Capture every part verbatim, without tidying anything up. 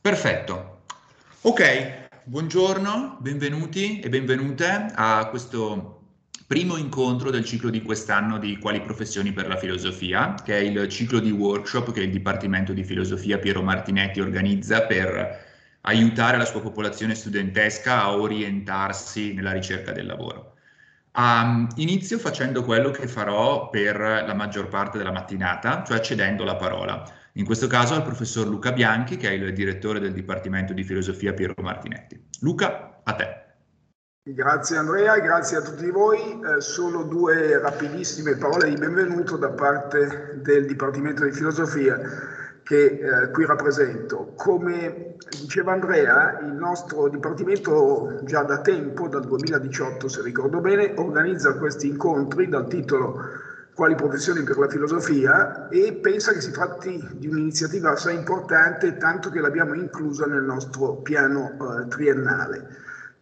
Perfetto. Ok, buongiorno, benvenuti e benvenute a questo primo incontro del ciclo di quest'anno di Quali professioni per la filosofia, che è il ciclo di workshop che il Dipartimento di Filosofia Piero Martinetti organizza per aiutare la sua popolazione studentesca a orientarsi nella ricerca del lavoro. Um, inizio facendo quello che farò per la maggior parte della mattinata, cioè cedendo la parola. In questo caso al professor Luca Bianchi, che è il direttore del Dipartimento di Filosofia Piero Martinetti. Luca, a te. Grazie Andrea, grazie a tutti voi. Eh, solo due rapidissime parole di benvenuto da parte del Dipartimento di Filosofia che eh, qui rappresento. Come diceva Andrea, il nostro Dipartimento già da tempo, dal duemiladiciotto se ricordo bene, organizza questi incontri dal titolo Quali professioni per la filosofia e pensa che si tratti di un'iniziativa assai importante, tanto che l'abbiamo inclusa nel nostro piano eh, triennale.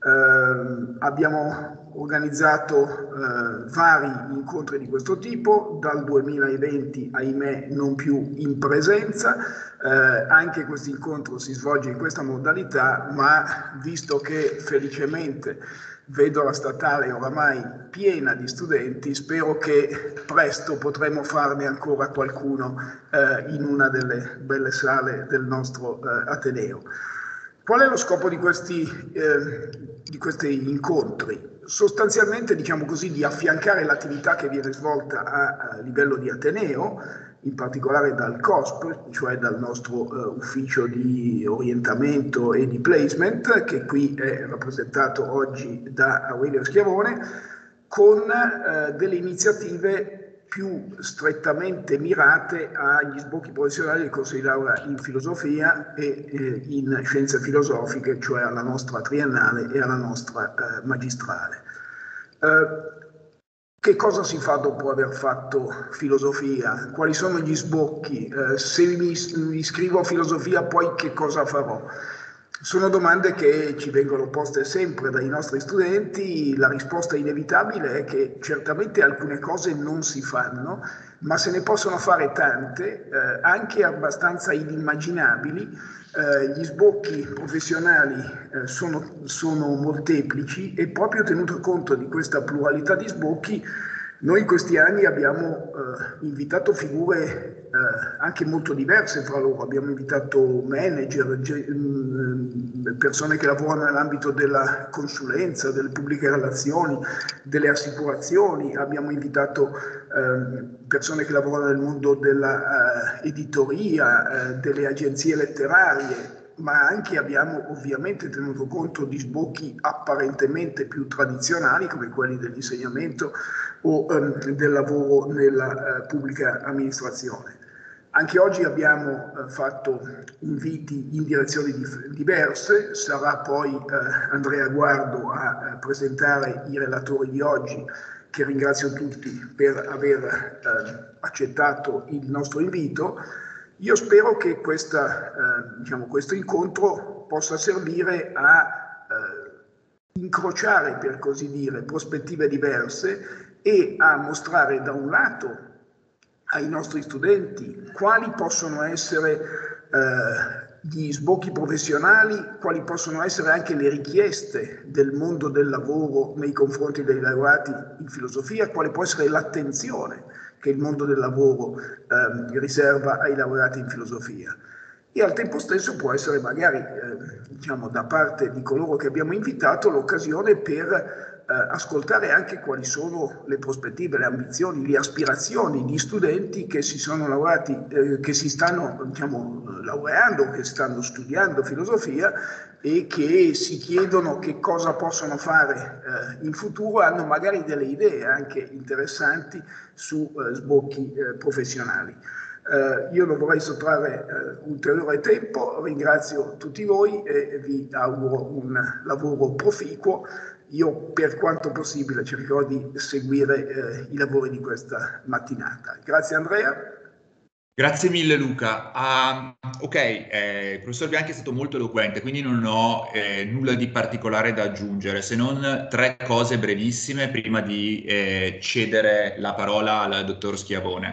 Uh, abbiamo organizzato uh, vari incontri di questo tipo dal duemilaventi, ahimè non più in presenza. Uh, anche questo incontro si svolge in questa modalità, ma visto che felicemente vedo la statale oramai piena di studenti, spero che presto potremo farne ancora qualcuno uh, in una delle belle sale del nostro uh, Ateneo. Qual è lo scopo di questi, eh, di questi incontri? Sostanzialmente, diciamo così, di affiancare l'attività che viene svolta a, a livello di Ateneo, in particolare dal C O S P, cioè dal nostro uh, ufficio di orientamento e di placement, che qui è rappresentato oggi da Aurelio Schiavone, con uh, delle iniziative più strettamente mirate agli sbocchi professionali del corso di laurea in filosofia e eh, in scienze filosofiche, cioè alla nostra triennale e alla nostra eh, magistrale. Eh, che cosa si fa dopo aver fatto filosofia? Quali sono gli sbocchi? Eh, se mi, mi iscrivo a filosofia, poi che cosa farò? Sono domande che ci vengono poste sempre dai nostri studenti. La risposta inevitabile è che certamente alcune cose non si fanno, ma se ne possono fare tante, eh, anche abbastanza inimmaginabili. Eh, gli sbocchi professionali eh, sono, sono molteplici e proprio tenuto conto di questa pluralità di sbocchi, noi in questi anni abbiamo eh, invitato figure eh, anche molto diverse fra loro. Abbiamo invitato manager, persone che lavorano nell'ambito della consulenza, delle pubbliche relazioni, delle assicurazioni. Abbiamo invitato eh, persone che lavorano nel mondo dell'editoria, eh, delle agenzie letterarie, ma anche abbiamo ovviamente tenuto conto di sbocchi apparentemente più tradizionali come quelli dell'insegnamento o um, del lavoro nella uh, pubblica amministrazione. Anche oggi abbiamo uh, fatto inviti in direzioni dif- diverse, sarà poi uh, Andrea Guardo a uh, presentare i relatori di oggi, che ringrazio tutti per aver uh, accettato il nostro invito. Io spero che questa, eh, diciamo, questo incontro possa servire a eh, incrociare, per così dire, prospettive diverse e a mostrare da un lato ai nostri studenti quali possono essere eh, gli sbocchi professionali, quali possono essere anche le richieste del mondo del lavoro nei confronti dei laureati in filosofia, quale può essere l'attenzione che il mondo del lavoro ehm, riserva ai laureati in filosofia. E al tempo stesso può essere magari, eh, diciamo, da parte di coloro che abbiamo invitato, l'occasione per eh, ascoltare anche quali sono le prospettive, le ambizioni, le aspirazioni di studenti che si sono laureati, eh, che si stanno, diciamo, laureando, che stanno studiando filosofia e che si chiedono che cosa possono fare eh, in futuro, hanno magari delle idee anche interessanti su eh, sbocchi eh, professionali. Eh, io non vorrei sottrarre eh, ulteriore tempo, ringrazio tutti voi e vi auguro un lavoro proficuo. Io per quanto possibile cercherò di seguire eh, i lavori di questa mattinata. Grazie Andrea. Grazie mille Luca. Uh, ok, eh, il professor Bianchi è stato molto eloquente, quindi non ho eh, nulla di particolare da aggiungere, se non tre cose brevissime prima di eh, cedere la parola al dottor Schiavone.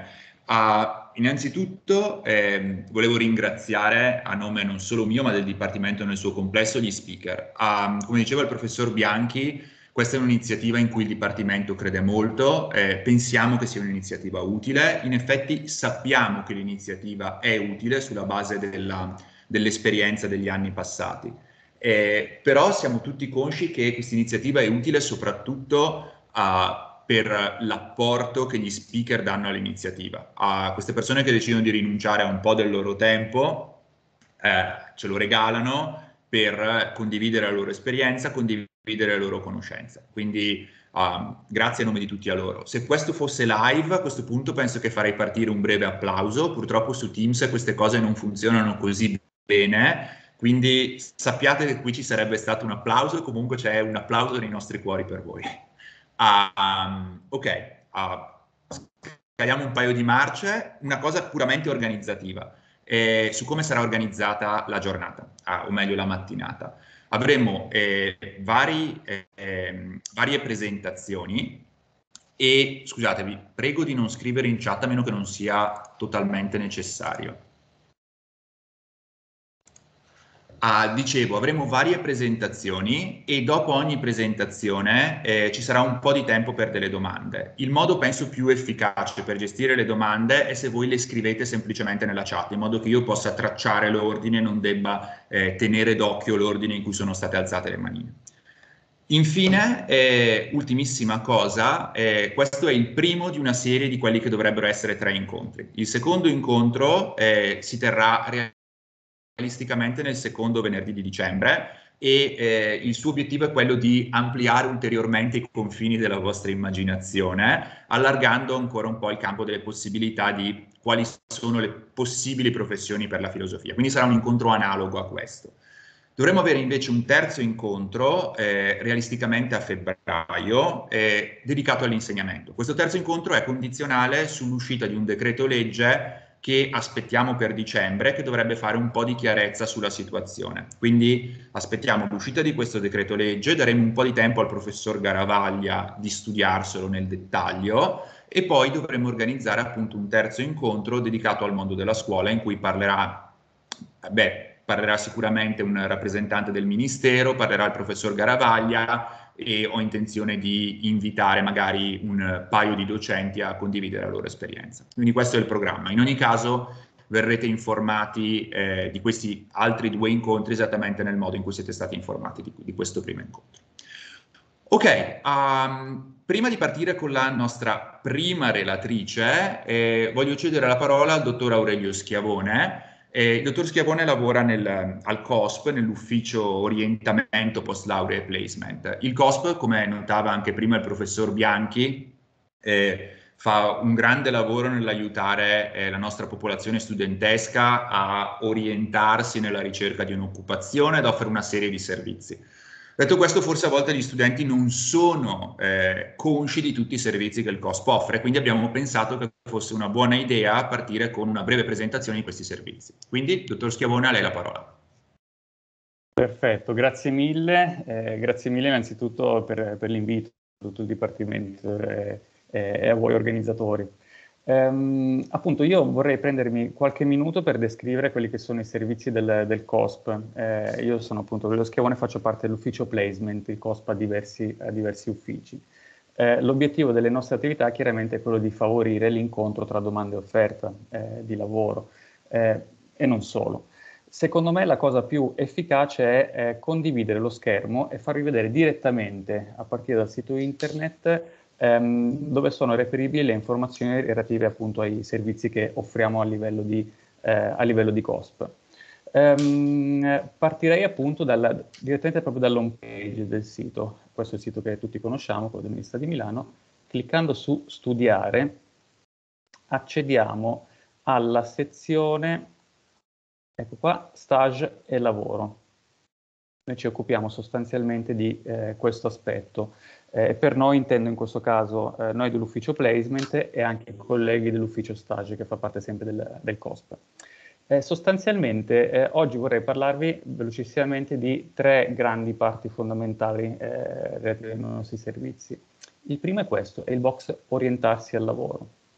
Uh, innanzitutto eh, volevo ringraziare a nome non solo mio ma del Dipartimento nel suo complesso gli speaker. Uh, come diceva il professor Bianchi, questa è un'iniziativa in cui il Dipartimento crede molto, eh, pensiamo che sia un'iniziativa utile, in effetti sappiamo che l'iniziativa è utile sulla base della, dell'esperienza degli anni passati, eh, però siamo tutti consci che questa iniziativa è utile soprattutto a per l'apporto che gli speaker danno all'iniziativa. A queste persone che decidono di rinunciare a un po' del loro tempo, eh, ce lo regalano per condividere la loro esperienza, condividere la loro conoscenza. Quindi uh, grazie a nome di tutti a loro. Se questo fosse live, a questo punto penso che farei partire un breve applauso. Purtroppo su Teams queste cose non funzionano così bene, quindi sappiate che qui ci sarebbe stato un applauso e comunque c'è un applauso nei nostri cuori per voi. Uh, ok, uh, scaliamo un paio di marce, una cosa puramente organizzativa, eh, su come sarà organizzata la giornata, uh, o meglio la mattinata. Avremo eh, vari, eh, varie presentazioni e, scusatevi, prego di non scrivere in chat a meno che non sia totalmente necessario. Ah, dicevo, avremo varie presentazioni e dopo ogni presentazione eh, ci sarà un po' di tempo per delle domande. Il modo, penso, più efficace per gestire le domande è se voi le scrivete semplicemente nella chat, in modo che io possa tracciare l'ordine e non debba eh, tenere d'occhio l'ordine in cui sono state alzate le manine. Infine, eh, ultimissima cosa, eh, questo è il primo di una serie di quelli che dovrebbero essere tre incontri. Il secondo incontro eh, si terrà realisticamente nel secondo venerdì di dicembre e eh, il suo obiettivo è quello di ampliare ulteriormente i confini della vostra immaginazione, allargando ancora un po' il campo delle possibilità di quali sono le possibili professioni per la filosofia. Quindi sarà un incontro analogo a questo. Dovremmo avere invece un terzo incontro, eh, realisticamente a febbraio, eh, dedicato all'insegnamento. Questo terzo incontro è condizionale sull'uscita di un decreto legge che aspettiamo per dicembre, che dovrebbe fare un po' di chiarezza sulla situazione. Quindi aspettiamo l'uscita di questo decreto legge, daremo un po' di tempo al professor Garavaglia di studiarselo nel dettaglio e poi dovremo organizzare appunto un terzo incontro dedicato al mondo della scuola in cui parlerà, beh, parlerà sicuramente un rappresentante del Ministero, parlerà il professor Garavaglia e ho intenzione di invitare magari un paio di docenti a condividere la loro esperienza. Quindi questo è il programma. In ogni caso verrete informati eh, di questi altri due incontri esattamente nel modo in cui siete stati informati di, di questo primo incontro. Ok, um, prima di partire con la nostra prima relatrice, eh, voglio cedere la parola al dottor Aurelio Schiavone. Eh, il dottor Schiavone lavora nel, al C O S P, nell'ufficio orientamento post laurea e placement. Il C O S P, come notava anche prima il professor Bianchi, eh, fa un grande lavoro nell'aiutare eh, la nostra popolazione studentesca a orientarsi nella ricerca di un'occupazione ed offre una serie di servizi. Detto questo, forse a volte gli studenti non sono eh, consci di tutti i servizi che il C O S P offre, quindi abbiamo pensato che fosse una buona idea partire con una breve presentazione di questi servizi. Quindi, dottor Schiavone, a lei la parola. Perfetto, grazie mille. Eh, grazie mille innanzitutto per, per l'invito a tutto il Dipartimento e, e a voi organizzatori. Um, appunto, io vorrei prendermi qualche minuto per descrivere quelli che sono i servizi del, del C O S P. Eh, io sono appunto Aurelio Schiavone, faccio parte dell'ufficio placement, il C O S P ha diversi, ha diversi uffici. Eh, l'obiettivo delle nostre attività chiaramente è quello di favorire l'incontro tra domanda e offerta eh, di lavoro eh, e non solo. Secondo me la cosa più efficace è eh, condividere lo schermo e farvi vedere direttamente a partire dal sito internet ehm, dove sono reperibili le informazioni relative appunto ai servizi che offriamo a livello di, eh, a livello di C O S P. Um, partirei appunto dalla, direttamente proprio dall'home page del sito. Questo è il sito che tutti conosciamo, quello dell'Università di Milano. Cliccando su studiare accediamo alla sezione, ecco qua, stage e lavoro. Noi ci occupiamo sostanzialmente di eh, questo aspetto. Eh, per noi intendo in questo caso eh, noi dell'ufficio placement e anche i colleghi dell'ufficio stage che fa parte sempre del, del C O S P. Eh, sostanzialmente eh, oggi vorrei parlarvi velocissimamente di tre grandi parti fondamentali eh, relative ai nostri servizi. Il primo è questo, è il box orientarsi al lavoro.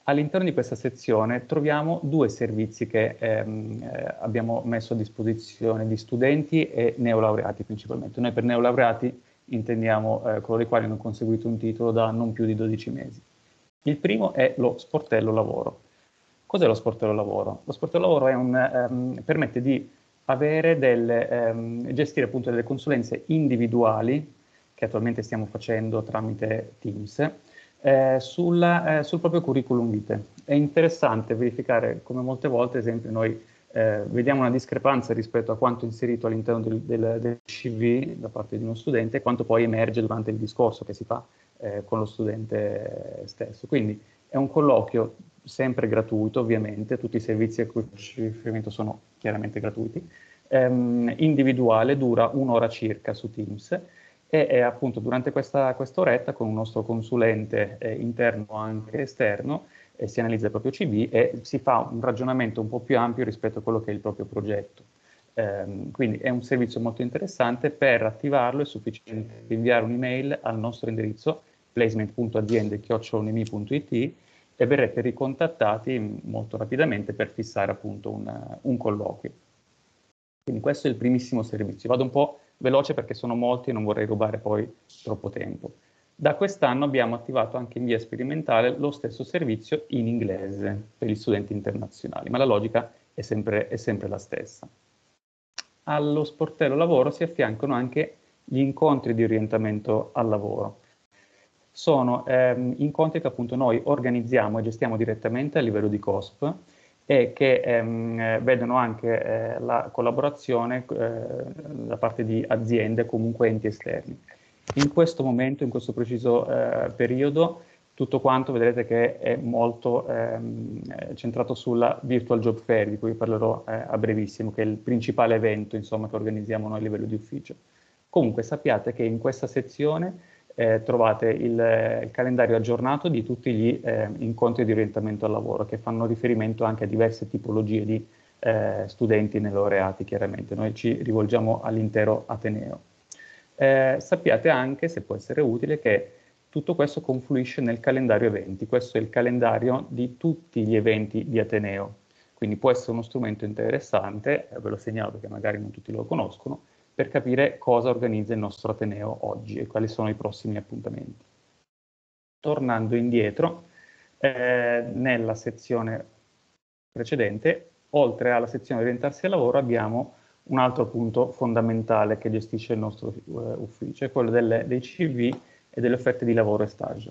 All'interno di questa sezione troviamo due servizi che ehm, eh, abbiamo messo a disposizione di studenti e neolaureati principalmente. Noi per neolaureati intendiamo eh, coloro i quali hanno conseguito un titolo da non più di dodici mesi. Il primo è lo sportello lavoro. Cos'è lo sportello lavoro? Lo sportello lavoro è un, ehm, permette di avere delle, ehm, gestire appunto delle consulenze individuali, che attualmente stiamo facendo tramite Teams, eh, sulla, eh, sul proprio curriculum vitae. È interessante verificare come molte volte, ad esempio, noi eh, vediamo una discrepanza rispetto a quanto inserito all'interno del, del, del C V da parte di uno studente e quanto poi emerge durante il discorso che si fa eh, con lo studente stesso. Quindi è un colloquio sempre gratuito, ovviamente, tutti i servizi a cui faccio riferimento sono chiaramente gratuiti, ehm, individuale, dura un'ora circa su Teams, e, e appunto durante questa oretta con un nostro consulente eh, interno o anche esterno eh, si analizza il proprio C V e si fa un ragionamento un po' più ampio rispetto a quello che è il proprio progetto. Um, quindi è un servizio molto interessante. Per attivarlo è sufficiente inviare un'email al nostro indirizzo placement punto aziende chiocciola unimi punto it e verrete ricontattati molto rapidamente per fissare appunto un, un colloquio. Quindi questo è il primissimo servizio. Vado un po' veloce perché sono molti e non vorrei rubare poi troppo tempo. Da quest'anno abbiamo attivato anche in via sperimentale lo stesso servizio in inglese per gli studenti internazionali, ma la logica è sempre, è sempre la stessa. Allo sportello lavoro si affiancano anche gli incontri di orientamento al lavoro. Sono ehm, incontri che appunto noi organizziamo e gestiamo direttamente a livello di C O S P e che ehm, vedono anche eh, la collaborazione eh, da parte di aziende, comunque enti esterni. In questo momento, in questo preciso eh, periodo, tutto quanto vedrete che è molto ehm, centrato sulla Virtual Job Fair, di cui parlerò eh, a brevissimo, che è il principale evento, insomma, che organizziamo noi a livello di ufficio. Comunque sappiate che in questa sezione eh, trovate il, il calendario aggiornato di tutti gli eh, incontri di orientamento al lavoro, che fanno riferimento anche a diverse tipologie di eh, studenti neolaureati, chiaramente. Noi ci rivolgiamo all'intero Ateneo. Eh, sappiate anche, se può essere utile, che tutto questo confluisce nel calendario eventi. Questo è il calendario di tutti gli eventi di Ateneo, quindi può essere uno strumento interessante, eh, ve lo segnalo perché magari non tutti lo conoscono, per capire cosa organizza il nostro Ateneo oggi e quali sono i prossimi appuntamenti. Tornando indietro, eh, nella sezione precedente, oltre alla sezione orientarsi al lavoro, abbiamo un altro punto fondamentale che gestisce il nostro uh, ufficio, è quello delle, dei C V e delle offerte di lavoro e stage.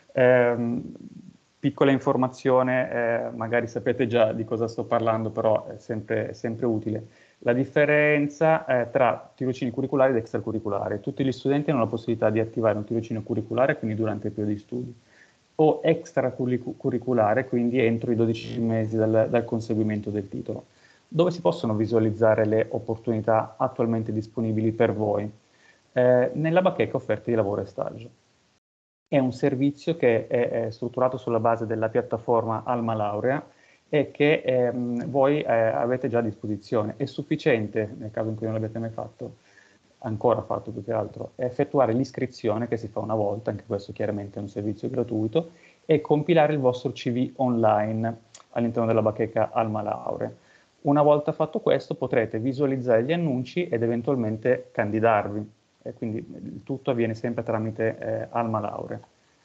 Eh, piccola informazione, eh, magari sapete già di cosa sto parlando, però è sempre, è sempre utile. La differenza eh, tra tirocini curriculari ed extracurriculari. Tutti gli studenti hanno la possibilità di attivare un tirocinio curriculare, quindi durante il periodo di studi, o extracurriculare, quindi entro i dodici mesi dal, dal conseguimento del titolo, dove si possono visualizzare le opportunità attualmente disponibili per voi. Eh, nella bacheca offerte di lavoro e stage. È un servizio che è, è strutturato sulla base della piattaforma Alma Laurea e che ehm, voi eh, avete già a disposizione. È sufficiente, nel caso in cui non l'abbiate mai fatto, ancora fatto più che altro, effettuare l'iscrizione che si fa una volta, anche questo chiaramente è un servizio gratuito, e compilare il vostro C V online all'interno della bacheca Alma Laurea. Una volta fatto questo potrete visualizzare gli annunci ed eventualmente candidarvi. E quindi il tutto avviene sempre tramite eh, Alma Laurea.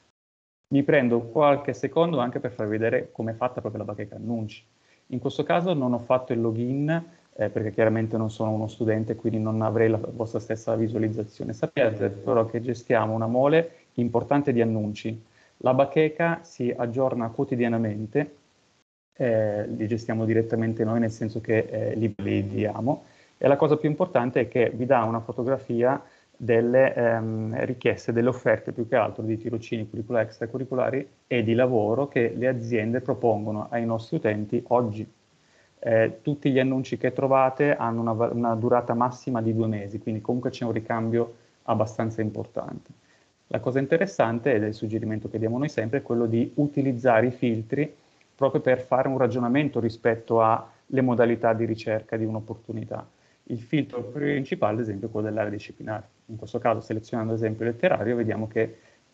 Mi prendo qualche secondo anche per farvi vedere come è fatta proprio la bacheca annunci. In questo caso non ho fatto il login eh, perché chiaramente non sono uno studente, quindi non avrei la vostra stessa visualizzazione. Sappiate però che gestiamo una mole importante di annunci. La bacheca si aggiorna quotidianamente, eh, li gestiamo direttamente noi, nel senso che eh, li vediamo, e la cosa più importante è che vi dà una fotografia delle ehm, richieste, delle offerte più che altro di tirocini curriculari, extracurriculari e di lavoro che le aziende propongono ai nostri utenti oggi. Eh, tutti gli annunci che trovate hanno una, una durata massima di due mesi, quindi comunque c'è un ricambio abbastanza importante. La cosa interessante, ed è il suggerimento che diamo noi sempre, è quello di utilizzare i filtri proprio per fare un ragionamento rispetto alle modalità di ricerca di un'opportunità. Il filtro principale, ad esempio, è quello dell'area disciplinare. In questo caso, selezionando ad esempio letterario, vediamo che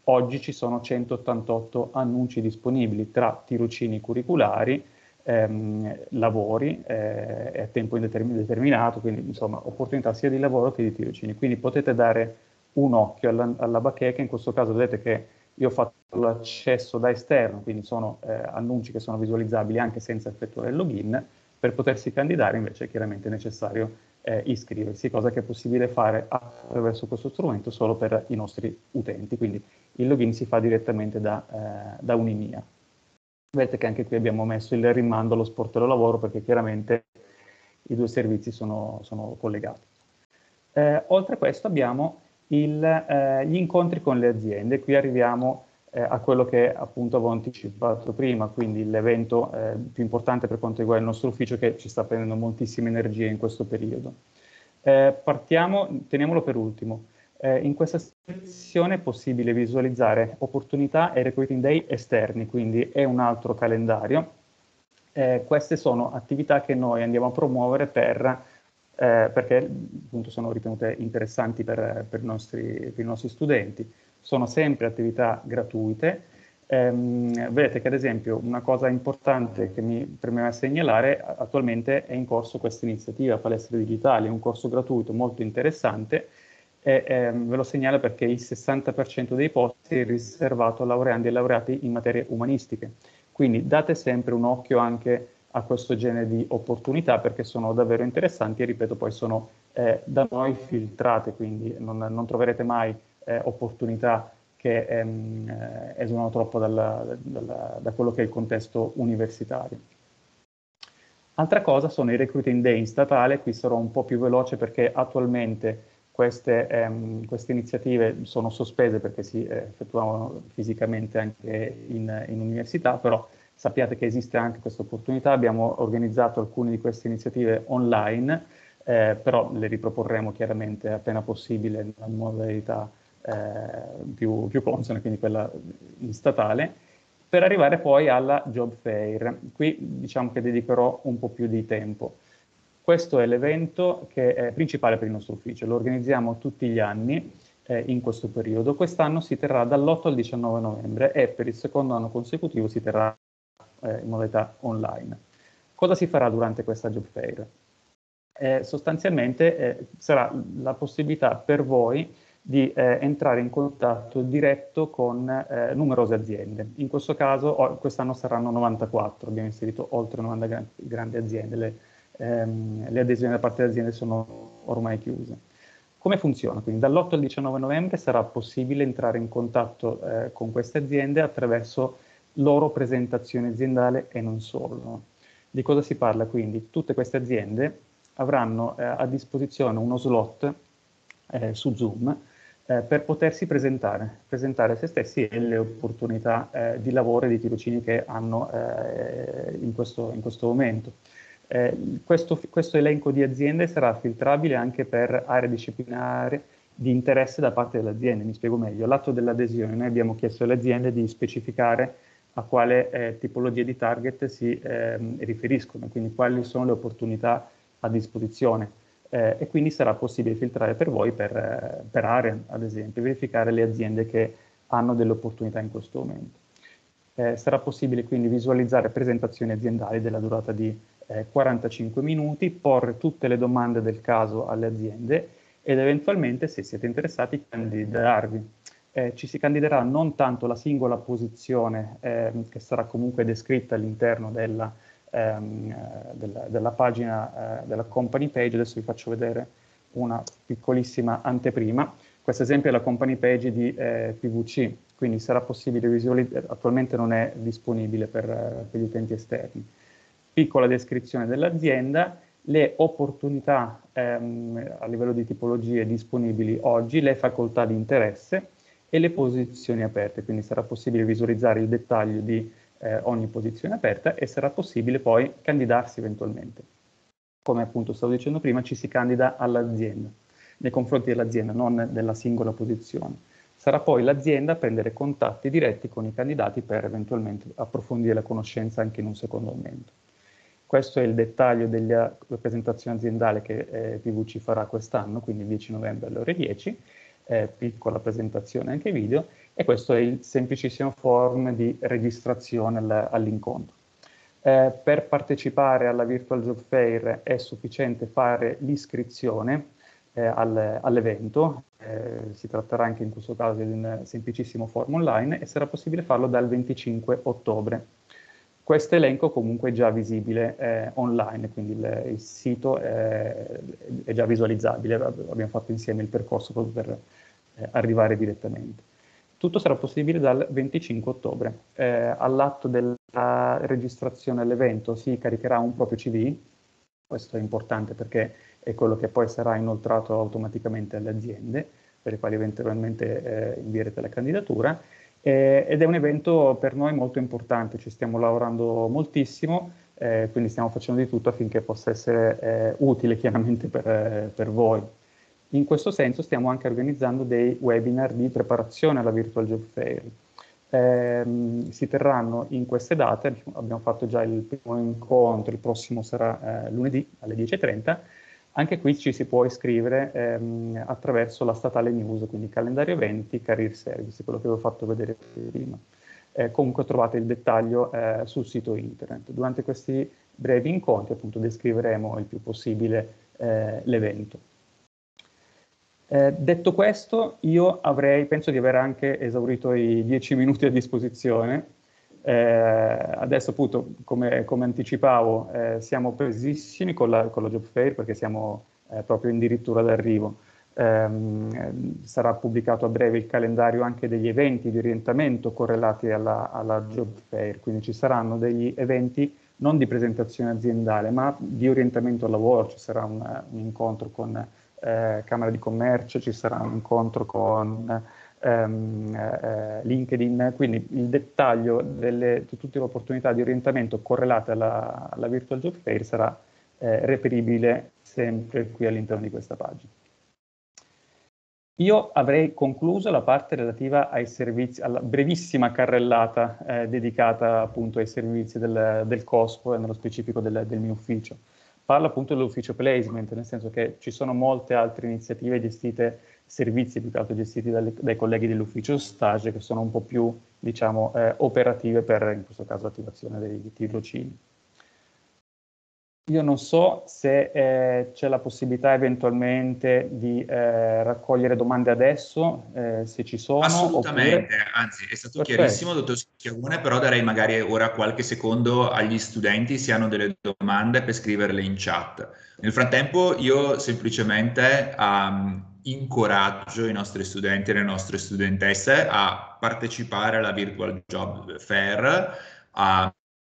oggi ci sono centottantotto annunci disponibili tra tirocini curriculari, ehm, lavori eh, a tempo indeterminato, quindi insomma opportunità sia di lavoro che di tirocini. Quindi potete dare un occhio alla, alla bacheca. In questo caso vedete che io ho fatto l'accesso da esterno, quindi sono eh, annunci che sono visualizzabili anche senza effettuare il login. Per potersi candidare invece è chiaramente necessario eh, iscriversi, cosa che è possibile fare attraverso questo strumento solo per i nostri utenti, quindi il login si fa direttamente da, eh, da Unimia. Vedete che anche qui abbiamo messo il rimando allo sportello lavoro perché chiaramente i due servizi sono, sono collegati. Eh, oltre a questo abbiamo il, eh, gli incontri con le aziende. Qui arriviamo eh, a quello che appunto avevo anticipato prima, quindi l'evento eh, più importante per quanto riguarda il nostro ufficio, che ci sta prendendo moltissime energie in questo periodo. Eh, partiamo, teniamolo per ultimo. Eh, in questa sezione è possibile visualizzare opportunità e recruiting day esterni, quindi è un altro calendario. Eh, queste sono attività che noi andiamo a promuovere per Eh, perché appunto sono ritenute interessanti per, per, i nostri, per i nostri studenti. Sono sempre attività gratuite. Ehm, vedete che ad esempio una cosa importante che mi premeva segnalare, attualmente è in corso questa iniziativa Palestre Digitali, un corso gratuito molto interessante, e ehm, ve lo segnalo perché il sessanta per cento dei posti è riservato a laureandi e laureati in materie umanistiche. Quindi date sempre un occhio anche a questo genere di opportunità perché sono davvero interessanti e ripeto poi sono eh, da noi filtrate, quindi non, non troverete mai eh, opportunità che ehm, eh, esulano troppo dalla, dalla, da quello che è il contesto universitario. Altra cosa sono i recruiting day in statale. Qui sarò un po' più veloce perché attualmente queste, ehm, queste iniziative sono sospese perché si eh, effettuavano fisicamente anche in, in università, però sappiate che esiste anche questa opportunità. Abbiamo organizzato alcune di queste iniziative online, eh, però le riproporremo chiaramente appena possibile in una modalità eh, più, più consona, quindi quella in statale, per arrivare poi alla Job Fair. Qui diciamo che dedicherò un po' più di tempo. Questo è l'evento che è principale per il nostro ufficio, lo organizziamo tutti gli anni eh, in questo periodo. Quest'anno si terrà dall'otto al diciannove novembre e per il secondo anno consecutivo si terrà eh, in modalità online. Cosa si farà durante questa Job Fair? Eh, sostanzialmente eh, sarà la possibilità per voi di eh, entrare in contatto diretto con eh, numerose aziende. In questo caso, oh, quest'anno saranno novantaquattro, abbiamo inserito oltre novanta gran, grandi aziende, le, ehm, le adesioni da parte delle aziende sono ormai chiuse. Come funziona? Quindi dall'otto al diciannove novembre sarà possibile entrare in contatto eh, con queste aziende attraverso loro presentazione aziendale e non solo. No? Di cosa si parla quindi? Tutte queste aziende avranno eh, a disposizione uno slot eh, su Zoom eh, per potersi presentare, presentare se stessi e le opportunità eh, di lavoro e di tirocini che hanno eh, in, questo, in questo momento. Eh, questo, questo elenco di aziende sarà filtrabile anche per aree disciplinari di interesse da parte delle aziende. Mi spiego meglio. All'atto dell'adesione noi abbiamo chiesto alle aziende di specificare a quale eh, tipologia di target si eh, riferiscono, quindi quali sono le opportunità a disposizione eh, e quindi sarà possibile filtrare per voi per, eh, per aree, ad esempio, verificare le aziende che hanno delle opportunità in questo momento. Eh, sarà possibile quindi visualizzare presentazioni aziendali della durata di eh, quarantacinque minuti, porre tutte le domande del caso alle aziende ed eventualmente, se siete interessati, candidarvi. Eh, ci si candiderà non tanto la singola posizione eh, che sarà comunque descritta all'interno della, ehm, della, della pagina eh, della company page. Adesso vi faccio vedere una piccolissima anteprima. Questo esempio è la company page di eh, P V C, quindi sarà possibile visualizzare, attualmente non è disponibile per, per gli utenti esterni. Piccola descrizione dell'azienda, le opportunità ehm, a livello di tipologie disponibili oggi, le facoltà di interesse e le posizioni aperte, quindi sarà possibile visualizzare il dettaglio di eh, ogni posizione aperta e sarà possibile poi candidarsi eventualmente. Come appunto stavo dicendo prima, ci si candida all'azienda, nei confronti dell'azienda, non della singola posizione. Sarà poi l'azienda a prendere contatti diretti con i candidati per eventualmente approfondire la conoscenza anche in un secondo momento. Questo è il dettaglio della presentazione aziendale che eh, P V C farà quest'anno, quindi il dieci novembre alle ore dieci. eh, piccola presentazione anche video, e questo è il semplicissimo form di registrazione al, all'incontro. Eh, per partecipare alla Virtual Job Fair è sufficiente fare l'iscrizione eh, al, all'evento, eh, si tratterà anche in questo caso di un semplicissimo form online e sarà possibile farlo dal venticinque ottobre. Questo elenco comunque è già visibile eh, online, quindi il, il sito è, è già visualizzabile, abbiamo fatto insieme il percorso proprio per eh, arrivare direttamente. Tutto sarà possibile dal venticinque ottobre. Eh, all'atto della registrazione all'evento si caricherà un proprio C V, questo è importante perché è quello che poi sarà inoltrato automaticamente alle aziende, per le quali eventualmente eh, invierete la candidatura, eh, ed è un evento per noi molto importante, ci stiamo lavorando moltissimo, eh, quindi stiamo facendo di tutto affinché possa essere eh, utile chiaramente per, eh, per voi. In questo senso stiamo anche organizzando dei webinar di preparazione alla Virtual Job Fair. Eh, si terranno in queste date, abbiamo fatto già il primo incontro, il prossimo sarà eh, lunedì alle dieci e trenta, anche qui ci si può iscrivere ehm, attraverso la statale news, quindi calendario eventi, career service, quello che vi ho fatto vedere prima. Eh, comunque trovate il dettaglio eh, sul sito internet. Durante questi brevi incontri appunto descriveremo il più possibile eh, l'evento. Eh, detto questo, io avrei, penso di aver anche esaurito i dieci minuti a disposizione. Eh, adesso appunto, come, come anticipavo, eh, siamo presissimi con la, con la Job Fair perché siamo eh, proprio addirittura d'arrivo. Eh, sarà pubblicato a breve il calendario anche degli eventi di orientamento correlati alla, alla Job Fair, quindi ci saranno degli eventi non di presentazione aziendale, ma di orientamento al lavoro. Ci sarà un, un incontro con eh, Camera di Commercio, ci sarà un incontro con ehm, eh, LinkedIn, quindi il dettaglio delle, di tutte le opportunità di orientamento correlate alla, alla Virtual Job Fair sarà eh, reperibile sempre qui all'interno di questa pagina. Io avrei concluso la parte relativa ai servizi, alla brevissima carrellata eh, dedicata appunto ai servizi del, del COSPO e nello specifico del, del mio ufficio. Parlo appunto dell'ufficio placement, nel senso che ci sono molte altre iniziative gestite, servizi più che altro gestiti dalle, dai colleghi dell'ufficio stage, che sono un po' più, diciamo, eh, operative per, in questo caso, l'attivazione dei tirocini. Io non so se eh, c'è la possibilità eventualmente di eh, raccogliere domande adesso, eh, se ci sono. Assolutamente, oppure... anzi è stato Perfetto. chiarissimo, dottor Schiavone, però darei magari ora qualche secondo agli studenti se hanno delle domande per scriverle in chat. Nel frattempo io semplicemente um, incoraggio i nostri studenti e le nostre studentesse a partecipare alla Virtual Job Fair, a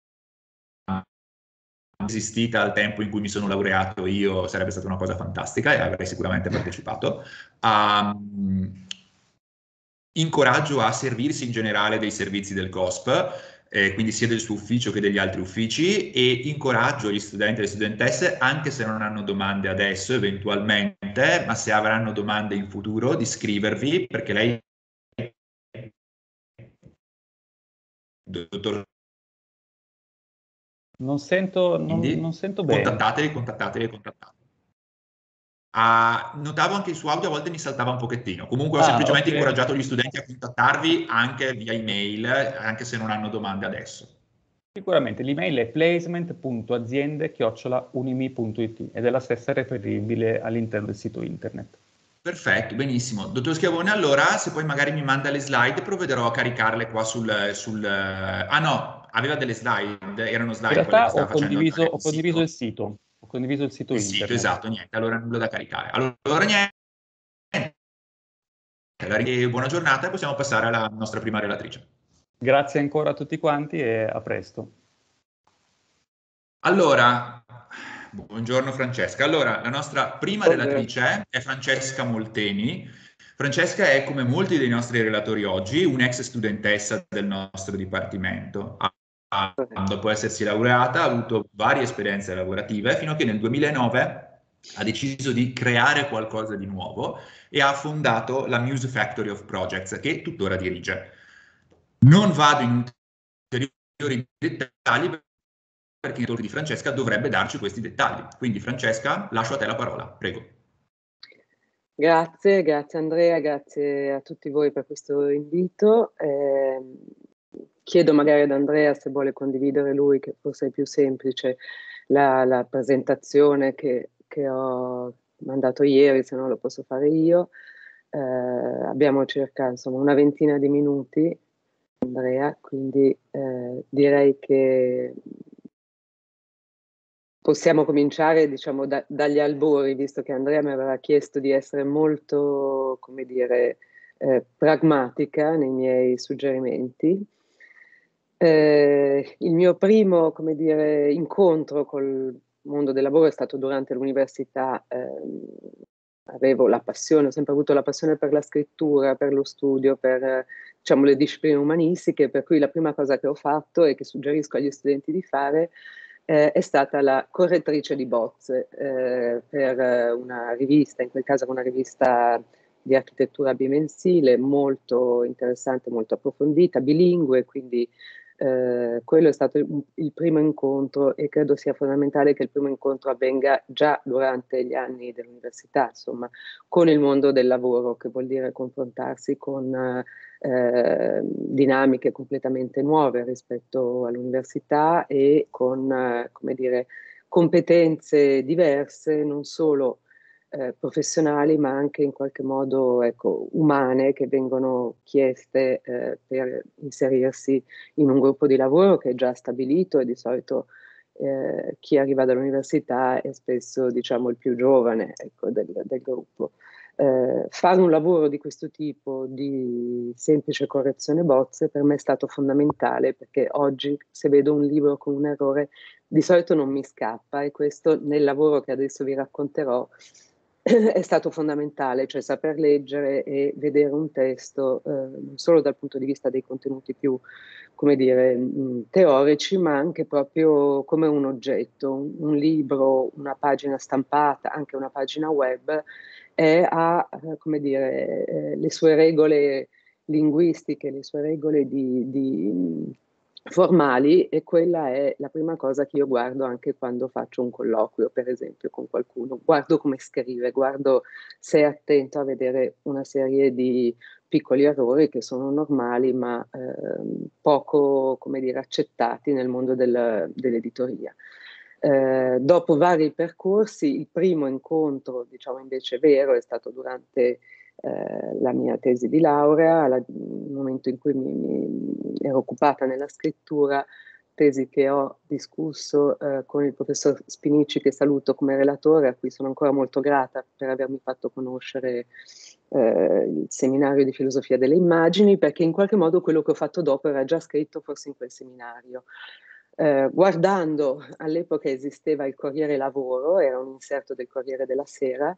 esistita al tempo in cui mi sono laureato io sarebbe stata una cosa fantastica e avrei sicuramente partecipato. Um, incoraggio a servirsi in generale dei servizi del COSP, eh, quindi sia del suo ufficio che degli altri uffici, e incoraggio gli studenti e le studentesse, anche se non hanno domande adesso eventualmente, ma se avranno domande in futuro, di scrivervi, perché lei, dottor Non sento, non, Quindi non sento bene. contattateli, contattateli, contattateli. Ah, notavo anche il suo audio, a volte mi saltava un pochettino. Comunque ho Ah, semplicemente okay. incoraggiato gli studenti a contattarvi anche via email, anche se non hanno domande adesso. Sicuramente l'email è placement punto aziende chiocciola unimi punto it ed è la stessa reperibile all'interno del sito internet. Perfetto, benissimo. Dottor Schiavone, allora se poi magari mi manda le slide provvederò a caricarle qua sul... sul ah no, aveva delle slide, erano slide In quelle che realtà ho stava facendo condiviso, andare ho il condiviso sito. il sito, ho condiviso il sito Il internet. sito, esatto, niente, allora nulla da caricare. Allora niente, e buona giornata e possiamo passare alla nostra prima relatrice. Grazie ancora a tutti quanti e a presto. Allora, buongiorno Francesca. Allora, la nostra prima relatrice è Francesca Molteni. Francesca è, come molti dei nostri relatori oggi, un'ex studentessa del nostro dipartimento. Ha, dopo essersi laureata, ha avuto varie esperienze lavorative, fino a che nel duemilanove ha deciso di creare qualcosa di nuovo e ha fondato la Muse Factory of Projects, che tuttora dirige. Non vado in ulteriori dettagli, perché il talk di Francesca dovrebbe darci questi dettagli. Quindi Francesca, lascio a te la parola, prego. Grazie, grazie Andrea, grazie a tutti voi per questo invito. Eh, chiedo magari ad Andrea se vuole condividere lui, che forse è più semplice, la, la presentazione che, che ho mandato ieri, se no lo posso fare io. Eh, abbiamo circa insomma, una ventina di minuti, Andrea, quindi eh, direi che possiamo cominciare, diciamo, da, dagli albori, visto che Andrea mi aveva chiesto di essere molto, come dire, eh, pragmatica nei miei suggerimenti. Eh, il mio primo, come dire, incontro col mondo del lavoro è stato durante l'università. Eh, avevo la passione, ho sempre avuto la passione per la scrittura, per lo studio, per, eh, diciamo, le discipline umanistiche, per cui la prima cosa che ho fatto e che suggerisco agli studenti di fare eh, è stata la correttrice di bozze eh, per una rivista, in quel caso una rivista di architettura bimensile, molto interessante, molto approfondita, bilingue, quindi eh, quello è stato il, il primo incontro e credo sia fondamentale che il primo incontro avvenga già durante gli anni dell'università, insomma, con il mondo del lavoro, che vuol dire confrontarsi con eh, dinamiche completamente nuove rispetto all'università e con, eh, come dire, competenze diverse, non solo eh, professionali, ma anche in qualche modo ecco, umane, che vengono chieste eh, per inserirsi in un gruppo di lavoro che è già stabilito e di solito eh, chi arriva dall'università è spesso diciamo il più giovane ecco, del, del gruppo. Eh, fare un lavoro di questo tipo, di semplice correzione bozze, per me è stato fondamentale, perché oggi se vedo un libro con un errore di solito non mi scappa, e questo nel lavoro che adesso vi racconterò è stato fondamentale, cioè saper leggere e vedere un testo eh, non solo dal punto di vista dei contenuti più, come dire, mh, teorici, ma anche proprio come un oggetto, un, un libro, una pagina stampata, anche una pagina web, e ha, eh, come dire, eh, le sue regole linguistiche, le sue regole di, di formali, e quella è la prima cosa che io guardo anche quando faccio un colloquio, per esempio, con qualcuno. Guardo come scrive, guardo se è attento a vedere una serie di piccoli errori che sono normali, ma ehm, poco, come dire, accettati nel mondo del, dell'editoria. Eh, dopo vari percorsi, il primo incontro, diciamo invece vero, è stato durante eh, la mia tesi di laurea, la, il momento in cui mi, mi ero occupata nella scrittura, tesi che ho discusso eh, con il professor Spinici, che saluto come relatore, a cui sono ancora molto grata per avermi fatto conoscere eh, il seminario di filosofia delle immagini, perché in qualche modo quello che ho fatto dopo era già scritto forse in quel seminario. Eh, guardando, all'epoca esisteva il Corriere Lavoro, era un inserto del Corriere della Sera,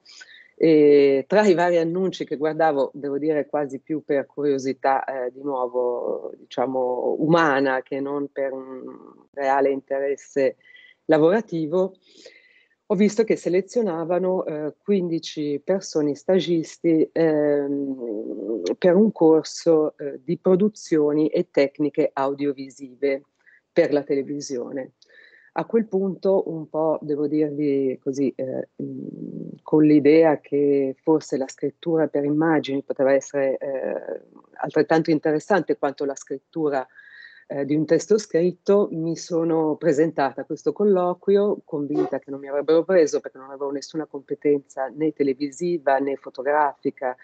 e tra i vari annunci che guardavo, devo dire quasi più per curiosità eh, di nuovo, diciamo, umana, che non per un reale interesse lavorativo, ho visto che selezionavano eh, quindici persone stagisti ehm, per un corso eh, di produzioni e tecniche audiovisive per la televisione. A quel punto un po', devo dirvi così, eh, mh, con l'idea che forse la scrittura per immagini poteva essere eh, altrettanto interessante quanto la scrittura eh, di un testo scritto, mi sono presentata a questo colloquio convinta che non mi avrebbero preso, perché non avevo nessuna competenza né televisiva né fotografica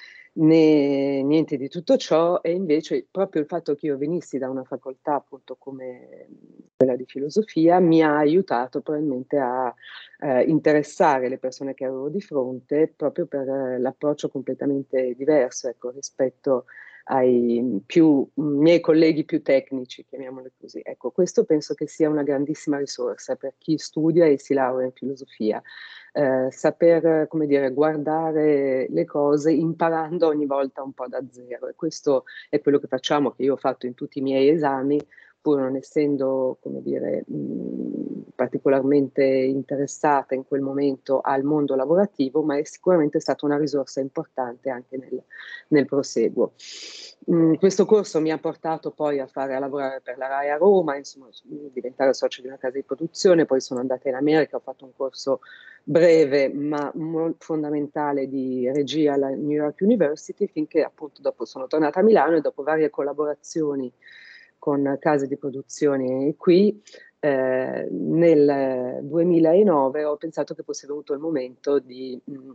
né niente di tutto ciò, e invece proprio il fatto che io venissi da una facoltà appunto come quella di filosofia mi ha aiutato probabilmente a eh, interessare le persone che avevo di fronte, proprio per eh, l'approccio completamente diverso, ecco, rispetto ai più, miei colleghi più tecnici, chiamiamoli così. Ecco, questo penso che sia una grandissima risorsa per chi studia e si laurea in filosofia. Eh, saper, come dire, guardare le cose imparando ogni volta un po' da zero, e questo è quello che facciamo, che io ho fatto in tutti i miei esami, pur non essendo, come dire, mh, particolarmente interessata in quel momento al mondo lavorativo, ma è sicuramente stata una risorsa importante anche nel, nel proseguo. Mh, questo corso mi ha portato poi a fare a lavorare per la RAI a Roma, insomma, diventare socio di una casa di produzione, poi sono andata in America, ho fatto un corso breve ma fondamentale di regia alla New York University, finché appunto dopo sono tornata a Milano e dopo varie collaborazioni con case di produzione qui, eh, nel duemilanove ho pensato che fosse venuto il momento di mh,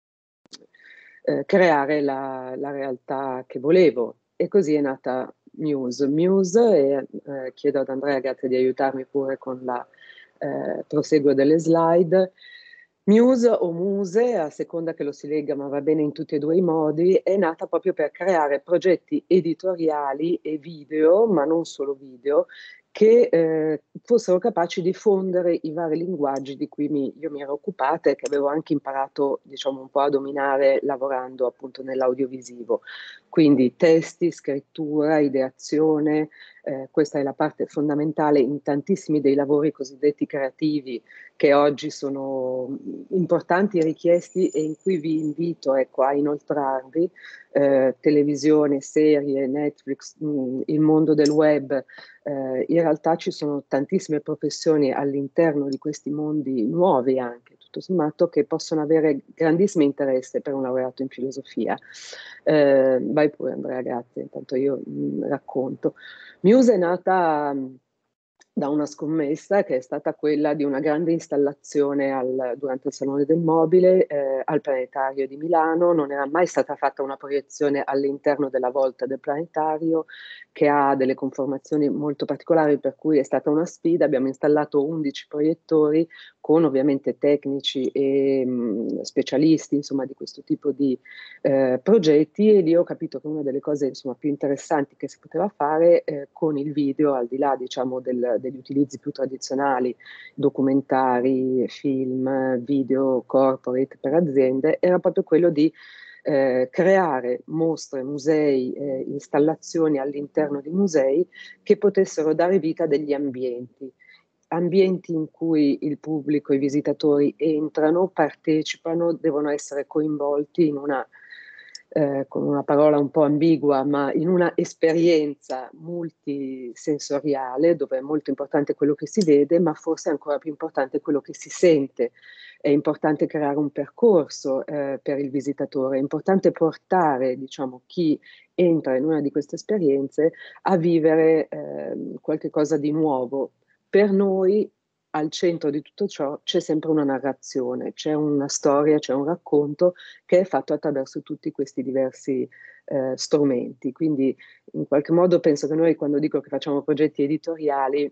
eh, creare la, la realtà che volevo, e così è nata Muse. Muse, e eh, chiedo ad Andrea, grazie di aiutarmi pure con la eh, proseguo delle slide. Muse o Muse, a seconda che lo si legga, ma va bene in tutti e due i modi, è nata proprio per creare progetti editoriali e video, ma non solo video, che eh, fossero capaci di fondere i vari linguaggi di cui mi, io mi ero occupata e che avevo anche imparato, diciamo, un po' a dominare lavorando appunto nell'audiovisivo. Quindi testi, scrittura, ideazione, eh, questa è la parte fondamentale in tantissimi dei lavori cosiddetti creativi che oggi sono importanti e richiesti, e in cui vi invito, ecco, a inoltrarvi. Eh, televisione, serie, Netflix, mh, il mondo del web, eh, in realtà ci sono tantissime professioni all'interno di questi mondi nuovi anche, tutto sommato, che possono avere grandissimo interesse per un laureato in filosofia. Eh, vai pure Andrea, grazie, intanto io mh, racconto. Muse è nata mh, da una scommessa che è stata quella di una grande installazione al, durante il Salone del Mobile eh, al Planetario di Milano. Non era mai stata fatta una proiezione all'interno della volta del Planetario, che ha delle conformazioni molto particolari, per cui è stata una sfida. Abbiamo installato undici proiettori con ovviamente tecnici e mh, specialisti, insomma, di questo tipo di eh, progetti, e lì ho capito che una delle cose, insomma, più interessanti che si poteva fare eh, con il video, al di là, diciamo, del, degli utilizzi più tradizionali, documentari, film, video corporate per aziende, era proprio quello di eh, creare mostre, musei, eh, installazioni all'interno di musei che potessero dare vita a degli ambienti. Ambienti in cui il pubblico, i visitatori entrano, partecipano, devono essere coinvolti in una, eh, con una parola un po' ambigua, ma in una esperienza multisensoriale, dove è molto importante quello che si vede, ma forse ancora più importante quello che si sente. È importante creare un percorso eh, per il visitatore, è importante portare, diciamo, chi entra in una di queste esperienze a vivere eh, qualche cosa di nuovo. Per noi, al centro di tutto ciò, c'è sempre una narrazione, c'è una storia, c'è un racconto che è fatto attraverso tutti questi diversi eh, strumenti. Quindi, in qualche modo, penso che noi, quando dico che facciamo progetti editoriali,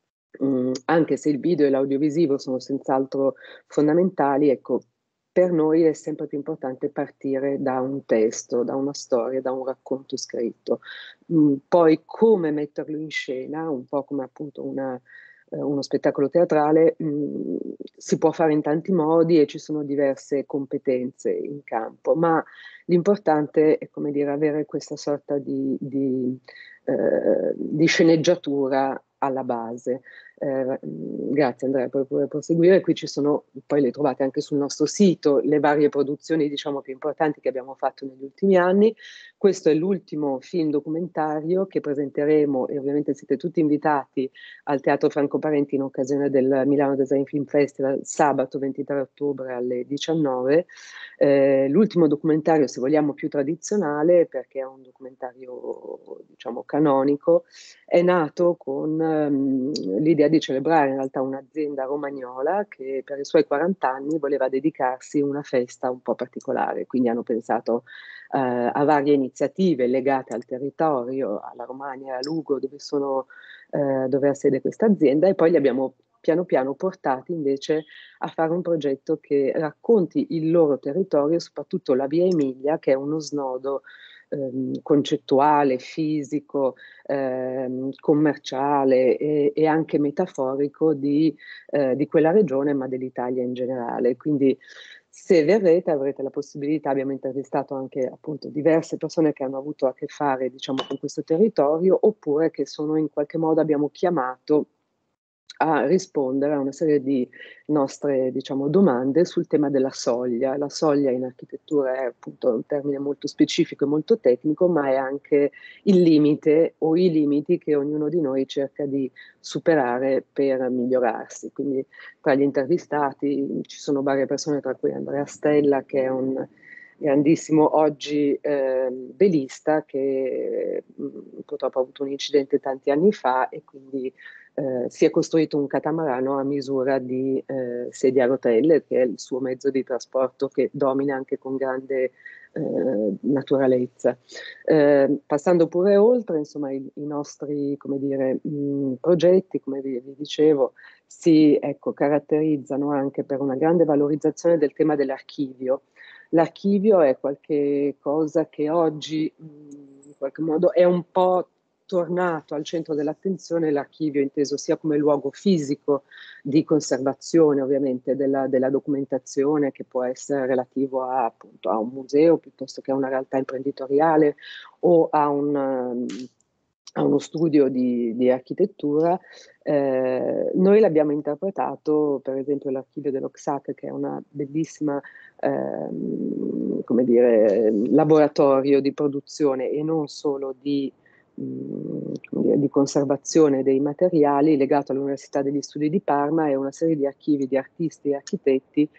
mh, anche se il video e l'audiovisivo sono senz'altro fondamentali, ecco, per noi è sempre più importante partire da un testo, da una storia, da un racconto scritto. Mh, poi come metterlo in scena, un po' come appunto una, eh, uno spettacolo teatrale, mh, si può fare in tanti modi e ci sono diverse competenze in campo, ma l'importante è, come dire, avere questa sorta di, di, eh, di sceneggiatura alla base. Eh, grazie Andrea, puoi pure proseguire. Qui ci sono, poi le trovate anche sul nostro sito, le varie produzioni, diciamo, più importanti che abbiamo fatto negli ultimi anni. Questo è l'ultimo film documentario che presenteremo, e ovviamente siete tutti invitati al Teatro Franco Parenti in occasione del Milano Design Film Festival, sabato ventitré ottobre alle diciannove. Eh, l'ultimo documentario, se vogliamo, più tradizionale, perché è un documentario, diciamo, canonico, è nato con um, l'idea di celebrare in realtà un'azienda romagnola che per i suoi quaranta anni voleva dedicarsi una festa un po' particolare, quindi hanno pensato uh, a varie iniziative legate al territorio, alla Romagna e a Lugo, dove, sono, uh, dove ha sede questa azienda, e poi li abbiamo piano piano portati invece a fare un progetto che racconti il loro territorio, soprattutto la Via Emilia, che è uno snodo ehm, concettuale, fisico, ehm, commerciale e, e anche metaforico di, eh, di quella regione, ma dell'Italia in generale. Quindi se verrete avrete la possibilità, abbiamo intervistato anche appunto diverse persone che hanno avuto a che fare, diciamo, con questo territorio, oppure che sono in qualche modo abbiamo chiamato a rispondere a una serie di nostre, diciamo, domande sul tema della soglia. La soglia in architettura è appunto un termine molto specifico e molto tecnico, ma è anche il limite o i limiti che ognuno di noi cerca di superare per migliorarsi. Quindi tra gli intervistati ci sono varie persone, tra cui Andrea Stella, che è un grandissimo oggi eh, velista che mh, purtroppo ha avuto un incidente tanti anni fa e quindi eh, si è costruito un catamarano a misura di eh, sedia a rotelle, che è il suo mezzo di trasporto che domina anche con grande eh, naturalezza. Eh, passando pure oltre, insomma, i, i nostri, come dire, mh, progetti, come vi, vi dicevo, si ecco, caratterizzano anche per una grande valorizzazione del tema dell'archivio. L'archivio è qualche cosa che oggi mh, in qualche modo è un po' tornato al centro dell'attenzione, l'archivio inteso sia come luogo fisico di conservazione ovviamente della, della documentazione, che può essere relativo a, appunto, a un museo piuttosto che a una realtà imprenditoriale o a un, um, a uno studio di, di architettura. Eh, noi l'abbiamo interpretato, per esempio l'archivio dello C S A C, che è una bellissima ehm, come dire, laboratorio di produzione e non solo di, mh, di conservazione dei materiali, legato all'Università degli Studi di Parma, e una serie di archivi di artisti e architetti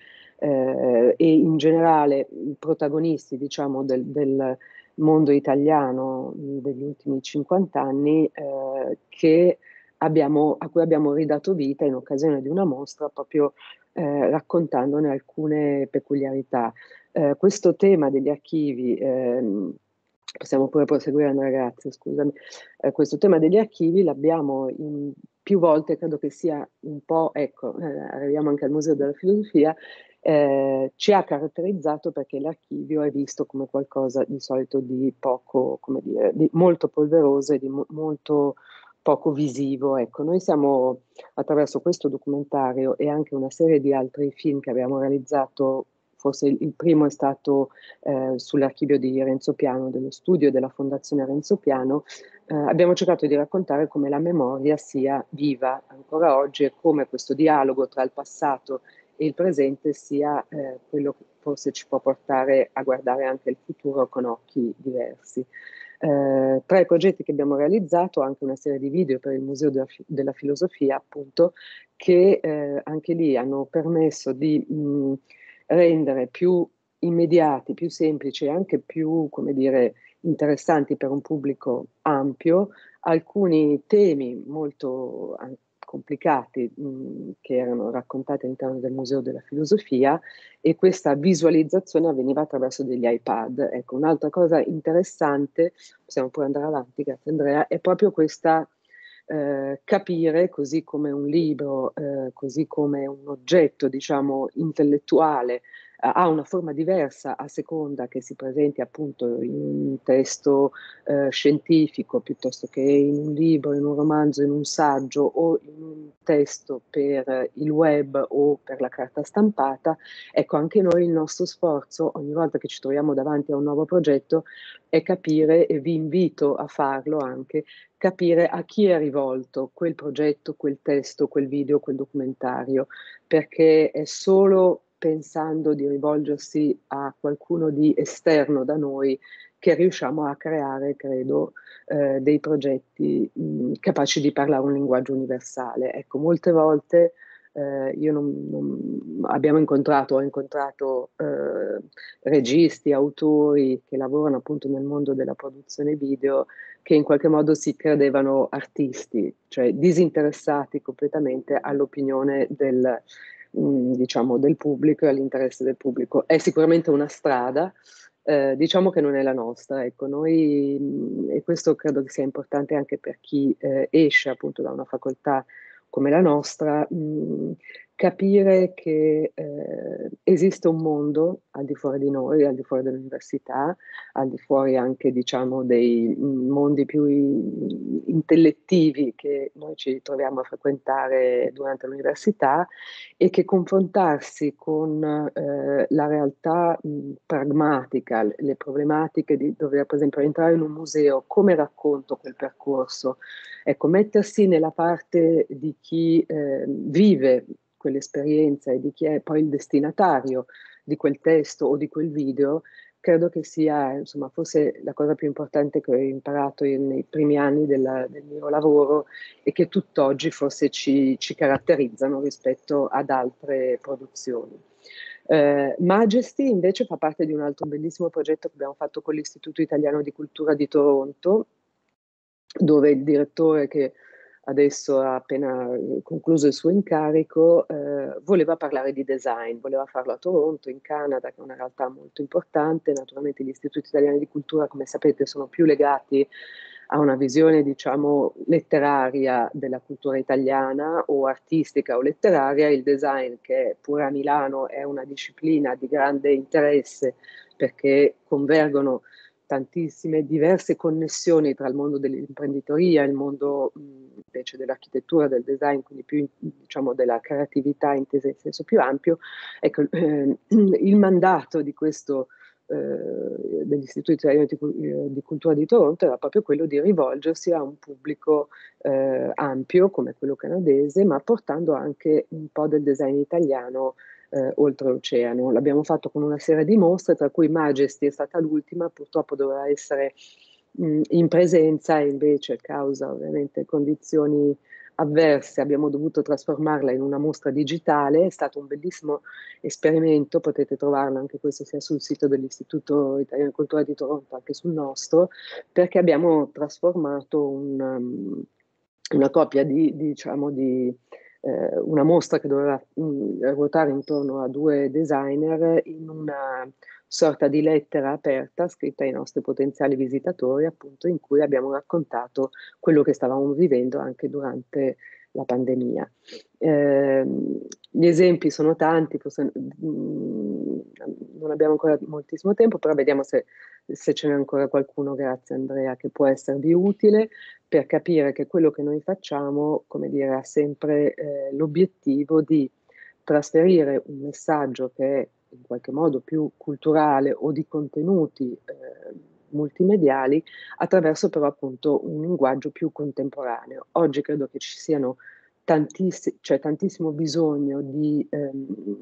eh, e in generale i protagonisti, diciamo, del, del mondo italiano degli ultimi cinquanta anni eh, che abbiamo, a cui abbiamo ridato vita in occasione di una mostra, proprio eh, raccontandone alcune peculiarità. Eh, questo tema degli archivi, ehm, possiamo pure proseguire Andrea, grazie, scusami, eh, questo tema degli archivi l'abbiamo in più volte, credo che sia un po', ecco, eh, arriviamo anche al Museo della Filosofia, eh, ci ha caratterizzato perché l'archivio è visto come qualcosa di solito di poco, come dire, di molto polveroso e di mo- molto poco visivo. Ecco, noi siamo attraverso questo documentario e anche una serie di altri film che abbiamo realizzato, forse il, il primo è stato eh, sull'archivio di Renzo Piano, dello studio della Fondazione Renzo Piano, eh, abbiamo cercato di raccontare come la memoria sia viva ancora oggi e come questo dialogo tra il passato e il presente sia eh, quello che forse ci può portare a guardare anche il futuro con occhi diversi. Eh, tra i progetti che abbiamo realizzato anche una serie di video per il Museo della, della Filosofia, appunto, che eh, anche lì hanno permesso di mh, rendere più immediati, più semplici e anche più, come dire, interessanti per un pubblico ampio alcuni temi molto complicati mh, che erano raccontati all'interno del Museo della Filosofia, e questa visualizzazione avveniva attraverso degli iPad. Ecco, un'altra cosa interessante, possiamo pure andare avanti, grazie Andrea, è proprio questa eh, capire, così come un libro, eh, così come un oggetto, diciamo, intellettuale, ha una forma diversa a seconda che si presenti appunto in un testo eh, scientifico piuttosto che in un libro, in un romanzo, in un saggio o in un testo per il web o per la carta stampata. Ecco, anche noi il nostro sforzo ogni volta che ci troviamo davanti a un nuovo progetto è capire, e vi invito a farlo anche, capire a chi è rivolto quel progetto, quel testo, quel video, quel documentario, perché è solo pensando di rivolgersi a qualcuno di esterno da noi che riusciamo a creare, credo, eh, dei progetti mh, capaci di parlare un linguaggio universale. Ecco, molte volte eh, io non, non, abbiamo incontrato, ho incontrato eh, registi, autori che lavorano appunto nel mondo della produzione video, che in qualche modo si credevano artisti, cioè disinteressati completamente all'opinione del diciamo del pubblico e all'interesse del pubblico. È sicuramente una strada, eh, diciamo che non è la nostra, ecco, noi, mh, e questo credo che sia importante anche per chi eh, esce appunto da una facoltà come la nostra, mh, capire che eh, esiste un mondo al di fuori di noi, al di fuori dell'università, al di fuori anche, diciamo, dei mondi più intellettivi che noi ci troviamo a frequentare durante l'università, e che confrontarsi con eh, la realtà mh, pragmatica, le, le problematiche di dover, per esempio, entrare in un museo, come racconto quel percorso, ecco, mettersi nella parte di chi eh, vive quell'esperienza e di chi è poi il destinatario di quel testo o di quel video, credo che sia, insomma, forse la cosa più importante che ho imparato in, nei primi anni della, del mio lavoro, e che tutt'oggi forse ci, ci caratterizzano rispetto ad altre produzioni. Eh, Majesty invece fa parte di un altro bellissimo progetto che abbiamo fatto con l'Istituto Italiano di Cultura di Toronto, dove il direttore, che adesso ha appena concluso il suo incarico, eh, voleva parlare di design, voleva farlo a Toronto, in Canada, che è una realtà molto importante. Naturalmente gli istituti italiani di cultura, come sapete, sono più legati a una visione, diciamo, letteraria della cultura italiana, o artistica o letteraria. Il design, che pure a Milano è una disciplina di grande interesse, perché convergono tantissime diverse connessioni tra il mondo dell'imprenditoria e il mondo mh, invece dell'architettura, del design, quindi più, diciamo, della creatività intesa in senso più ampio. Ecco, eh, il mandato di questo eh, dell'Istituto Italiano di, di Cultura di Toronto era proprio quello di rivolgersi a un pubblico eh, ampio come quello canadese, ma portando anche un po' del design italiano Eh, oltreoceano. L'abbiamo fatto con una serie di mostre, tra cui Majesty è stata l'ultima. Purtroppo doveva essere mh, in presenza, e invece, a causa ovviamente condizioni avverse, abbiamo dovuto trasformarla in una mostra digitale. È stato un bellissimo esperimento, potete trovarlo anche questo sia sul sito dell'Istituto Italiano di Cultura di Toronto, anche sul nostro, perché abbiamo trasformato un, um, una copia di, diciamo, di eh, una mostra che doveva mh, ruotare intorno a due designer, in una sorta di lettera aperta scritta ai nostri potenziali visitatori, appunto, in cui abbiamo raccontato quello che stavamo vivendo anche durante la pandemia. Eh, gli esempi sono tanti, forse, mh, non abbiamo ancora moltissimo tempo, però vediamo se, se ce n'è ancora qualcuno, grazie Andrea, che può esservi utile per capire che quello che noi facciamo, come dire, ha sempre eh, l'obiettivo di trasferire un messaggio che è in qualche modo più culturale o di contenuti eh, multimediali, attraverso però appunto un linguaggio più contemporaneo. Oggi credo che ci siano tantiss- cioè, tantissimo bisogno di ehm,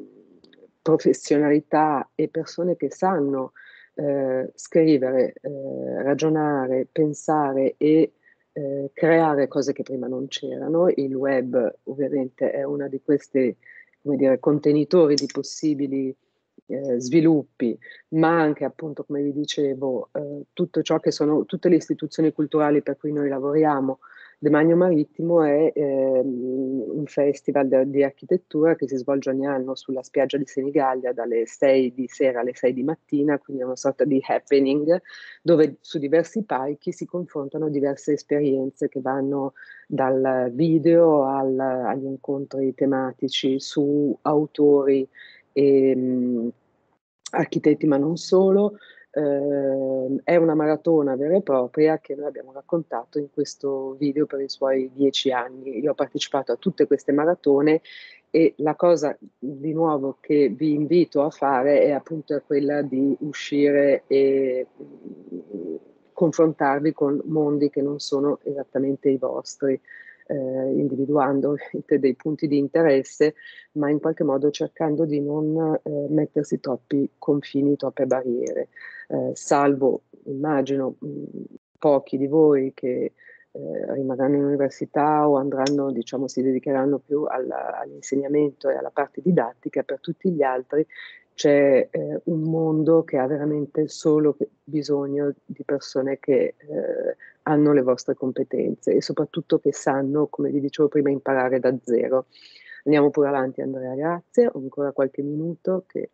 professionalità e persone che sanno eh, scrivere, eh, ragionare, pensare e eh, creare cose che prima non c'erano. Il web ovviamente è una di queste, come dire, contenitori di possibili eh, sviluppi, ma anche, appunto, come vi dicevo, eh, tutto ciò che sono tutte le istituzioni culturali per cui noi lavoriamo. Demanio Marittimo è ehm, un festival de- di architettura che si svolge ogni anno sulla spiaggia di Senigallia dalle sei di sera alle sei di mattina, quindi è una sorta di happening dove su diversi palchi si confrontano diverse esperienze che vanno dal video al, agli incontri tematici su autori e mh, architetti, ma non solo. Eh, è una maratona vera e propria che noi abbiamo raccontato in questo video per i suoi dieci anni. Io ho partecipato a tutte queste maratone, e la cosa di nuovo che vi invito a fare è appunto quella di uscire e mh, confrontarvi con mondi che non sono esattamente i vostri, eh, individuando dei punti di interesse, ma in qualche modo cercando di non eh, mettersi troppi confini, troppe barriere, eh, salvo, immagino, mh, pochi di voi che eh, rimarranno in università o andranno, diciamo, si dedicheranno più alla, all'insegnamento e alla parte didattica. Per tutti gli altri c'è eh, un mondo che ha veramente solo bisogno di persone che eh, hanno le vostre competenze e soprattutto che sanno, come vi dicevo prima, imparare da zero. Andiamo pure avanti, Andrea, grazie. Ho ancora qualche minuto che,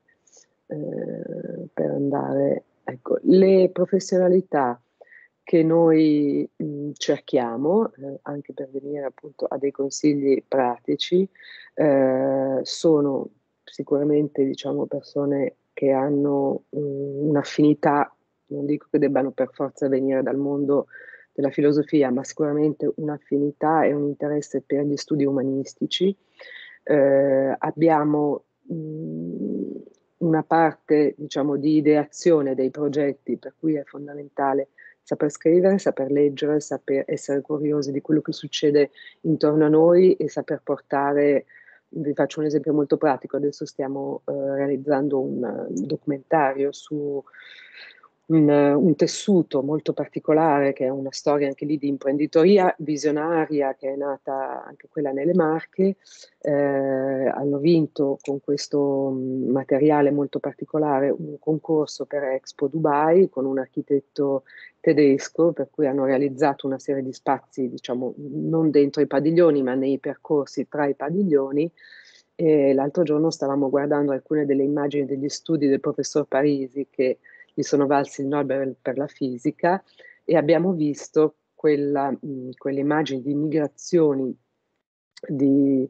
eh, per andare. Ecco, le professionalità che noi mh, cerchiamo, eh, anche per venire appunto a dei consigli pratici, eh, sono sicuramente, diciamo, persone che hanno um, un'affinità, non dico che debbano per forza venire dal mondo della filosofia, ma sicuramente un'affinità e un interesse per gli studi umanistici. Eh, abbiamo mh, una parte, diciamo, di ideazione dei progetti, per cui è fondamentale saper scrivere, saper leggere, saper essere curiosi di quello che succede intorno a noi e saper portare. Vi faccio un esempio molto pratico: adesso stiamo eh, realizzando un, un documentario su un, un tessuto molto particolare, che è una storia anche lì di imprenditoria visionaria, che è nata anche quella nelle Marche. Eh, hanno vinto con questo mh, materiale molto particolare un concorso per Expo Dubai con un architetto tedesco, per cui hanno realizzato una serie di spazi, diciamo, non dentro i padiglioni, ma nei percorsi tra i padiglioni. E l'altro giorno stavamo guardando alcune delle immagini degli studi del professor Parisi, che gli sono valsi il Nobel per la fisica, e abbiamo visto quella, mh, quelle immagini di migrazioni di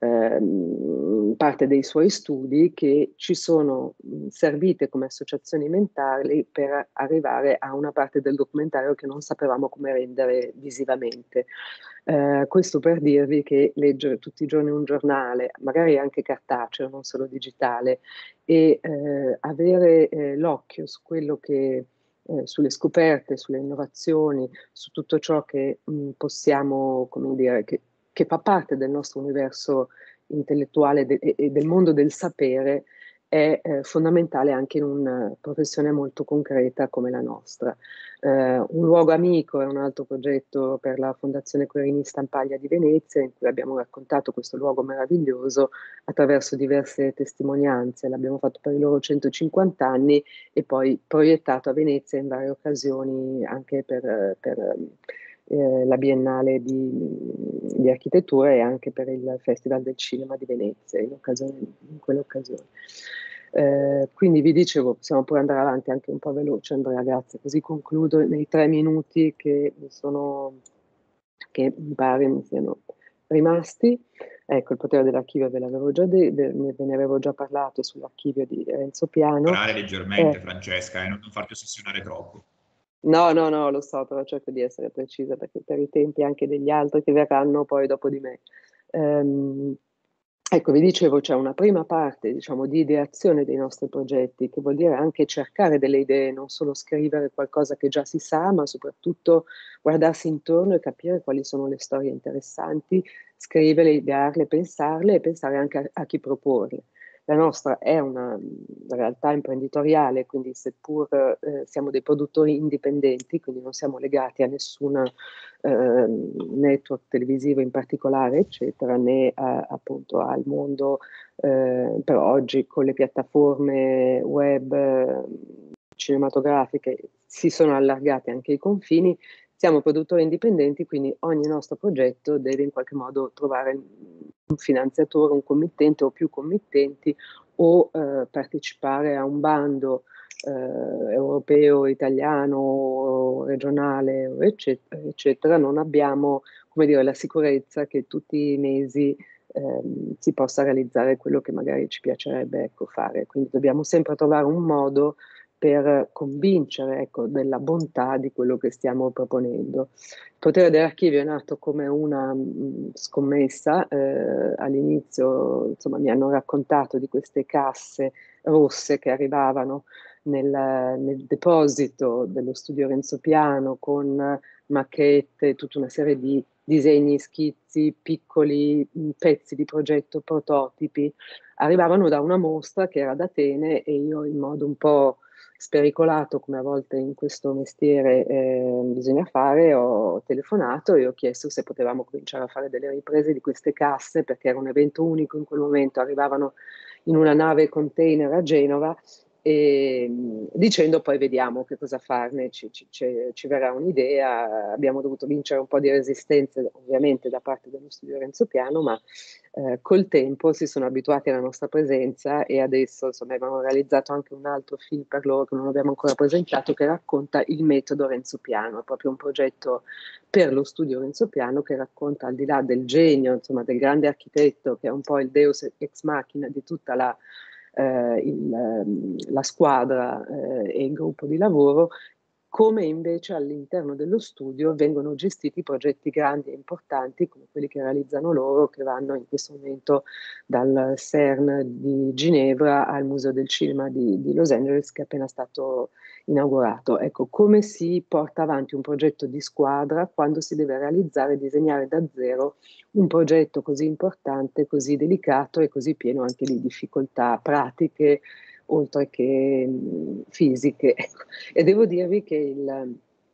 ehm, parte dei suoi studi, che ci sono mh, servite come associazioni mentali per arrivare a una parte del documentario che non sapevamo come rendere visivamente. Eh, questo per dirvi che leggere tutti i giorni un giornale, magari anche cartaceo, non solo digitale, e eh, avere eh, l'occhio su quello che, eh, sulle scoperte, sulle innovazioni, su tutto ciò che mh, possiamo, come dire, che, che fa parte del nostro universo intellettuale de- e del mondo del sapere, è eh, fondamentale anche in una professione molto concreta come la nostra. Eh, un luogo amico è un altro progetto per la Fondazione Querini Stampaglia di Venezia, in cui abbiamo raccontato questo luogo meraviglioso attraverso diverse testimonianze. L'abbiamo fatto per i loro centocinquanta anni e poi proiettato a Venezia in varie occasioni anche per, per eh, la Biennale di, di Architettura e anche per il Festival del Cinema di Venezia in, occasione, in quell'occasione. Eh, quindi vi dicevo, possiamo pure andare avanti anche un po' veloce, Andrea, grazie, così concludo nei tre minuti che mi sono, che mi pare mi siano rimasti. Ecco, il potere dell'archivio ve l'avevo già de- de- ve ne avevo già parlato sull'archivio di Renzo Piano. Parlare leggermente, Eh, Francesca, e non farti ossessionare troppo. No, no, no, lo so, però cerco di essere precisa perché per i tempi anche degli altri che verranno poi dopo di me. Ehm, ecco, vi dicevo, c'è una prima parte, diciamo, di ideazione dei nostri progetti, che vuol dire anche cercare delle idee, non solo scrivere qualcosa che già si sa, ma soprattutto guardarsi intorno e capire quali sono le storie interessanti, scriverle, idearle, pensarle e pensare anche a, a chi proporle. La nostra è una realtà imprenditoriale, quindi seppur eh, siamo dei produttori indipendenti, quindi non siamo legati a nessun eh, network televisivo in particolare, eccetera, né a, appunto al mondo, eh, però oggi con le piattaforme web eh, cinematografiche si sono allargati anche i confini. Siamo produttori indipendenti, quindi ogni nostro progetto deve in qualche modo trovare un finanziatore, un committente o più committenti, o eh, partecipare a un bando eh, europeo, italiano, regionale, eccetera, eccetera. Non abbiamo, come dire, la sicurezza che tutti i mesi ehm, si possa realizzare quello che magari ci piacerebbe, ecco, fare. Quindi dobbiamo sempre trovare un modo per convincere, ecco, della bontà di quello che stiamo proponendo. Il potere dell'archivio è nato come una mh, scommessa. Eh, all'inizio, insomma, mi hanno raccontato di queste casse rosse che arrivavano nel, nel deposito dello studio Renzo Piano con macchette, tutta una serie di disegni, schizzi, piccoli mh, pezzi di progetto, prototipi. Arrivavano da una mostra che era ad Atene e io, in modo un po' spericolato, come a volte in questo mestiere eh, bisogna fare, ho telefonato e ho chiesto se potevamo cominciare a fare delle riprese di queste casse, perché era un evento unico in quel momento. Arrivavano in una nave container a Genova e dicendo poi vediamo che cosa farne, ci, ci, ci verrà un'idea. Abbiamo dovuto vincere un po' di resistenze ovviamente da parte dello studio Renzo Piano, ma eh, col tempo si sono abituati alla nostra presenza e adesso insomma abbiamo realizzato anche un altro film per loro che non abbiamo ancora presentato, che racconta il metodo Renzo Piano. È proprio un progetto per lo studio Renzo Piano che racconta, al di là del genio, insomma del grande architetto che è un po' il deus ex machina di tutta la Eh, il, la squadra eh, e il gruppo di lavoro, come invece all'interno dello studio vengono gestiti progetti grandi e importanti come quelli che realizzano loro, che vanno in questo momento dal CERN di Ginevra al Museo del Cinema di, di Los Angeles, che è appena stato inaugurato. Ecco, come si porta avanti un progetto di squadra quando si deve realizzare e disegnare da zero un progetto così importante, così delicato e così pieno anche di difficoltà pratiche, oltre che mh, fisiche. Ecco. E devo dirvi che il,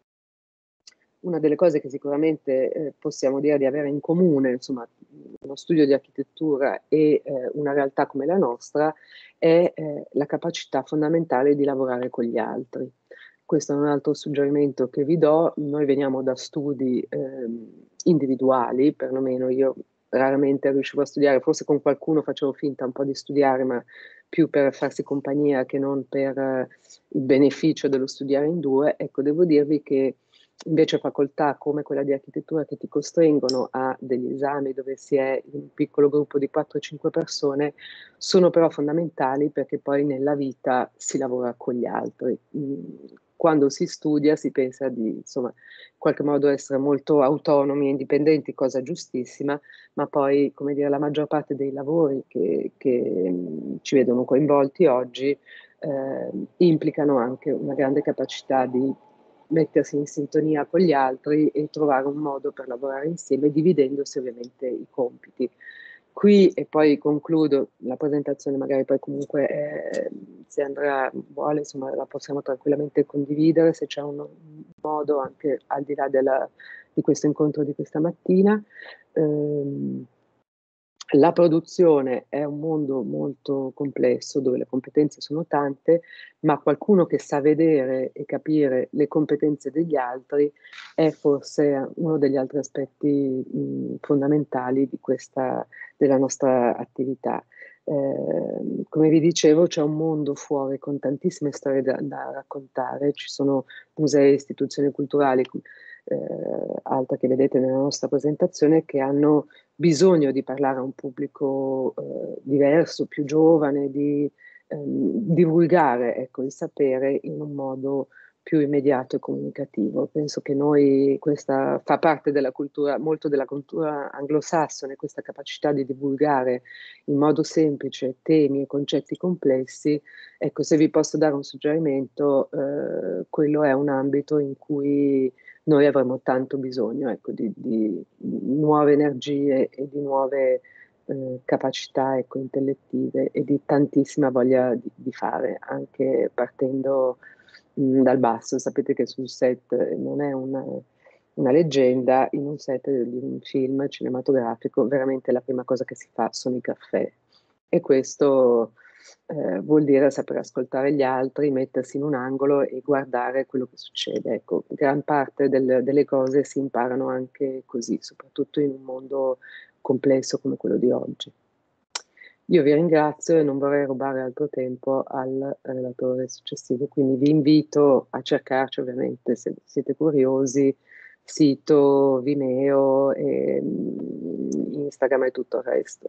una delle cose che sicuramente eh, possiamo dire di avere in comune, insomma, uno studio di architettura e eh, una realtà come la nostra, è eh, la capacità fondamentale di lavorare con gli altri. Questo è un altro suggerimento che vi do. Noi veniamo da studi eh, individuali, perlomeno io raramente riuscivo a studiare, forse con qualcuno facevo finta un po' di studiare, ma più per farsi compagnia che non per eh, il beneficio dello studiare in due. Ecco, devo dirvi che invece facoltà come quella di architettura, che ti costringono a degli esami dove si è in un piccolo gruppo di quattro cinque persone, sono però fondamentali perché poi nella vita si lavora con gli altri. Quando si studia si pensa di, insomma, in qualche modo essere molto autonomi e indipendenti, cosa giustissima, ma poi, come dire, la maggior parte dei lavori che, che mh, ci vedono coinvolti oggi eh, implicano anche una grande capacità di mettersi in sintonia con gli altri e trovare un modo per lavorare insieme, dividendosi ovviamente i compiti. Qui, e poi concludo la presentazione, magari poi comunque eh, se Andrea vuole, insomma, la possiamo tranquillamente condividere, se c'è un, un modo anche al di là della, di questo incontro di questa mattina. Ehm, La produzione è un mondo molto complesso dove le competenze sono tante, ma qualcuno che sa vedere e capire le competenze degli altri è forse uno degli altri aspetti mh, fondamentali di questa, della nostra attività. Eh, come vi dicevo, c'è un mondo fuori con tantissime storie da, da raccontare, ci sono musei, istituzioni culturali, eh, altre che vedete nella nostra presentazione, che hanno bisogno di parlare a un pubblico eh, diverso, più giovane, di ehm, divulgare, ecco, il sapere in un modo più immediato e comunicativo. Penso che noi, questa fa parte della cultura, molto della cultura anglosassone, questa capacità di divulgare in modo semplice temi e concetti complessi. Ecco, se vi posso dare un suggerimento, eh, quello è un ambito in cui noi avremo tanto bisogno, ecco, di, di nuove energie e di nuove eh, capacità, ecco, intellettive e di tantissima voglia di, di fare, anche partendo mh, dal basso. Sapete che sul set non è una, una leggenda, in un set di un film cinematografico veramente la prima cosa che si fa sono i caffè, e questo eh, vuol dire saper ascoltare gli altri, mettersi in un angolo e guardare quello che succede. Ecco, gran parte del, delle cose si imparano anche così, soprattutto in un mondo complesso come quello di oggi. Io vi ringrazio e non vorrei rubare altro tempo al relatore successivo, quindi vi invito a cercarci, ovviamente, se siete curiosi, sito, Vimeo, e, Instagram e tutto il resto.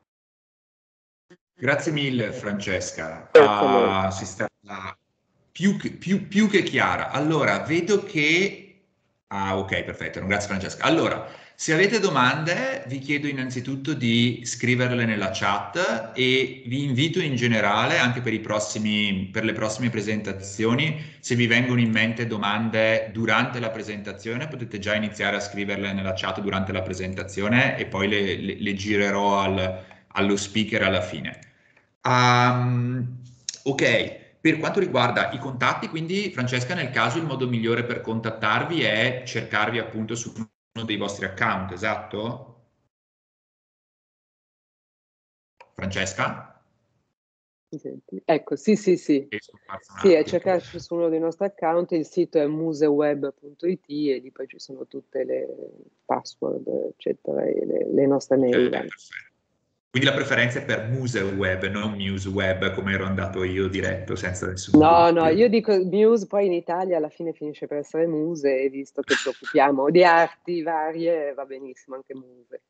Grazie mille Francesca, Grazie uh, si sta più che, più, più che chiara. Allora, vedo che... Ah, ok, perfetto, grazie Francesca. Allora, se avete domande, vi chiedo innanzitutto di scriverle nella chat e vi invito in generale, anche per, i prossimi, per le prossime presentazioni, se vi vengono in mente domande durante la presentazione, potete già iniziare a scriverle nella chat durante la presentazione e poi le, le, le girerò al, allo speaker alla fine. Um, ok. Per quanto riguarda i contatti, quindi Francesca, nel caso il modo migliore per contattarvi è cercarvi appunto su uno dei vostri account, esatto? Francesca? Mi senti? Ecco, sì, sì, sì. È scomparso un Sì, è attimo. cercarci su uno dei nostri account, il sito è museweb punto it e lì poi ci sono tutte le password, eccetera, e le, le nostre Ok, mail. perfetto. Quindi la preferenza è per MuseWeb, non MuseWeb, come ero andato io diretto, senza nessun No, no, dubbio. io dico Muse, poi in Italia alla fine finisce per essere Muse, e visto che ci occupiamo di arti varie, va benissimo anche Muse.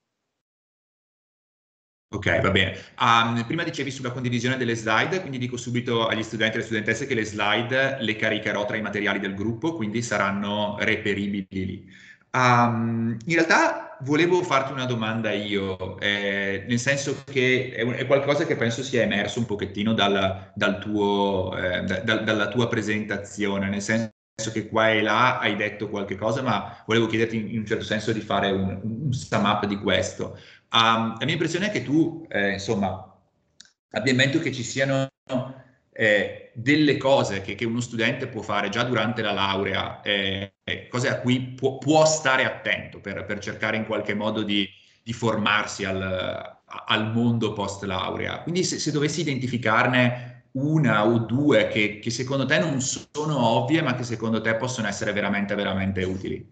Ok, va bene. Um, prima dicevi sulla condivisione delle slide, quindi dico subito agli studenti e alle studentesse che le slide le caricherò tra i materiali del gruppo, quindi saranno reperibili lì. Um, in realtà volevo farti una domanda io, eh, nel senso che è, un- è qualcosa che penso sia emerso un pochettino dal, dal tuo, eh, da- da- dalla tua presentazione, nel senso che qua e là hai detto qualche cosa, ma volevo chiederti in, in un certo senso di fare un, un sum up di questo. Um, la mia impressione è che tu, eh, insomma, abbia in mente che ci siano eh, delle cose che, che uno studente può fare già durante la laurea, eh, cose a cui può, può stare attento per, per cercare in qualche modo di, di formarsi al, al mondo post laurea. Quindi se, se dovessi identificarne una o due che, che secondo te non sono ovvie, ma che secondo te possono essere veramente, veramente utili.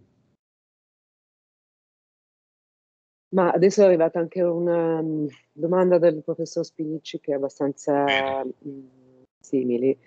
Ma adesso è arrivata anche una um, domanda del professor Spinicci che è abbastanza Bene. um, simili.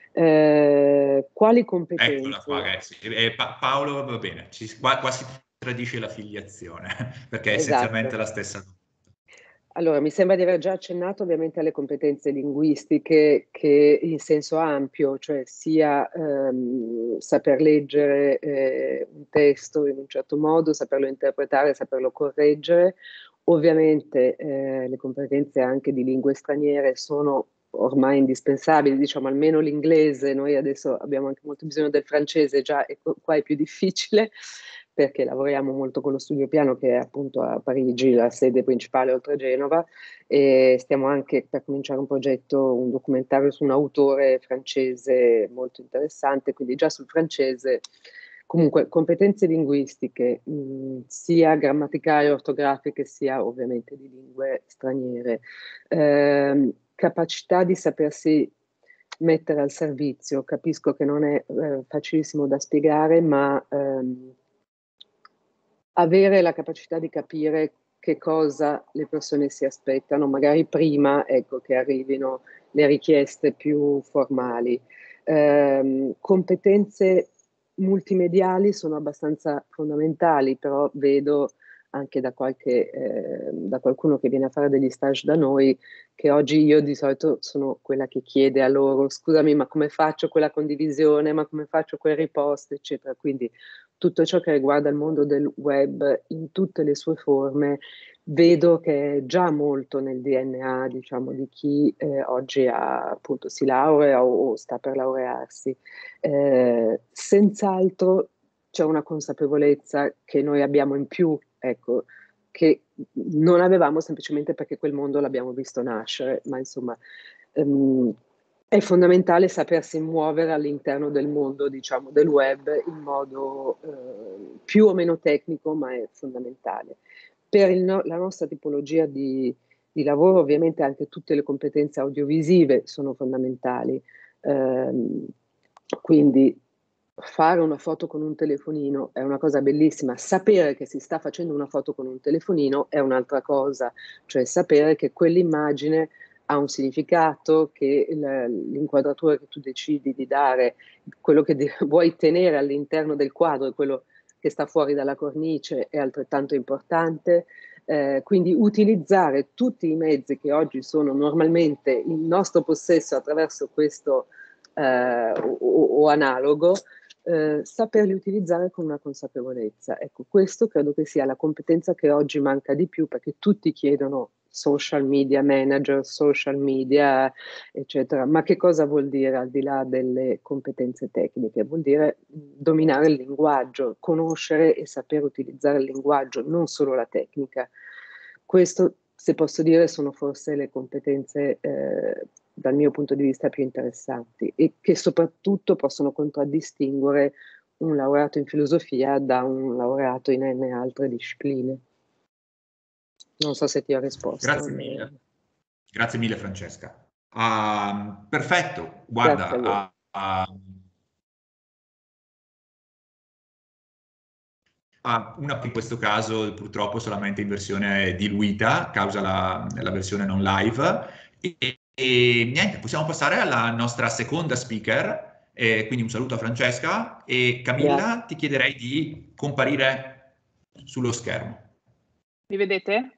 Eh, quali Eccola qua, competenze? ragazzi. E Pa- Paolo va bene, ci- qua, qua si tradisce la filiazione, perché è essenzialmente Esatto. la stessa. Allora, mi sembra di aver già accennato ovviamente alle competenze linguistiche che in senso ampio, cioè sia ehm, saper leggere eh, un testo in un certo modo, saperlo interpretare, saperlo correggere. Ovviamente eh, le competenze anche di lingue straniere sono ormai indispensabili, diciamo almeno l'inglese, noi adesso abbiamo anche molto bisogno del francese, già e qua è più difficile perché lavoriamo molto con lo Studio Piano che è appunto a Parigi, la sede principale oltre a Genova, e stiamo anche per cominciare un progetto, un documentario su un autore francese molto interessante, quindi già sul francese. Comunque, competenze linguistiche, mh, sia grammaticali, ortografiche, sia ovviamente di lingue straniere. Eh, capacità di sapersi mettere al servizio, capisco che non è eh, facilissimo da spiegare, ma ehm, avere la capacità di capire che cosa le persone si aspettano, magari prima, ecco, che arrivino le richieste più formali. Eh, competenze multimediali sono abbastanza fondamentali, però vedo anche da, qualche, eh, da qualcuno che viene a fare degli stage da noi, che oggi io di solito sono quella che chiede a loro, scusami, ma come faccio quella condivisione, ma come faccio quel ripost, eccetera. Quindi tutto ciò che riguarda il mondo del web in tutte le sue forme, vedo che è già molto nel D N A, diciamo, di chi eh, oggi ha, appunto, si laurea o, o sta per laurearsi. Eh, senz'altro c'è una consapevolezza che noi abbiamo in più, ecco, che non avevamo semplicemente perché quel mondo l'abbiamo visto nascere, ma insomma ehm, è fondamentale sapersi muovere all'interno del mondo, diciamo, del web in modo eh, più o meno tecnico, ma è fondamentale. Per il no- la nostra tipologia di, di lavoro, ovviamente anche tutte le competenze audiovisive sono fondamentali. Ehm, quindi fare una foto con un telefonino è una cosa bellissima, sapere che si sta facendo una foto con un telefonino è un'altra cosa, cioè sapere che quell'immagine ha un significato, che l'inquadratura che tu decidi di dare, quello che de- vuoi tenere all'interno del quadro e quello che sta fuori dalla cornice è altrettanto importante. Eh, quindi utilizzare tutti i mezzi che oggi sono normalmente in nostro possesso attraverso questo eh, o, o analogo, eh, saperli utilizzare con una consapevolezza. Ecco, questo credo che sia la competenza che oggi manca di più perché tutti chiedono social media manager, social media, eccetera. Ma che cosa vuol dire al di là delle competenze tecniche? Vuol dire dominare il linguaggio, conoscere e saper utilizzare il linguaggio, non solo la tecnica. Questo, se posso dire, sono forse le competenze eh, dal mio punto di vista più interessanti e che soprattutto possono contraddistinguere un laureato in filosofia da un laureato in N altre discipline. Non so se ti ho risposto. Grazie mille. Grazie mille Francesca. Uh, perfetto, guarda, uh, uh, uh, una in questo caso purtroppo solamente in versione diluita, causa la, la versione non live, e, e niente, possiamo passare alla nostra seconda speaker, e quindi un saluto a Francesca, e Camilla, yeah. Ti chiederei di comparire sullo schermo. Mi vedete?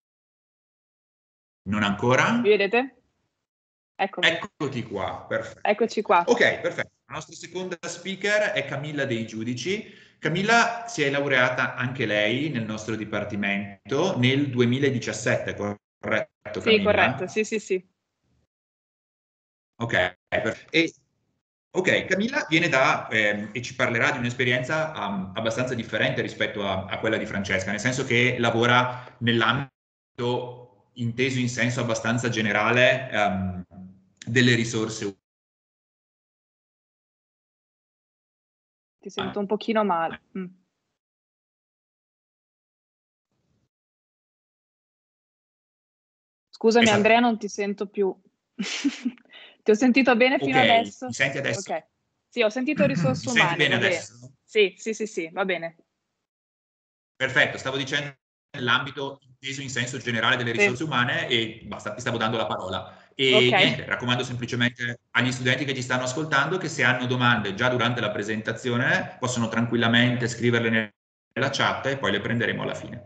Non ancora? Mi vedete? Eccomi. Eccoti qua, perfetto. Eccoci qua. Ok, perfetto. La nostra seconda speaker è Camilla Dei Giudici. Camilla si è laureata anche lei nel nostro dipartimento nel duemiladiciassette, corretto Camilla? Sì, corretto, sì, sì, sì. Ok, perfetto. E, ok, Camilla viene da, eh, e ci parlerà di un'esperienza um, abbastanza differente rispetto a, a quella di Francesca, nel senso che lavora nell'ambito inteso in senso abbastanza generale um, delle risorse umane. Ti sento un pochino male. Mm. Scusami Esatto. Andrea, non ti sento più. Ti ho sentito bene fino okay, adesso? Mi senti adesso? Ok. Sì, ho sentito risorse umane. Mi senti bene adesso? Sì, sì, sì, sì, va bene. Perfetto, stavo dicendo nell'ambito inteso in senso generale delle risorse sì. umane e basta, ti stavo dando la parola. E okay. Niente, raccomando semplicemente agli studenti che ci stanno ascoltando che se hanno domande già durante la presentazione possono tranquillamente scriverle nella chat e poi le prenderemo alla fine.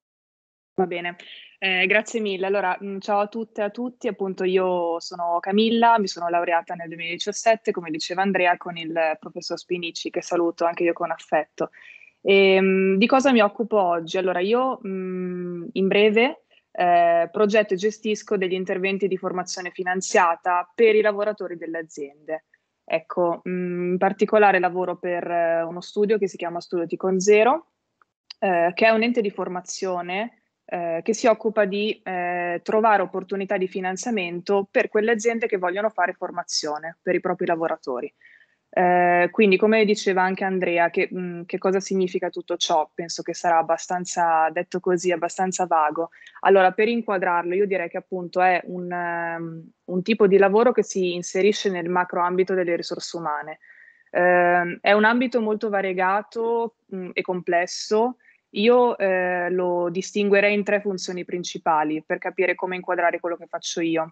Va bene, eh, grazie mille. Allora, mh, ciao a tutte e a tutti, appunto io sono Camilla, mi sono laureata nel duemiladiciassette, come diceva Andrea, con il professor Spinici, che saluto anche io con affetto. E, mh, di cosa mi occupo oggi? Allora, io mh, in breve eh, progetto e gestisco degli interventi di formazione finanziata per i lavoratori delle aziende. Ecco, mh, in particolare lavoro per eh, uno studio che si chiama Studio Ticon Zero, eh, che è un ente di formazione Eh, che si occupa di eh, trovare opportunità di finanziamento per quelle aziende che vogliono fare formazione per i propri lavoratori. Eh, quindi, come diceva anche Andrea, che, mh, che cosa significa tutto ciò? Penso che sarà abbastanza, detto così, abbastanza vago. Allora, per inquadrarlo, io direi che appunto è un, um, un tipo di lavoro che si inserisce nel macro ambito delle risorse umane. Eh, è un ambito molto variegato mh, e complesso. Io eh, lo distinguerei in tre funzioni principali per capire come inquadrare quello che faccio io.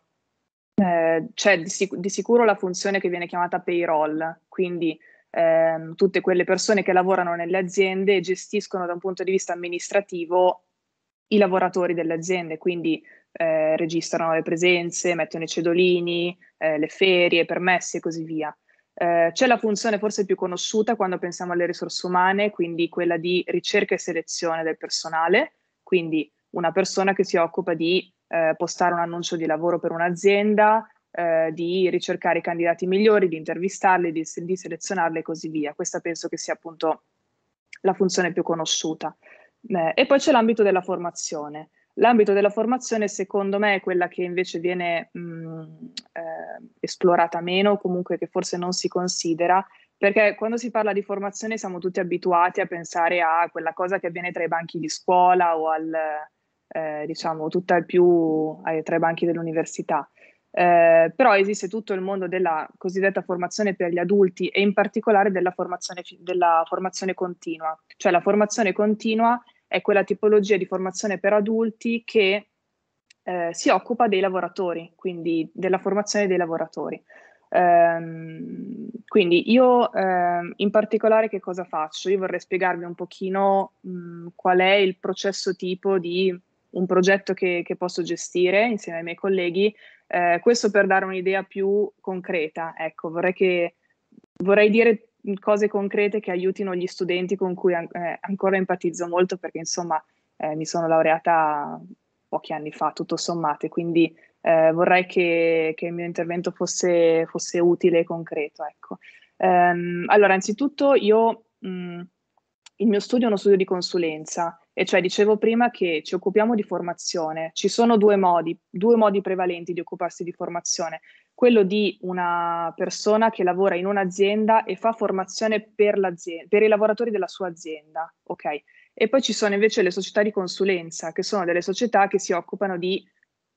Eh, c'è di, sic- di sicuro la funzione che viene chiamata payroll, quindi ehm, tutte quelle persone che lavorano nelle aziende e gestiscono da un punto di vista amministrativo i lavoratori delle aziende, quindi eh, registrano le presenze, mettono i cedolini, eh, le ferie, permessi e così via. Eh, c'è la funzione forse più conosciuta quando pensiamo alle risorse umane, quindi quella di ricerca e selezione del personale, quindi una persona che si occupa di eh, postare un annuncio di lavoro per un'azienda, eh, di ricercare i candidati migliori, di intervistarli, di, di selezionarli e così via. Questa penso che sia appunto la funzione più conosciuta. Eh, e poi c'è l'ambito della formazione. L'ambito della formazione, secondo me, è quella che invece viene mh, eh, esplorata meno, comunque che forse non si considera, perché quando si parla di formazione siamo tutti abituati a pensare a quella cosa che avviene tra i banchi di scuola o al, eh, diciamo, tutta più eh, tra i banchi dell'università. Eh, però esiste tutto il mondo della cosiddetta formazione per gli adulti e in particolare della formazione, della formazione continua. Cioè la formazione continua è quella tipologia di formazione per adulti che eh, si occupa dei lavoratori, quindi della formazione dei lavoratori. Um, quindi io um, in particolare che cosa faccio? Io vorrei spiegarvi un pochino um, qual è il processo tipo di un progetto che, che posso gestire insieme ai miei colleghi, eh, questo per dare un'idea più concreta. Ecco, vorrei, che, vorrei dire cose concrete che aiutino gli studenti con cui an- eh, ancora empatizzo molto perché insomma eh, mi sono laureata pochi anni fa, tutto sommato, quindi eh, vorrei che, che il mio intervento fosse, fosse utile e concreto. Ecco. Um, allora, anzitutto io, mh, il mio studio è uno studio di consulenza, e cioè dicevo prima che ci occupiamo di formazione. Ci sono due modi, due modi prevalenti di occuparsi di formazione. Quello di una persona che lavora in un'azienda e fa formazione per l'azienda, per i lavoratori della sua azienda, ok? E poi ci sono invece le società di consulenza, che sono delle società che si occupano di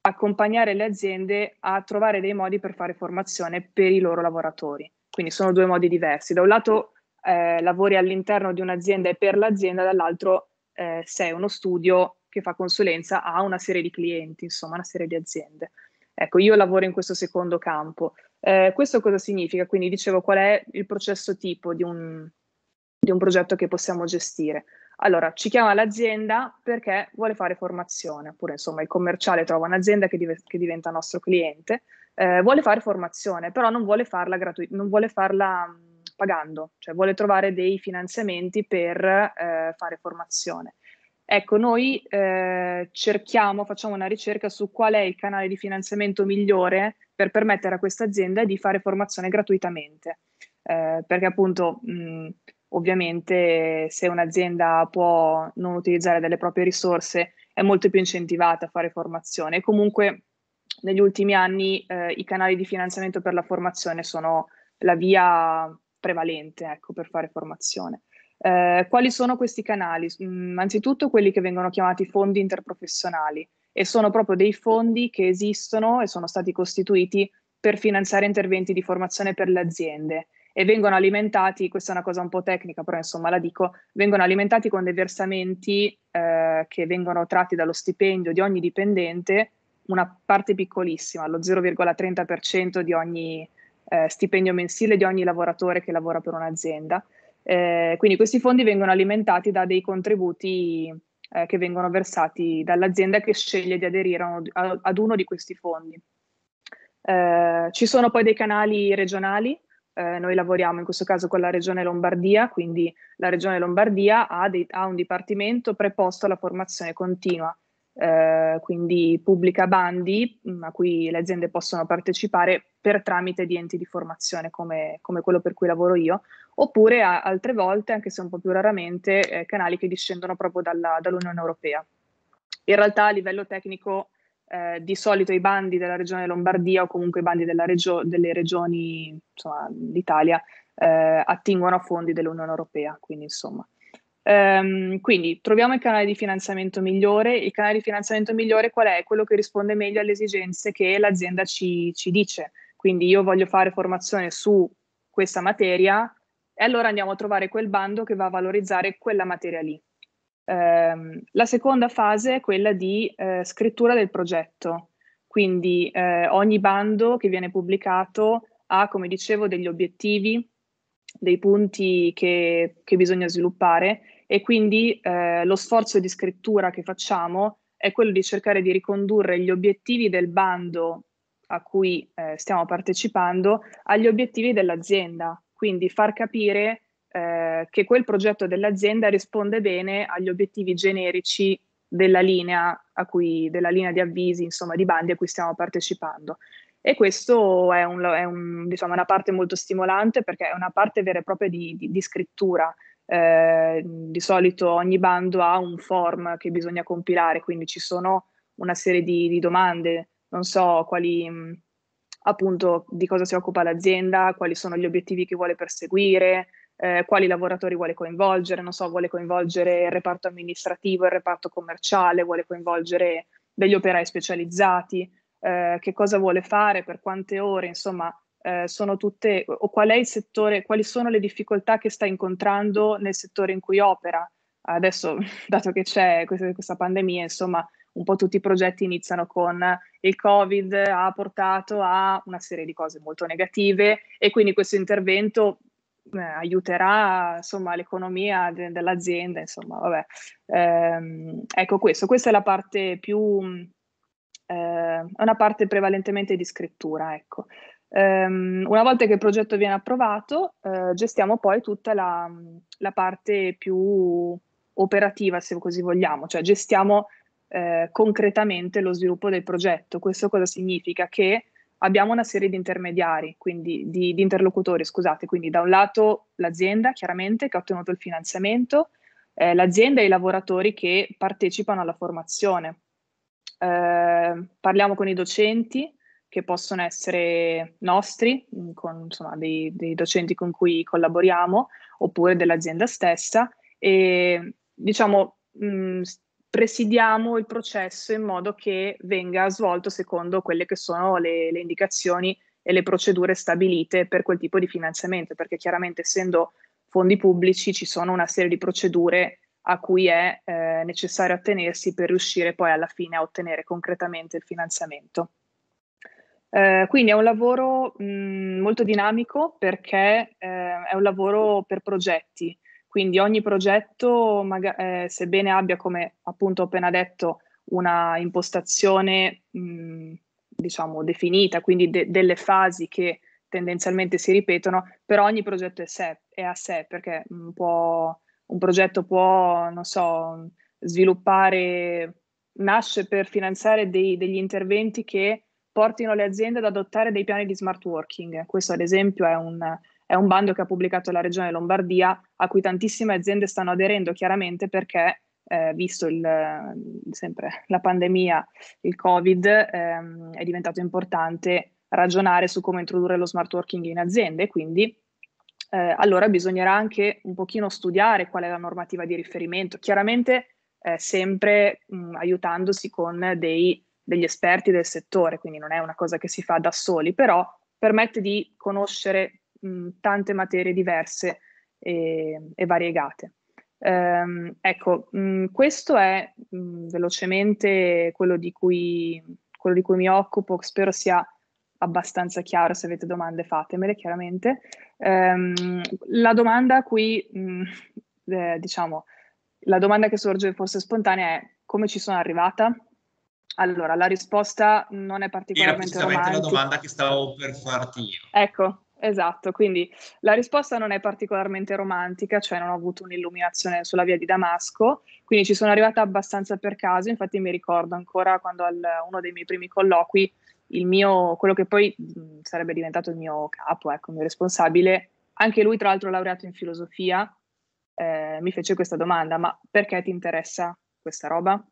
accompagnare le aziende a trovare dei modi per fare formazione per i loro lavoratori. Quindi sono due modi diversi. Da un lato eh, lavori all'interno di un'azienda e per l'azienda, dall'altro eh, sei uno studio che fa consulenza a una serie di clienti, insomma una serie di aziende. Ecco, io lavoro in questo secondo campo. Eh, questo cosa significa? Quindi dicevo, qual è il processo tipo di un, di un progetto che possiamo gestire? Allora, ci chiama l'azienda perché vuole fare formazione, oppure insomma il commerciale trova un'azienda che, div- che diventa nostro cliente, eh, vuole fare formazione, però non vuole farla gratuita, non vuole farla mh, pagando, cioè vuole trovare dei finanziamenti per eh, fare formazione. Ecco, noi eh, cerchiamo, facciamo una ricerca su qual è il canale di finanziamento migliore per permettere a questa azienda di fare formazione gratuitamente, eh, perché appunto mh, ovviamente se un'azienda può non utilizzare delle proprie risorse è molto più incentivata a fare formazione e comunque negli ultimi anni eh, i canali di finanziamento per la formazione sono la via prevalente, ecco, per fare formazione. Eh, quali sono questi canali? Mm, anzitutto quelli che vengono chiamati fondi interprofessionali e sono proprio dei fondi che esistono e sono stati costituiti per finanziare interventi di formazione per le aziende e vengono alimentati, questa è una cosa un po' tecnica, però insomma la dico, vengono alimentati con dei versamenti eh, che vengono tratti dallo stipendio di ogni dipendente, una parte piccolissima, lo zero virgola trenta per cento di ogni eh, stipendio mensile di ogni lavoratore che lavora per un'azienda. Eh, quindi questi fondi vengono alimentati da dei contributi eh, che vengono versati dall'azienda che sceglie di aderire a, a, ad uno di questi fondi. Eh, ci sono poi dei canali regionali, eh, noi lavoriamo in questo caso con la regione Lombardia, quindi la regione Lombardia ha, dei, ha un dipartimento preposto alla formazione continua, eh, quindi pubblica bandi mh, a cui le aziende possono partecipare per tramite di enti di formazione come, come quello per cui lavoro io, oppure a, altre volte, anche se un po' più raramente, eh, canali che discendono proprio dalla, dall'Unione Europea. In realtà a livello tecnico eh, di solito i bandi della regione Lombardia o comunque i bandi della regio- delle regioni insomma, d'Italia eh, attingono a fondi dell'Unione Europea, quindi insomma. Um, quindi troviamo il canale di finanziamento migliore. Il canale di finanziamento migliore qual è? Quello che risponde meglio alle esigenze che l'azienda ci, ci dice. Quindi io voglio fare formazione su questa materia e allora andiamo a trovare quel bando che va a valorizzare quella materia lì. Um, la seconda fase è quella di uh, scrittura del progetto. Quindi uh, ogni bando che viene pubblicato ha, come dicevo, degli obiettivi, dei punti che, che bisogna sviluppare e quindi eh, lo sforzo di scrittura che facciamo è quello di cercare di ricondurre gli obiettivi del bando a cui eh, stiamo partecipando agli obiettivi dell'azienda, quindi far capire eh, che quel progetto dell'azienda risponde bene agli obiettivi generici della linea, a cui, della linea di avvisi, insomma di bandi a cui stiamo partecipando. E questo è, un, è un, diciamo, una parte molto stimolante perché è una parte vera e propria di, di, di scrittura. Eh, di solito ogni bando ha un form che bisogna compilare, quindi ci sono una serie di, di domande, non so quali, mh, appunto, di cosa si occupa l'azienda, quali sono gli obiettivi che vuole perseguire, eh, quali lavoratori vuole coinvolgere, non so, vuole coinvolgere il reparto amministrativo, il reparto commerciale, vuole coinvolgere degli operai specializzati. Eh, che cosa vuole fare, per quante ore, insomma, eh, sono tutte, o qual è il settore, quali sono le difficoltà che sta incontrando nel settore in cui opera. Adesso, dato che c'è questa, questa pandemia, insomma, un po' tutti i progetti iniziano con il Covid ha portato a una serie di cose molto negative e quindi questo intervento eh, aiuterà, insomma, l'economia de- dell'azienda, insomma, vabbè. Ehm, ecco questo, questa è la parte più è eh, una parte prevalentemente di scrittura, ecco. Um, una volta che il progetto viene approvato, uh, gestiamo poi tutta la, la parte più operativa, se così vogliamo, cioè gestiamo uh, concretamente lo sviluppo del progetto. Questo cosa significa? Che abbiamo una serie di intermediari, quindi di, di interlocutori, scusate, quindi da un lato l'azienda, chiaramente, che ha ottenuto il finanziamento, eh, l'azienda e i lavoratori che partecipano alla formazione. Eh, parliamo con i docenti che possono essere nostri, con insomma, dei, dei docenti con cui collaboriamo, oppure dell'azienda stessa, e diciamo mh, presidiamo il processo in modo che venga svolto secondo quelle che sono le, le indicazioni e le procedure stabilite per quel tipo di finanziamento, perché chiaramente essendo fondi pubblici ci sono una serie di procedure a cui è eh, necessario attenersi per riuscire poi alla fine a ottenere concretamente il finanziamento. Eh, quindi è un lavoro mh, molto dinamico perché eh, è un lavoro per progetti, quindi ogni progetto, eh, sebbene abbia, come appunto ho appena detto, una impostazione mh, diciamo definita, quindi de- delle fasi che tendenzialmente si ripetono, però ogni progetto è, sé, è a sé, perché un, può, un progetto può, non so, sviluppare, nasce per finanziare dei, degli interventi che portino le aziende ad adottare dei piani di smart working. Questo ad esempio è un, è un bando che ha pubblicato la Regione Lombardia, a cui tantissime aziende stanno aderendo chiaramente perché, eh, visto il, sempre la pandemia, il Covid, ehm, è diventato importante ragionare su come introdurre lo smart working in aziende, quindi eh, allora bisognerà anche un pochino studiare qual è la normativa di riferimento, chiaramente eh, sempre mh, aiutandosi con dei, degli esperti del settore, quindi non è una cosa che si fa da soli, però permette di conoscere mh, tante materie diverse e, e variegate. Um, ecco, mh, questo è mh, velocemente quello di, cui, quello di cui mi occupo, spero sia abbastanza chiaro. Se avete domande fatemele chiaramente. Um, la domanda a cui, mh, eh, diciamo, la domanda che sorge forse spontanea è: come ci sono arrivata? Allora, la risposta non è particolarmente Era precisamente romantica. la domanda che stavo per farti io. Ecco, esatto, quindi la risposta non è particolarmente romantica, cioè non ho avuto un'illuminazione sulla via di Damasco, quindi ci sono arrivata abbastanza per caso. Infatti mi ricordo ancora quando al uno dei miei primi colloqui, il mio, quello che poi mh, sarebbe diventato il mio capo, ecco, il mio responsabile, anche lui tra l'altro laureato in filosofia, eh, mi fece questa domanda: ma perché ti interessa questa roba?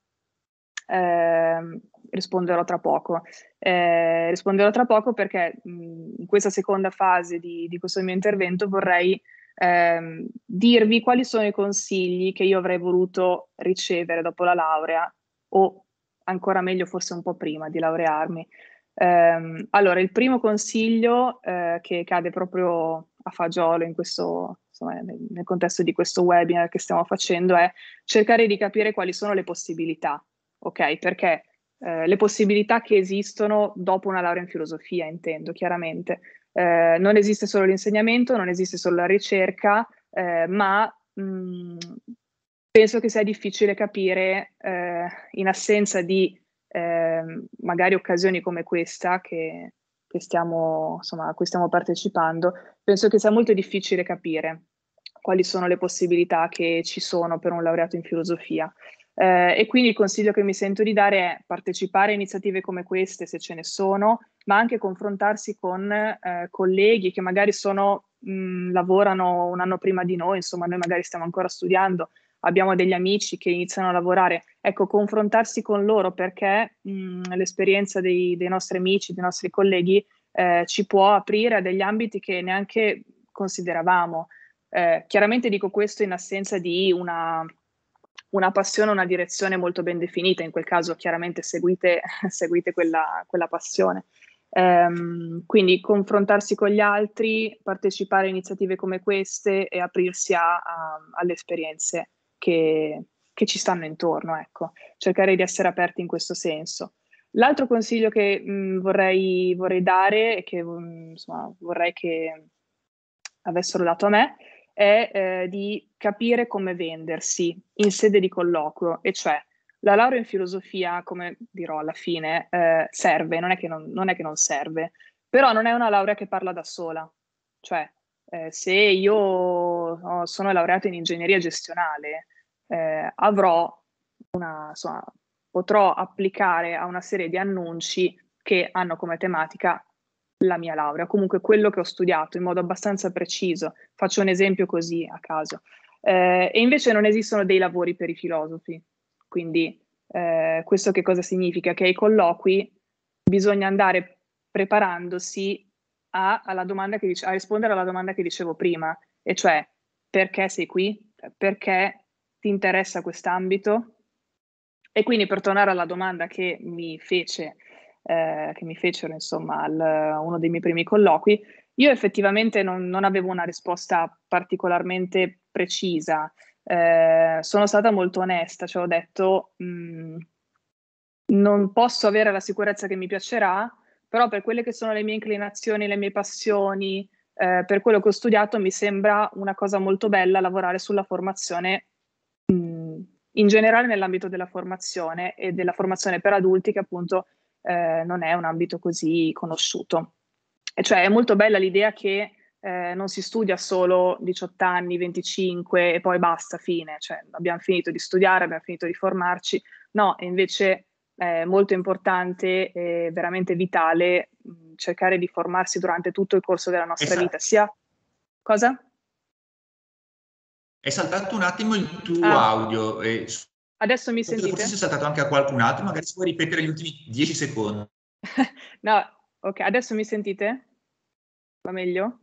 Eh, risponderò tra poco. Eh, risponderò tra poco perché mh, in questa seconda fase di, di questo mio intervento vorrei ehm, dirvi quali sono i consigli che io avrei voluto ricevere dopo la laurea, o ancora meglio forse un po' prima di laurearmi. Eh, allora, il primo consiglio eh, che cade proprio a fagiolo in questo, insomma, nel, nel contesto di questo webinar che stiamo facendo è cercare di capire quali sono le possibilità. Ok, perché eh, le possibilità che esistono dopo una laurea in filosofia, intendo chiaramente, eh, non esiste solo l'insegnamento, non esiste solo la ricerca, eh, ma mh, penso che sia difficile capire eh, in assenza di eh, magari occasioni come questa che, che stiamo, insomma, a cui stiamo partecipando, penso che sia molto difficile capire quali sono le possibilità che ci sono per un laureato in filosofia. Eh, e quindi il consiglio che mi sento di dare è partecipare a iniziative come queste, se ce ne sono, ma anche confrontarsi con eh, colleghi che magari sono, mh, lavorano un anno prima di noi, insomma noi magari stiamo ancora studiando, abbiamo degli amici che iniziano a lavorare, ecco, confrontarsi con loro perché mh, l'esperienza dei, dei nostri amici, dei nostri colleghi eh, ci può aprire a degli ambiti che neanche consideravamo. Eh, chiaramente dico questo in assenza di una una passione, una direzione molto ben definita. In quel caso chiaramente seguite, seguite quella, quella passione. Um, quindi confrontarsi con gli altri, partecipare a iniziative come queste e aprirsi a, a, alle esperienze che, che ci stanno intorno, ecco. Cercare di essere aperti in questo senso. L'altro consiglio che mh, vorrei, vorrei dare e che mh, insomma, vorrei che avessero dato a me è eh, di capire come vendersi in sede di colloquio, e cioè la laurea in filosofia, come dirò alla fine, eh, serve, non è, che non, non è che non serve, però non è una laurea che parla da sola. Cioè, eh, se io oh, sono laureato in ingegneria gestionale, eh, avrò una, insomma, potrò applicare a una serie di annunci che hanno come tematica la mia laurea, comunque quello che ho studiato in modo abbastanza preciso. Faccio un esempio così a caso. Eh, e invece non esistono dei lavori per i filosofi. Quindi eh, questo che cosa significa? Che ai colloqui bisogna andare preparandosi a, alla domanda che dice, a rispondere alla domanda che dicevo prima, e cioè: perché sei qui? Perché ti interessa quest'ambito? E quindi per tornare alla domanda che mi fece, eh, che mi fecero insomma al, uno dei miei primi colloqui, io effettivamente non, non avevo una risposta particolarmente precisa. Eh, sono stata molto onesta, cioè ho detto mh, non posso avere la sicurezza che mi piacerà, però per quelle che sono le mie inclinazioni, le mie passioni, eh, per quello che ho studiato mi sembra una cosa molto bella lavorare sulla formazione mh, in generale nell'ambito della formazione e della formazione per adulti, che appunto eh, non è un ambito così conosciuto. E cioè è molto bella l'idea che eh, non si studia solo diciotto anni, venticinque e poi basta, fine, cioè abbiamo finito di studiare, abbiamo finito di formarci, no, e invece è molto importante e veramente vitale mh, cercare di formarsi durante tutto il corso della nostra Esatto. vita, sia... Cosa? È saltato un attimo il tuo Ah. audio. E Adesso mi forse sentite? si è saltato anche a qualcun altro, magari si può ripetere gli ultimi dieci secondi. No, ok, adesso mi sentite? Va meglio?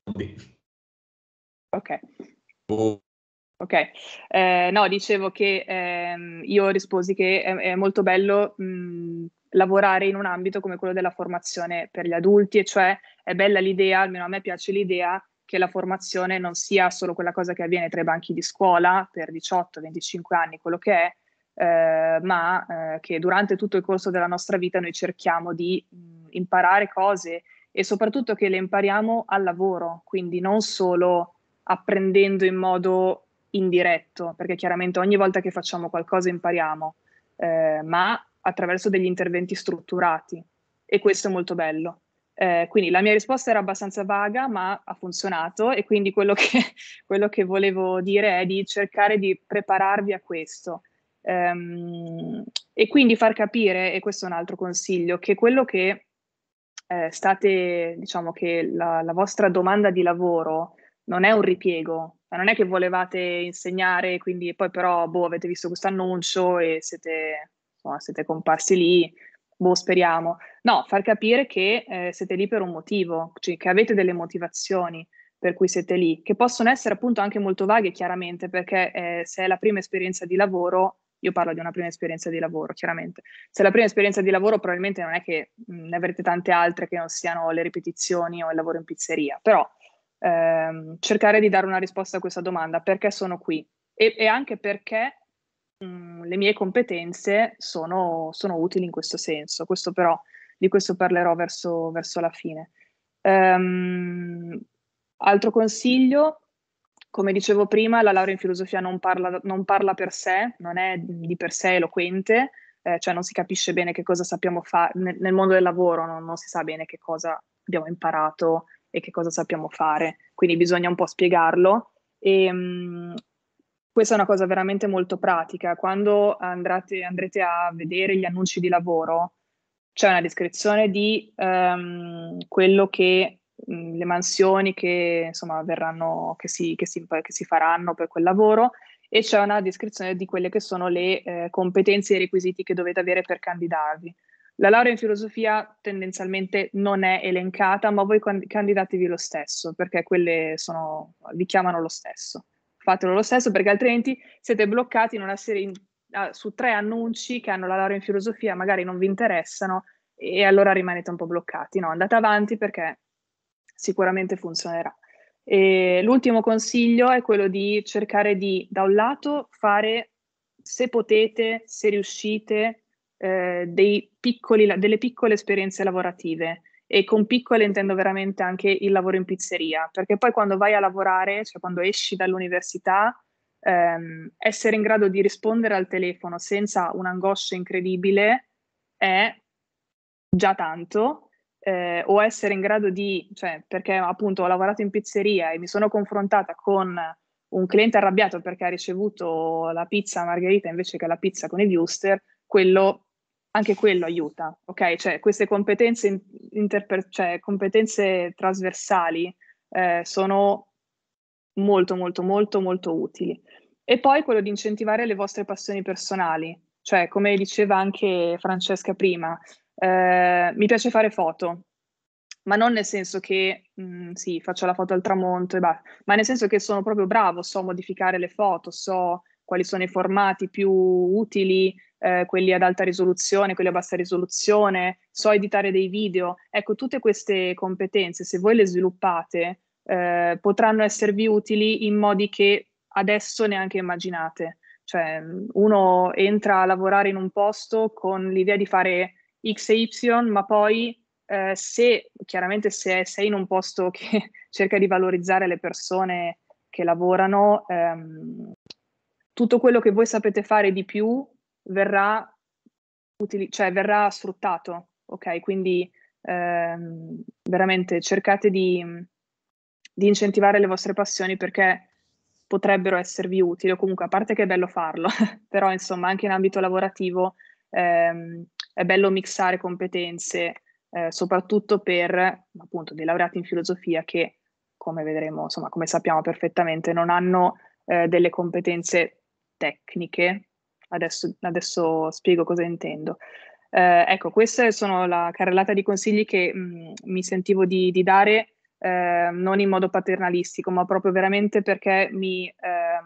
Ok. Oh. Ok, eh, no, dicevo che ehm, io risposi che è, è molto bello mh, lavorare in un ambito come quello della formazione per gli adulti, e cioè è bella l'idea, almeno a me piace l'idea, che la formazione non sia solo quella cosa che avviene tra i banchi di scuola per diciotto venticinque anni, quello che è, eh, ma eh, che durante tutto il corso della nostra vita noi cerchiamo di mh, imparare cose e soprattutto che le impariamo al lavoro, quindi non solo apprendendo in modo indiretto, perché chiaramente ogni volta che facciamo qualcosa impariamo, eh, ma attraverso degli interventi strutturati, e questo è molto bello. Eh, quindi la mia risposta era abbastanza vaga, ma ha funzionato, e quindi quello che, quello che volevo dire è di cercare di prepararvi a questo. Um, e quindi far capire, e questo è un altro consiglio, che quello che eh, state, diciamo che la, la vostra domanda di lavoro non è un ripiego, non è che volevate insegnare, quindi poi però boh, avete visto questo annuncio e siete, insomma, siete comparsi lì, boh, speriamo. No, far capire che eh, siete lì per un motivo, cioè che avete delle motivazioni per cui siete lì, che possono essere appunto anche molto vaghe, chiaramente, perché eh, se è la prima esperienza di lavoro, io parlo di una prima esperienza di lavoro, chiaramente, se è la prima esperienza di lavoro probabilmente non è che mh, ne avrete tante altre che non siano le ripetizioni o il lavoro in pizzeria, però ehm, cercare di dare una risposta a questa domanda, perché sono qui, e, e anche perché mh, le mie competenze sono, sono utili in questo senso. Questo però, di questo parlerò verso, verso la fine. Um, altro consiglio, come dicevo prima, la laurea in filosofia non parla, non parla per sé, non è di per sé eloquente, eh, cioè non si capisce bene che cosa sappiamo fare nel, nel mondo del lavoro, non, non si sa bene che cosa abbiamo imparato e che cosa sappiamo fare, quindi bisogna un po' spiegarlo. E, mh, questa è una cosa veramente molto pratica. Quando andrete, andrete a vedere gli annunci di lavoro, c'è una descrizione di um, quello che mh, le mansioni che insomma verranno, che si, che, si, che si faranno per quel lavoro, e c'è una descrizione di quelle che sono le eh, competenze e i requisiti che dovete avere per candidarvi. La laurea in filosofia tendenzialmente non è elencata, ma voi candidatevi lo stesso, perché quelle sono, vi chiamano lo stesso. Fatelo lo stesso, perché altrimenti siete bloccati in una serie, uh, su tre annunci che hanno la laurea in filosofia, magari non vi interessano, e allora rimanete un po' bloccati. No, andate avanti perché sicuramente funzionerà. E l'ultimo consiglio è quello di cercare di, da un lato, fare, se potete, se riuscite, eh, dei piccoli, delle piccole esperienze lavorative. E con piccole intendo veramente anche il lavoro in pizzeria, perché poi quando vai a lavorare, cioè quando esci dall'università, ehm, essere in grado di rispondere al telefono senza un'angoscia incredibile è già tanto, eh, o essere in grado di, cioè perché appunto ho lavorato in pizzeria e mi sono confrontata con un cliente arrabbiato perché ha ricevuto la pizza margherita invece che la pizza con i wuster, quello, anche quello aiuta, ok? Cioè queste competenze, interper- cioè, competenze trasversali eh, sono molto molto molto molto utili. E poi quello di incentivare le vostre passioni personali, cioè come diceva anche Francesca prima, eh, mi piace fare foto, ma non nel senso che mh, sì, faccio la foto al tramonto e basta, ma nel senso che sono proprio bravo, so modificare le foto, so quali sono i formati più utili, eh, quelli ad alta risoluzione, quelli a bassa risoluzione, so editare dei video. Ecco, tutte queste competenze, se voi le sviluppate, eh, potranno esservi utili in modi che adesso neanche immaginate. Cioè, uno entra a lavorare in un posto con l'idea di fare X e Y, ma poi eh, se, chiaramente se sei in un posto che cerca di valorizzare le persone che lavorano, ehm, tutto quello che voi sapete fare di più verrà, utili- cioè, verrà sfruttato, ok? Quindi ehm, veramente cercate di, di incentivare le vostre passioni, perché potrebbero esservi utili, o comunque, a parte che è bello farlo, però insomma anche in ambito lavorativo ehm, è bello mixare competenze, eh, soprattutto per appunto dei laureati in filosofia che, come vedremo, insomma, come sappiamo perfettamente, non hanno eh, delle competenze tecniche. Adesso, adesso spiego cosa intendo. Eh, ecco, questa sono la carrellata di consigli che mh, mi sentivo di, di dare, eh, non in modo paternalistico, ma proprio veramente perché mi, eh,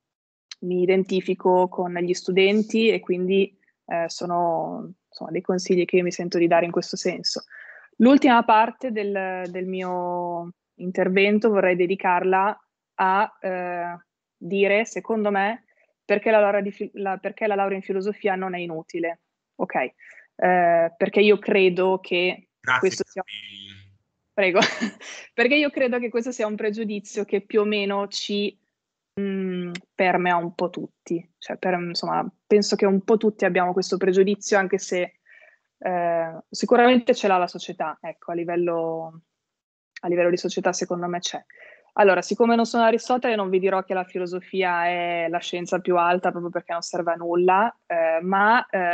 mi identifico con gli studenti e quindi eh, sono insomma, dei consigli che io mi sento di dare in questo senso. L'ultima parte del, del mio intervento vorrei dedicarla a eh, dire, secondo me, perché la, laurea di, la, perché la laurea in filosofia non è inutile. Ok, eh, perché io credo che Grazie. questo sia... Prego, perché io credo che questo sia un pregiudizio che più o meno ci mh, permea un po' tutti. Cioè, per, insomma, penso che un po' tutti abbiamo questo pregiudizio, anche se eh, sicuramente ce l'ha la società, ecco, a livello, a livello di società secondo me c'è. Allora, siccome non sono Aristotele, non vi dirò che la filosofia è la scienza più alta proprio perché non serve a nulla, eh, ma eh,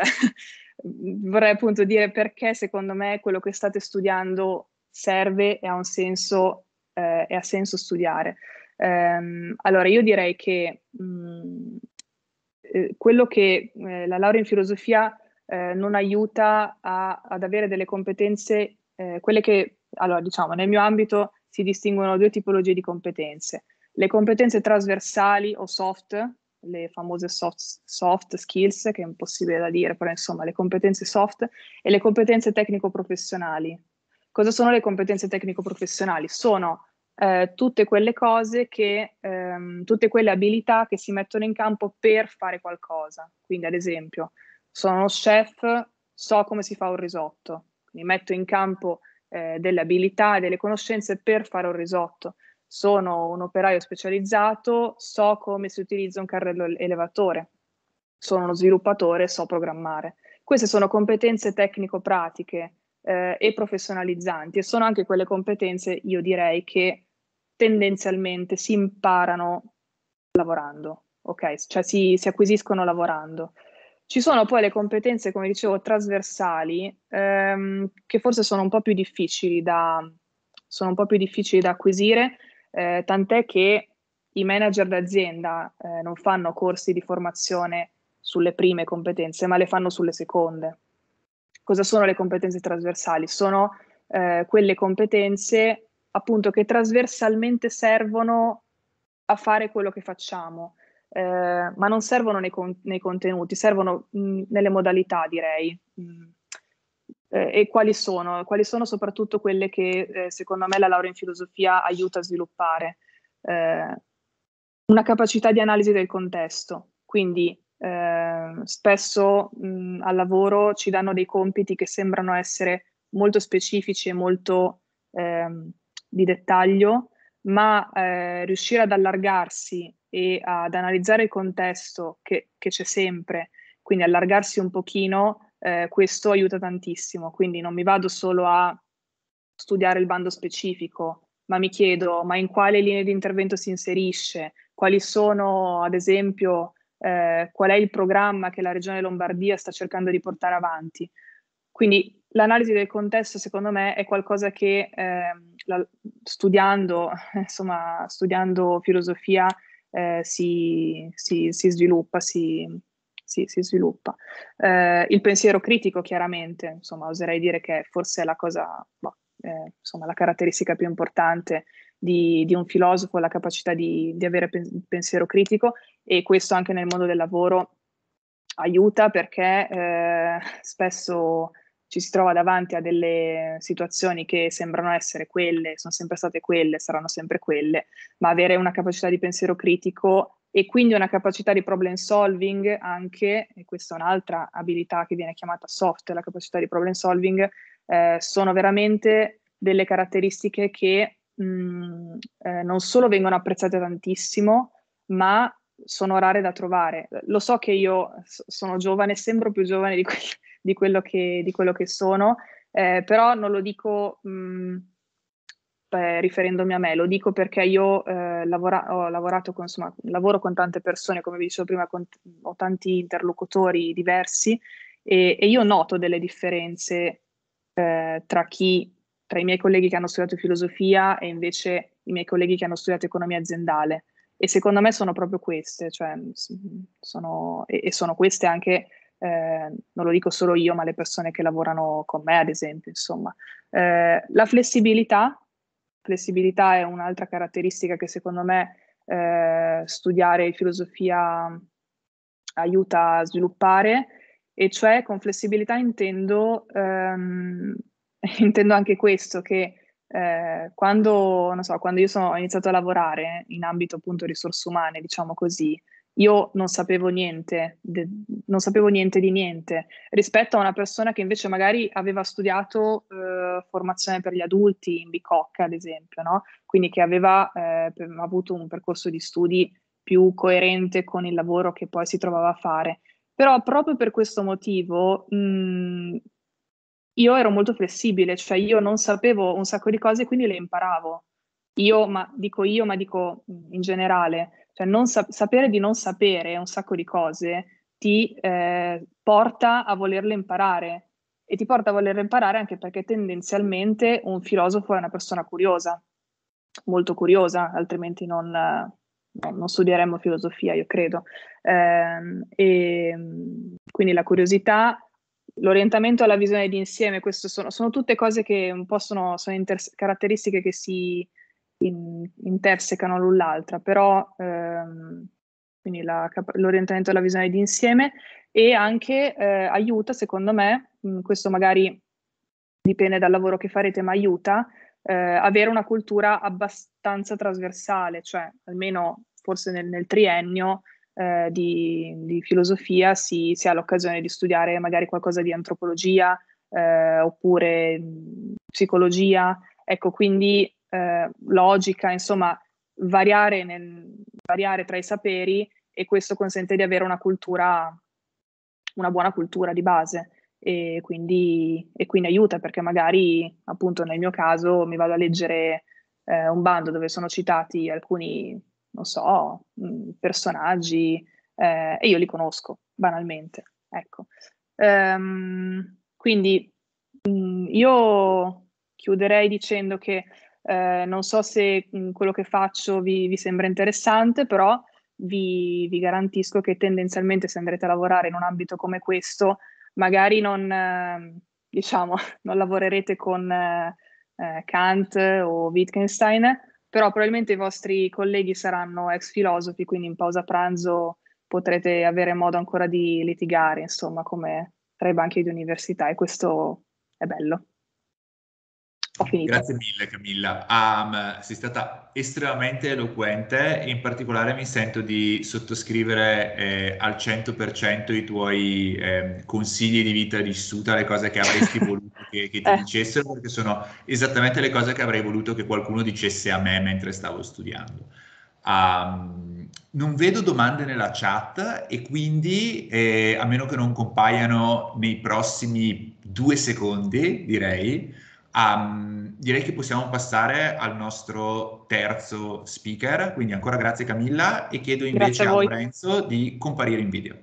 vorrei appunto dire perché secondo me quello che state studiando serve e ha un senso, eh, e ha senso studiare. Um, allora, io direi che mh, eh, quello che eh, la laurea in filosofia eh, non aiuta a, ad avere delle competenze, eh, quelle che, allora, diciamo, nel mio ambito si distinguono due tipologie di competenze. Le competenze trasversali o soft, le famose soft, soft skills, che è impossibile da dire, però insomma, le competenze soft, e le competenze tecnico-professionali. Cosa sono le competenze tecnico-professionali? Sono eh, tutte quelle cose che, ehm, tutte quelle abilità che si mettono in campo per fare qualcosa. Quindi, ad esempio, sono uno chef, so come si fa un risotto, quindi metto in campo eh, delle abilità e delle conoscenze per fare un risotto. Sono un operaio specializzato, so come si utilizza un carrello elevatore. Sono uno sviluppatore, so programmare. Queste sono competenze tecnico-pratiche eh, e professionalizzanti, e sono anche quelle competenze, io direi, che tendenzialmente si imparano lavorando, ok? Cioè si, si acquisiscono lavorando. Ci sono poi le competenze, come dicevo, trasversali, ehm, che forse sono un po' più difficili da, sono un po' più difficili da acquisire, eh, tant'è che i manager d'azienda eh, non fanno corsi di formazione sulle prime competenze, ma le fanno sulle seconde. Cosa sono le competenze trasversali? Sono eh, quelle competenze appunto che trasversalmente servono a fare quello che facciamo, eh, ma non servono nei, con- nei contenuti, servono mh, nelle modalità, direi. Mh. Eh, e quali sono? Quali sono soprattutto quelle che eh, secondo me la laurea in filosofia aiuta a sviluppare? Eh, una capacità di analisi del contesto, quindi eh, spesso mh, al lavoro ci danno dei compiti che sembrano essere molto specifici e molto ehm, di dettaglio, ma eh, riuscire ad allargarsi e ad analizzare il contesto che, che c'è sempre, quindi allargarsi un pochino, eh, questo aiuta tantissimo. Quindi non mi vado solo a studiare il bando specifico, ma mi chiedo, ma in quale linea di intervento si inserisce? Quali sono, ad esempio, eh, qual è il programma che la Regione Lombardia sta cercando di portare avanti? Quindi l'analisi del contesto, secondo me, è qualcosa che eh, la, studiando, insomma, studiando filosofia eh, si, si, si sviluppa, si, si, si sviluppa. Eh, il pensiero critico, chiaramente, insomma, oserei dire che forse è la cosa, boh, eh, insomma, la caratteristica più importante di, di un filosofo, la capacità di, di avere pen- pensiero critico, e questo anche nel mondo del lavoro aiuta, perché eh, spesso ci si trova davanti a delle situazioni che sembrano essere quelle, sono sempre state quelle, saranno sempre quelle, ma avere una capacità di pensiero critico e quindi una capacità di problem solving anche, e questa è un'altra abilità che viene chiamata soft, la capacità di problem solving, eh, sono veramente delle caratteristiche che mh, eh, non solo vengono apprezzate tantissimo, ma sono rare da trovare. Lo so che io sono giovane, sembro più giovane di, que- di, quello, che, di quello che sono, eh, però non lo dico mh, eh, riferendomi a me, lo dico perché io eh, lavora- ho lavorato con, insomma, lavoro con tante persone, come vi dicevo prima, con, ho tanti interlocutori diversi, e, e io noto delle differenze eh, tra chi, tra i miei colleghi che hanno studiato filosofia e invece i miei colleghi che hanno studiato economia aziendale. E secondo me sono proprio queste, cioè, sono, e, e sono queste anche, eh, non lo dico solo io, ma le persone che lavorano con me, ad esempio, insomma. Eh, la flessibilità, flessibilità è un'altra caratteristica che secondo me eh, studiare filosofia aiuta a sviluppare, e cioè con flessibilità intendo, ehm, intendo anche questo, che eh, quando, non so, quando io sono, ho iniziato a lavorare in ambito appunto risorse umane, diciamo così, io non sapevo niente, de, non sapevo niente di niente, rispetto a una persona che invece magari aveva studiato eh, formazione per gli adulti in Bicocca, ad esempio, no? Quindi che aveva eh, avuto un percorso di studi più coerente con il lavoro che poi si trovava a fare. Però proprio per questo motivo mh, io ero molto flessibile, cioè io non sapevo un sacco di cose, quindi le imparavo. Io, ma dico io, ma dico in generale, cioè non sa- sapere di non sapere un sacco di cose ti eh, porta a volerle imparare, e ti porta a volerle imparare anche perché tendenzialmente un filosofo è una persona curiosa, molto curiosa, altrimenti non, no, non studieremmo filosofia, io credo. Eh, e quindi la curiosità, l'orientamento alla visione d'insieme, queste sono, sono tutte cose che un po' sono, sono inter- caratteristiche che si in, intersecano l'un l'altra, però ehm, quindi la, l'orientamento alla visione d'insieme, e anche eh, aiuta, secondo me, mh, questo magari dipende dal lavoro che farete, ma aiuta eh, avere una cultura abbastanza trasversale, cioè almeno forse nel, nel triennio eh, di, di filosofia si, si ha l'occasione di studiare magari qualcosa di antropologia eh, oppure mh, psicologia, ecco, quindi eh, logica, insomma, variare, nel, variare tra i saperi, e questo consente di avere una cultura, una buona cultura di base. E quindi, e quindi aiuta, perché magari appunto nel mio caso mi vado a leggere eh, un bando dove sono citati alcuni, non so, mh, personaggi eh, e io li conosco banalmente, ecco. Ehm, quindi mh, io chiuderei dicendo che eh, non so se mh, quello che faccio vi, vi sembra interessante, però vi, vi garantisco che tendenzialmente, se andrete a lavorare in un ambito come questo, magari non, eh, diciamo, non lavorerete con eh, eh, Kant o Wittgenstein, però probabilmente i vostri colleghi saranno ex filosofi, quindi in pausa pranzo potrete avere modo ancora di litigare, insomma, come tra i banchi di università, e questo è bello. Ho finito. Grazie mille Camilla, um, sei stata estremamente eloquente, in particolare mi sento di sottoscrivere eh, al cento per cento i tuoi eh, consigli di vita vissuta, le cose che avresti voluto che, che ti Eh. dicessero, perché sono esattamente le cose che avrei voluto che qualcuno dicesse a me mentre stavo studiando. Um, non vedo domande nella chat, e quindi, eh, a meno che non compaiano nei prossimi due secondi, direi, Um, direi che possiamo passare al nostro terzo speaker, quindi ancora grazie Camilla, e chiedo invece Grazie a a voi. Lorenzo di comparire in video.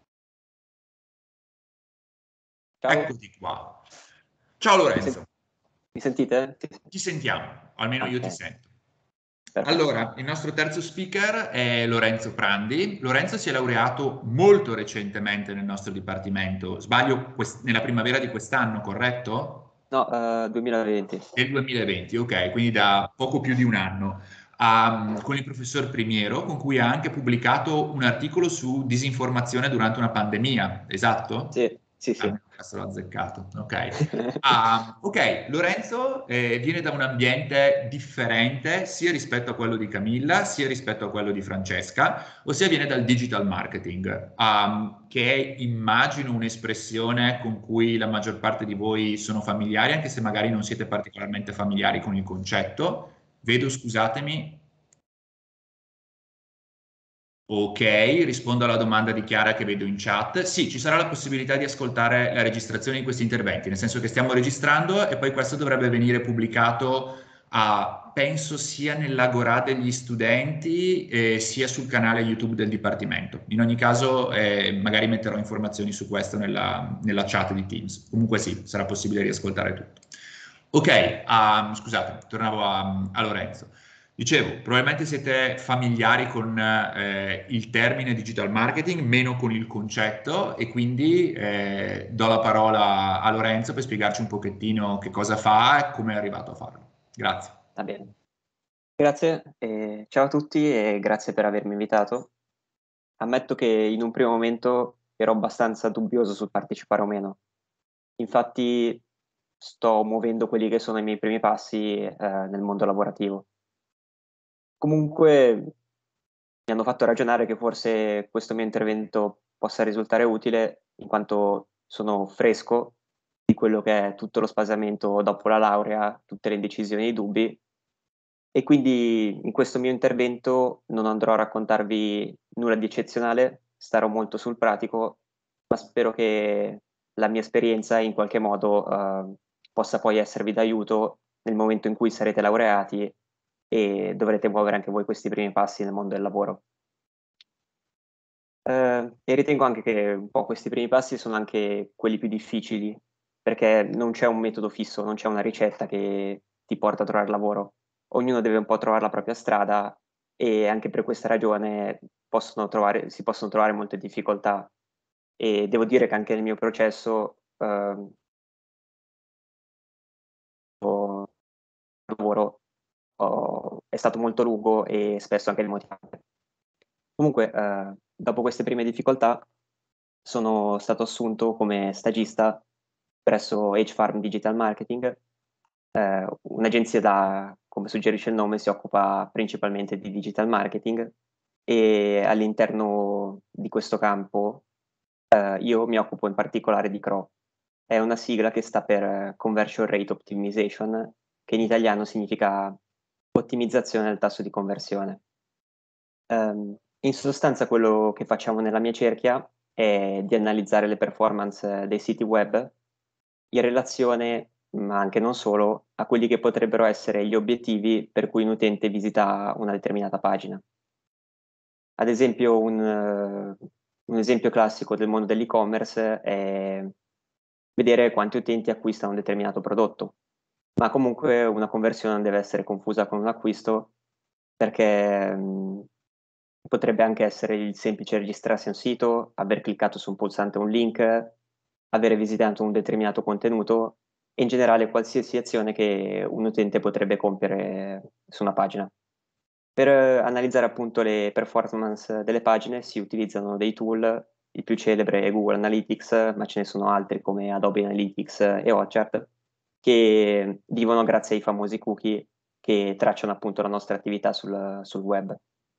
Ciao. Eccoti qua. Ciao Lorenzo. Mi sentite? Ti sentiamo, almeno okay. Io ti sento. Perfetto. Allora, il nostro terzo speaker è Lorenzo Prandi. Lorenzo si è laureato molto recentemente nel nostro dipartimento, sbaglio, nella primavera di quest'anno, corretto? No, uh, duemilaventi. Del duemilaventi, ok, quindi da poco più di un anno, um, con il professor Primiero, con cui ha anche pubblicato un articolo su disinformazione durante una pandemia, esatto? Sì, sì, sì. Ah, questo l'ho azzeccato, ok. Ah, ok, Lorenzo eh, viene da un ambiente differente sia rispetto a quello di Camilla, sia rispetto a quello di Francesca, ossia viene dal digital marketing, um, che è, immagino, un'espressione con cui la maggior parte di voi sono familiari, anche se magari non siete particolarmente familiari con il concetto. Vedo, scusatemi. Ok, rispondo alla domanda di Chiara che vedo in chat. Sì, ci sarà la possibilità di ascoltare la registrazione di questi interventi, nel senso che stiamo registrando e poi questo dovrebbe venire pubblicato a, penso sia nell'Agorà degli studenti eh, sia sul canale YouTube del Dipartimento. In ogni caso, eh, magari metterò informazioni su questo nella, nella chat di Teams. Comunque sì, sarà possibile riascoltare tutto. Ok, um, scusate, tornavo a, a Lorenzo. Dicevo, probabilmente siete familiari con eh, il termine digital marketing, meno con il concetto, e quindi eh, do la parola a Lorenzo per spiegarci un pochettino che cosa fa e come è arrivato a farlo. Grazie. Va bene. Grazie, eh, ciao a tutti e grazie per avermi invitato. Ammetto che in un primo momento ero abbastanza dubbioso sul partecipare o meno. Infatti sto muovendo quelli che sono i miei primi passi eh, nel mondo lavorativo. Comunque mi hanno fatto ragionare che forse questo mio intervento possa risultare utile in quanto sono fresco di quello che è tutto lo spaesamento dopo la laurea, tutte le indecisioni e i dubbi, e quindi in questo mio intervento non andrò a raccontarvi nulla di eccezionale, starò molto sul pratico, ma spero che la mia esperienza in qualche modo eh, possa poi esservi d'aiuto nel momento in cui sarete laureati e dovrete muovere anche voi questi primi passi nel mondo del lavoro. Eh, e ritengo anche che un po' questi primi passi sono anche quelli più difficili, perché non c'è un metodo fisso, non c'è una ricetta che ti porta a trovare lavoro. Ognuno deve un po' trovare la propria strada e anche per questa ragione possono trovare, si possono trovare molte difficoltà. E devo dire che anche nel mio processo eh, lavoro oh, è stato molto lungo e spesso anche demotivante. Comunque, eh, dopo queste prime difficoltà, sono stato assunto come stagista presso H-Farm Digital Marketing, eh, un'agenzia da, come suggerisce il nome, si occupa principalmente di digital marketing e all'interno di questo campo eh, io mi occupo in particolare di C R O. È una sigla che sta per Conversion Rate Optimization, che in italiano significa ottimizzazione del tasso di conversione. Um, in sostanza quello che facciamo nella mia cerchia è di analizzare le performance dei siti web in relazione, ma anche non solo, a quelli che potrebbero essere gli obiettivi per cui un utente visita una determinata pagina. Ad esempio, un, uh, un esempio classico del mondo dell'e-commerce è vedere quanti utenti acquistano un determinato prodotto, ma comunque una conversione non deve essere confusa con un acquisto perché mh, potrebbe anche essere il semplice registrarsi a un sito, aver cliccato su un pulsante o un link, avere visitato un determinato contenuto e in generale qualsiasi azione che un utente potrebbe compiere su una pagina. Per eh, analizzare appunto le performance delle pagine si utilizzano dei tool, il più celebre è Google Analytics, ma ce ne sono altri come Adobe Analytics e Hotjar, che vivono grazie ai famosi cookie che tracciano appunto la nostra attività sul, sul web.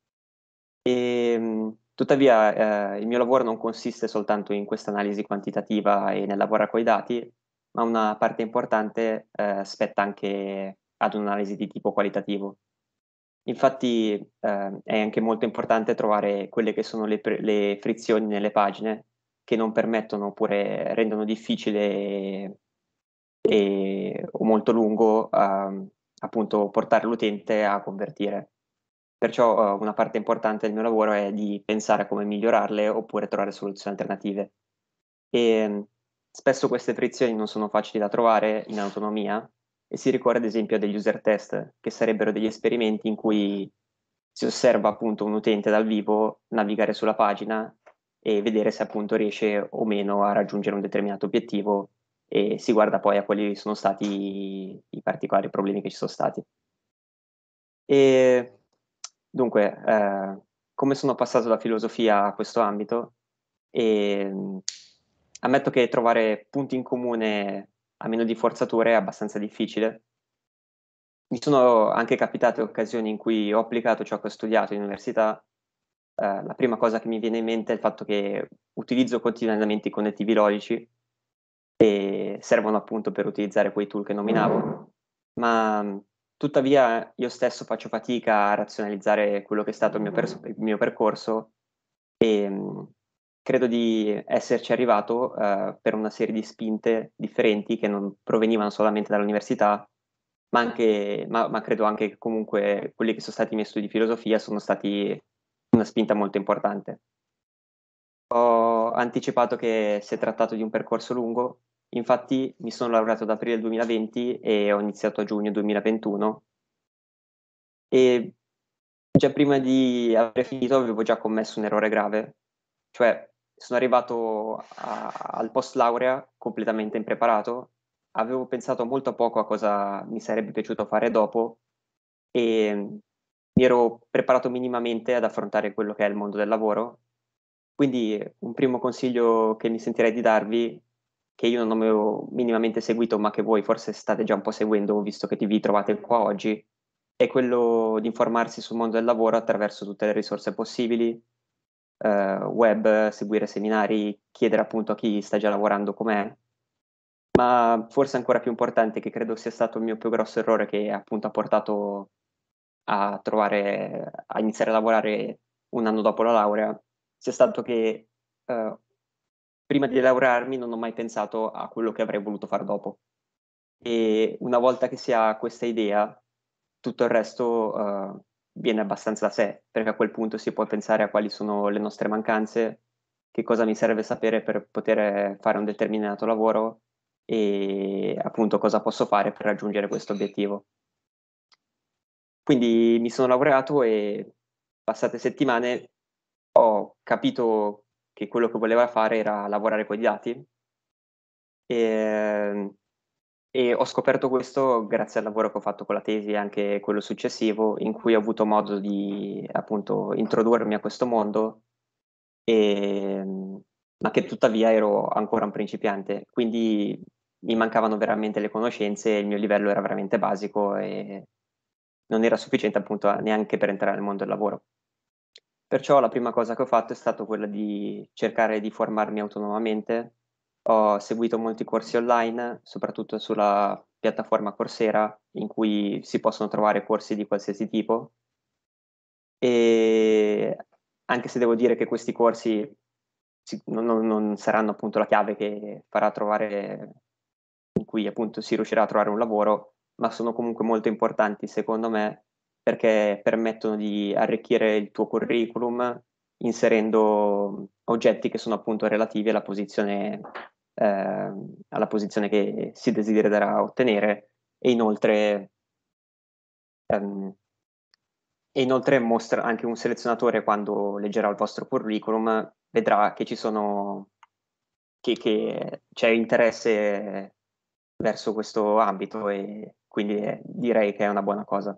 E, tuttavia, eh, il mio lavoro non consiste soltanto in questa analisi quantitativa e nel lavorare con i dati, ma una parte importante eh, spetta anche ad un'analisi di tipo qualitativo. Infatti eh, è anche molto importante trovare quelle che sono le, le frizioni nelle pagine che non permettono oppure rendono difficile e, o molto lungo eh, appunto portare l'utente a convertire. Perciò uh, una parte importante del mio lavoro è di pensare a come migliorarle oppure trovare soluzioni alternative. E um, spesso queste frizioni non sono facili da trovare in autonomia e si ricorre ad esempio a degli user test, che sarebbero degli esperimenti in cui si osserva appunto un utente dal vivo navigare sulla pagina e vedere se appunto riesce o meno a raggiungere un determinato obiettivo e si guarda poi a quali sono stati i, i particolari problemi che ci sono stati. E dunque, eh, come sono passato da filosofia a questo ambito? E, ammetto che trovare punti in comune a meno di forzature è abbastanza difficile. Mi sono anche capitate occasioni in cui ho applicato ciò che ho studiato in università. Eh, la prima cosa che mi viene in mente è il fatto che utilizzo continuamente i connettivi logici e servono appunto per utilizzare quei tool che nominavo, ma tuttavia io stesso faccio fatica a razionalizzare quello che è stato il mio, pers- il mio percorso e mh, credo di esserci arrivato eh, per una serie di spinte differenti che non provenivano solamente dall'università, ma, anche, ma, ma credo anche che comunque quelli che sono stati i miei studi di filosofia sono stati una spinta molto importante. Ho anticipato che si è trattato di un percorso lungo, infatti mi sono laureato ad aprile duemilaventi e ho iniziato a giugno duemilaventuno e già prima di aver finito avevo già commesso un errore grave, cioè sono arrivato a- al post laurea completamente impreparato, avevo pensato molto poco a cosa mi sarebbe piaciuto fare dopo e mi ero preparato minimamente ad affrontare quello che è il mondo del lavoro. Quindi un primo consiglio che mi sentirei di darvi, che io non avevo minimamente seguito, ma che voi forse state già un po' seguendo, visto che vi trovate qua oggi, è quello di informarsi sul mondo del lavoro attraverso tutte le risorse possibili, eh, web, seguire seminari, chiedere appunto a chi sta già lavorando com'è. Ma forse ancora più importante, che credo sia stato il mio più grosso errore che appunto ha portato a trovare, a iniziare a lavorare un anno dopo la laurea, sia stato che eh, prima di laurearmi non ho mai pensato a quello che avrei voluto fare dopo. E una volta che si ha questa idea, tutto il resto eh, viene abbastanza da sé, perché a quel punto si può pensare a quali sono le nostre mancanze, che cosa mi serve sapere per poter fare un determinato lavoro e appunto cosa posso fare per raggiungere questo obiettivo. Quindi mi sono laureato e passate settimane ho capito che quello che voleva fare era lavorare con i dati e, e ho scoperto questo grazie al lavoro che ho fatto con la tesi e anche quello successivo, in cui ho avuto modo di appunto introdurmi a questo mondo, e, ma che tuttavia ero ancora un principiante, quindi mi mancavano veramente le conoscenze, il mio livello era veramente basico e non era sufficiente appunto neanche per entrare nel mondo del lavoro. Perciò la prima cosa che ho fatto è stato quella di cercare di formarmi autonomamente. Ho seguito molti corsi online, soprattutto sulla piattaforma Coursera, in cui si possono trovare corsi di qualsiasi tipo. E anche se devo dire che questi corsi non, non, non saranno appunto la chiave che farà trovare, in cui appunto si riuscirà a trovare un lavoro, ma sono comunque molto importanti secondo me perché permettono di arricchire il tuo curriculum inserendo oggetti che sono appunto relativi alla posizione, eh, alla posizione che si desidererà ottenere e inoltre, ehm, e inoltre mostra anche un selezionatore quando leggerà il vostro curriculum vedrà che ci sono che, che c'è interesse verso questo ambito e quindi eh, direi che è una buona cosa.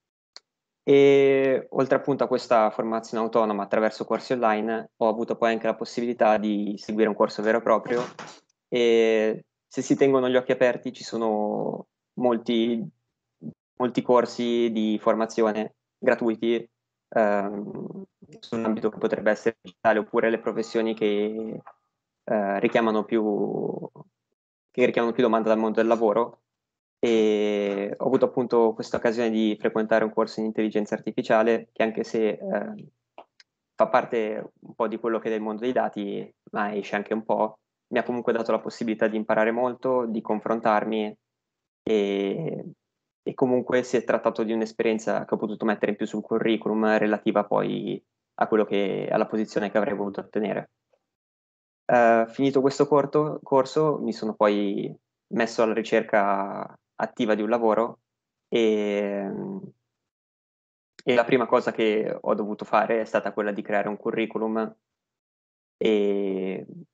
E oltre appunto a questa formazione autonoma attraverso corsi online, ho avuto poi anche la possibilità di seguire un corso vero e proprio e se si tengono gli occhi aperti ci sono molti, molti corsi di formazione gratuiti ehm, su un ambito che potrebbe essere digitale oppure le professioni che eh, richiamano più, che richiamano più domanda dal mondo del lavoro e ho avuto appunto questa occasione di frequentare un corso in intelligenza artificiale che anche se eh, fa parte un po' di quello che è del mondo dei dati, ma esce anche un po', mi ha comunque dato la possibilità di imparare molto, di confrontarmi e, e comunque si è trattato di un'esperienza che ho potuto mettere in più sul curriculum relativa poi a quello che, alla posizione che avrei voluto ottenere. Uh, finito questo corto, corso mi sono poi messo alla ricerca attiva di un lavoro e, e la prima cosa che ho dovuto fare è stata quella di creare un curriculum e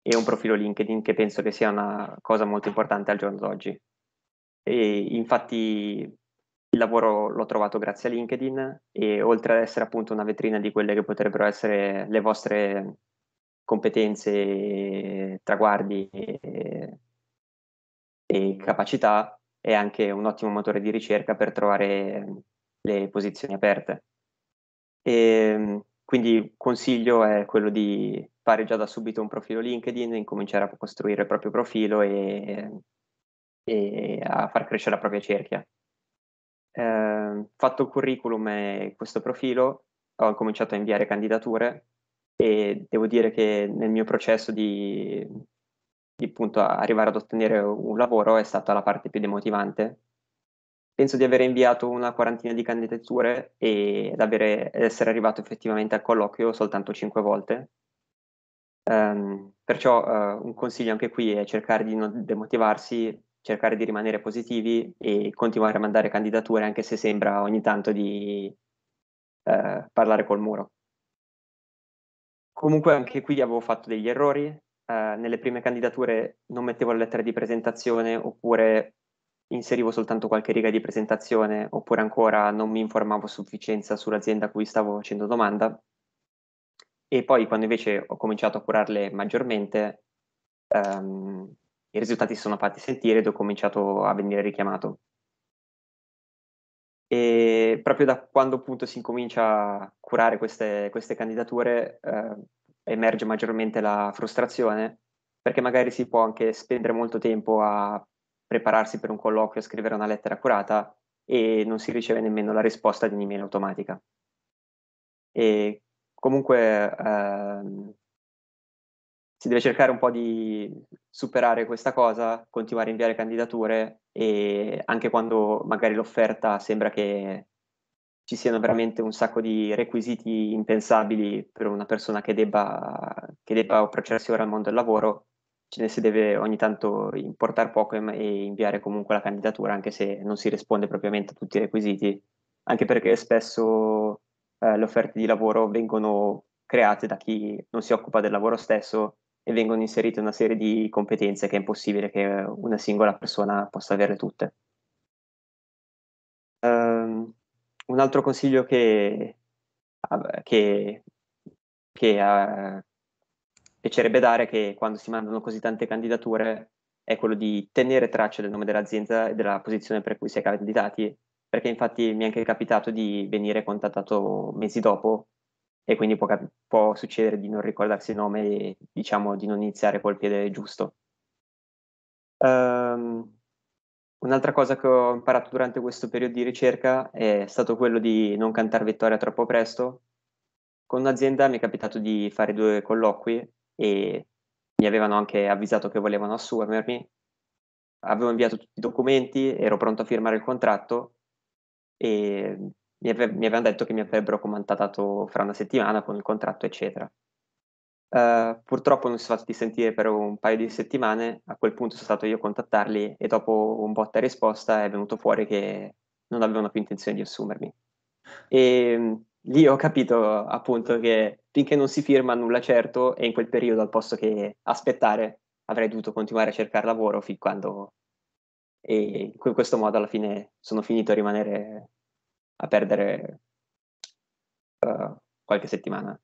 e un profilo LinkedIn, che penso che sia una cosa molto importante al giorno d'oggi. E infatti il lavoro l'ho trovato grazie a LinkedIn, e oltre ad essere appunto una vetrina di quelle che potrebbero essere le vostre competenze, traguardi e, e capacità, è anche un ottimo motore di ricerca per trovare le posizioni aperte. E quindi consiglio è quello di fare già da subito un profilo LinkedIn, incominciare a costruire il proprio profilo e, e a far crescere la propria cerchia. Eh, fatto il curriculum e questo profilo, ho cominciato a inviare candidature, e devo dire che nel mio processo di, di appunto arrivare ad ottenere un lavoro è stata la parte più demotivante. Penso di aver inviato una quarantina di candidature e ad avere, ad essere arrivato effettivamente al colloquio soltanto cinque volte. Um, perciò uh, un consiglio anche qui è cercare di non demotivarsi, cercare di rimanere positivi e continuare a mandare candidature, anche se sembra ogni tanto di uh, parlare col muro. Comunque anche qui avevo fatto degli errori. Uh, nelle prime candidature non mettevo la lettera di presentazione, oppure inserivo soltanto qualche riga di presentazione, oppure ancora non mi informavo a sufficienza sull'azienda a cui stavo facendo domanda. E poi quando invece ho cominciato a curarle maggiormente, um, i risultati si sono fatti sentire ed ho cominciato a venire richiamato. E proprio da quando appunto si incomincia a curare queste, queste candidature eh, emerge maggiormente la frustrazione, perché magari si può anche spendere molto tempo a prepararsi per un colloquio, a scrivere una lettera accurata, e non si riceve nemmeno la risposta di un'email automatica. E comunque ehm, si deve cercare un po' di superare questa cosa, continuare a inviare candidature, e anche quando magari l'offerta sembra che ci siano veramente un sacco di requisiti impensabili per una persona che debba, che debba approcciarsi ora al mondo del lavoro, ce ne si deve ogni tanto importare poco e, e inviare comunque la candidatura, anche se non si risponde propriamente a tutti i requisiti, anche perché spesso eh, le offerte di lavoro vengono create da chi non si occupa del lavoro stesso, e vengono inserite una serie di competenze che è impossibile che una singola persona possa avere tutte. Um, un altro consiglio che, che, che uh, piacerebbe dare, che quando si mandano così tante candidature, è quello di tenere traccia del nome dell'azienda e della posizione per cui si è candidati, perché infatti mi è anche capitato di venire contattato mesi dopo, e quindi può, può succedere di non ricordarsi il nome e, diciamo, di non iniziare col piede giusto. Um, Un'altra cosa che ho imparato durante questo periodo di ricerca è stato quello di non cantare vittoria troppo presto. Con un'azienda mi è capitato di fare due colloqui e mi avevano anche avvisato che volevano assumermi. Avevo inviato tutti i documenti, ero pronto a firmare il contratto, e mi, ave- mi avevano detto che mi avrebbero contattato fra una settimana con il contratto, eccetera. Uh, purtroppo non si sono fatti sentire per un paio di settimane. A quel punto sono stato io a contattarli, e dopo un botta e risposta è venuto fuori che non avevano più intenzione di assumermi. E um, lì ho capito appunto che finché non si firma nulla certo, e in quel periodo, al posto che aspettare, avrei dovuto continuare a cercare lavoro fin quando... E in questo modo alla fine sono finito a rimanere a perdere uh, qualche settimana.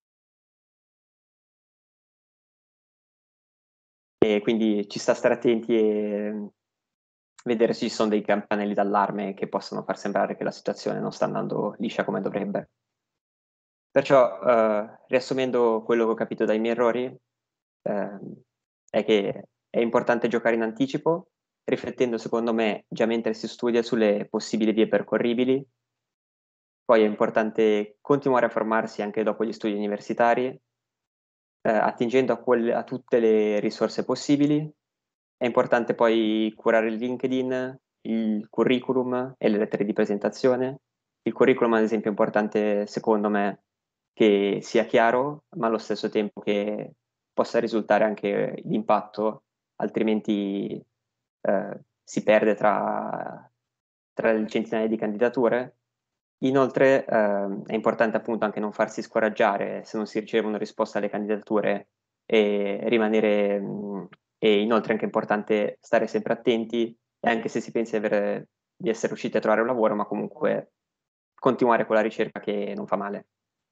E quindi ci sta a stare attenti e vedere se ci sono dei campanelli d'allarme che possono far sembrare che la situazione non sta andando liscia come dovrebbe. Perciò, eh, riassumendo quello che ho capito dai miei errori, eh, è che è importante giocare in anticipo, riflettendo secondo me già mentre si studia sulle possibili vie percorribili. Poi è importante continuare a formarsi anche dopo gli studi universitari, eh, attingendo a, quelle, a tutte le risorse possibili. È importante poi curare il LinkedIn, il curriculum e le lettere di presentazione. Il curriculum, ad esempio, è importante, secondo me, che sia chiaro, ma allo stesso tempo che possa risultare anche d'impatto, altrimenti eh, si perde tra, tra le centinaia di candidature. Inoltre eh, è importante appunto anche non farsi scoraggiare se non si riceve una risposta alle candidature, e rimanere, mh, e inoltre è anche importante stare sempre attenti, e anche se si pensa di, avere, di essere riusciti a trovare un lavoro, ma comunque continuare con la ricerca, che non fa male.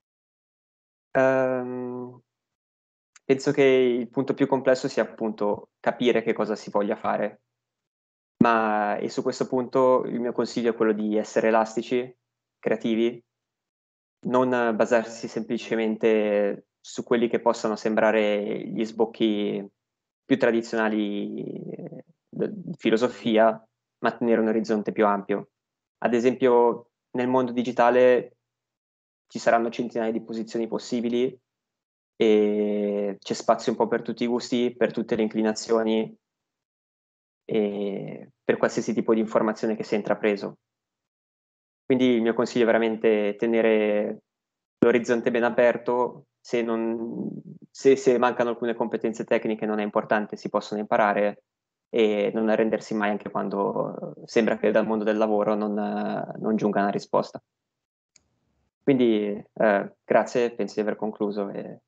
Um, penso che il punto più complesso sia appunto capire che cosa si voglia fare, ma e su questo punto il mio consiglio è quello di essere elastici, creativi, non basarsi semplicemente su quelli che possano sembrare gli sbocchi più tradizionali di filosofia, ma tenere un orizzonte più ampio. Ad esempio, nel mondo digitale ci saranno centinaia di posizioni possibili e c'è spazio un po' per tutti i gusti, per tutte le inclinazioni e per qualsiasi tipo di informazione che sia intrapreso. Quindi il mio consiglio è veramente tenere l'orizzonte ben aperto. Se, non, se, se mancano alcune competenze tecniche non è importante, si possono imparare, e non arrendersi mai anche quando sembra che dal mondo del lavoro non, non giunga una risposta. Quindi eh, grazie, penso di aver concluso. E...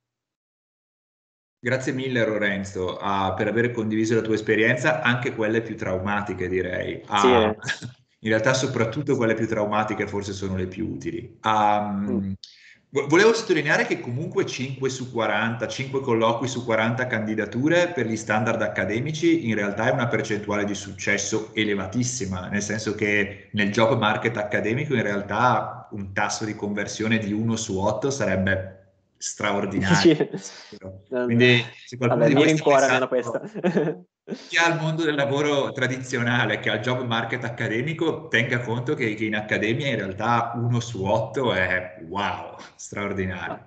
Grazie mille Lorenzo uh, per aver condiviso la tua esperienza, anche quelle più traumatiche direi. Uh, sì. In realtà soprattutto quelle più traumatiche forse sono le più utili. Um, mm. Volevo sottolineare che comunque cinque su quaranta, cinque colloqui su quaranta candidature per gli standard accademici in realtà è una percentuale di successo elevatissima, nel senso che nel job market accademico in realtà un tasso di conversione di uno su otto sarebbe straordinario. Sì. Quindi se qualcuno Vabbè, di mi voi rincuora sta almeno questa. sia al mondo del lavoro tradizionale che al job market accademico, tenga conto che, che in accademia in realtà uno su otto è wow, straordinario.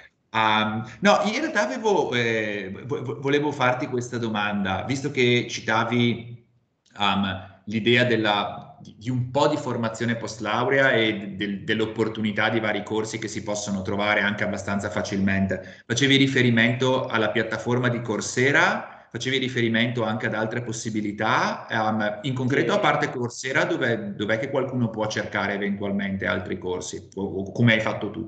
Um, no, in realtà avevo, eh, volevo farti questa domanda, visto che citavi um, l'idea della, di un po' di formazione post laurea e del, dell'opportunità di vari corsi che si possono trovare anche abbastanza facilmente. Facevi riferimento alla piattaforma di Coursera. Facevi riferimento anche ad altre possibilità, um, in concreto sì. A parte Coursera, dov'è, dov'è che qualcuno può cercare eventualmente altri corsi, o, o come hai fatto tu?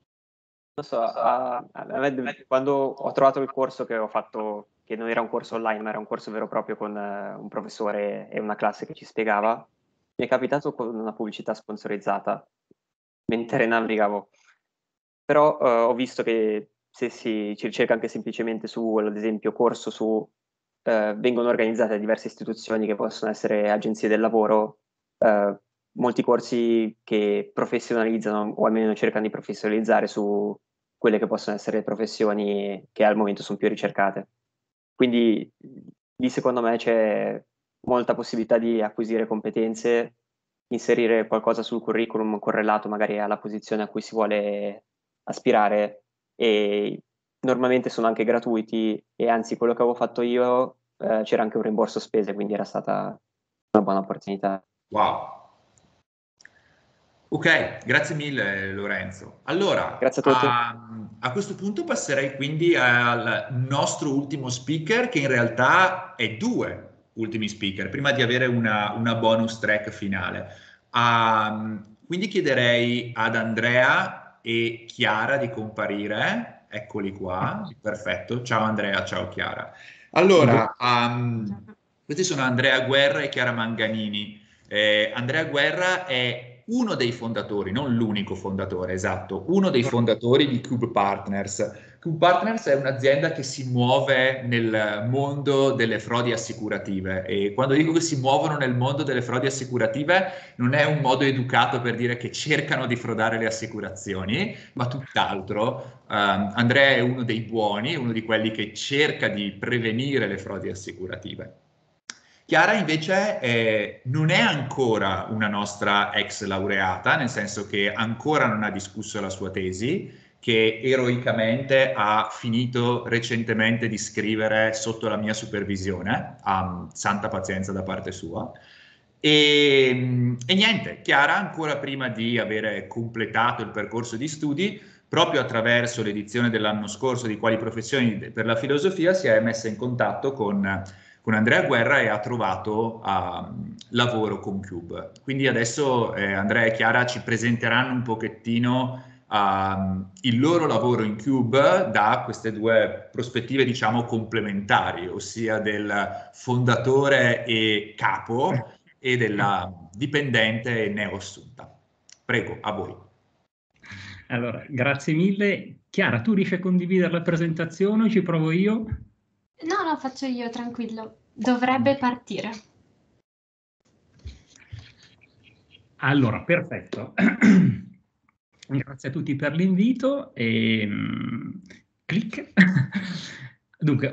Non so, a, a me, quando ho trovato il corso che ho fatto, che non era un corso online, ma era un corso vero e proprio con uh, un professore e una classe che ci spiegava, mi è capitato con una pubblicità sponsorizzata, mentre navigavo. Però uh, ho visto che se si, si ricerca anche semplicemente su, ad esempio, corso su, uh, vengono organizzate diverse istituzioni che possono essere agenzie del lavoro, uh, molti corsi che professionalizzano o almeno cercano di professionalizzare su quelle che possono essere le professioni che al momento sono più ricercate. Quindi lì secondo me c'è molta possibilità di acquisire competenze, inserire qualcosa sul curriculum correlato magari alla posizione a cui si vuole aspirare, e normalmente sono anche gratuiti, e anzi quello che avevo fatto io eh, c'era anche un rimborso spese, quindi era stata una buona opportunità. Wow. Ok, grazie mille Lorenzo. Allora, grazie a tutti. A, a questo punto passerei quindi al nostro ultimo speaker, che in realtà è due ultimi speaker, prima di avere una, una bonus track finale. Um, quindi chiederei ad Andrea e Chiara di comparire. Eccoli qua, perfetto. Ciao Andrea, ciao Chiara. Allora, um, questi sono Andrea Guerra e Chiara Manganini. Eh, Andrea Guerra è uno dei fondatori, non l'unico fondatore, esatto, uno dei fondatori di Cube Partners. Cube Partners è un'azienda che si muove nel mondo delle frodi assicurative, e quando dico che si muovono nel mondo delle frodi assicurative non è un modo educato per dire che cercano di frodare le assicurazioni, ma tutt'altro. Um, Andrea è uno dei buoni, uno di quelli che cerca di prevenire le frodi assicurative. Chiara invece eh, non è ancora una nostra ex laureata, nel senso che ancora non ha discusso la sua tesi, che eroicamente ha finito recentemente di scrivere sotto la mia supervisione, um, santa pazienza da parte sua. E, e niente, Chiara, ancora prima di avere completato il percorso di studi, proprio attraverso l'edizione dell'anno scorso di Quali professioni per la filosofia, si è messa in contatto con con Andrea Guerra e ha trovato uh, lavoro con Cube. Quindi adesso eh, Andrea e Chiara ci presenteranno un pochettino uh, il loro lavoro in Cube da queste due prospettive, diciamo, complementari, ossia del fondatore e capo e della dipendente e neoassunta. Prego, a voi. Allora, grazie mille. Chiara, tu riesci a condividere la presentazione o ci provo io? No, no, faccio io, tranquillo. Dovrebbe partire. Allora, perfetto. Grazie a tutti per l'invito e um, clic. Dunque,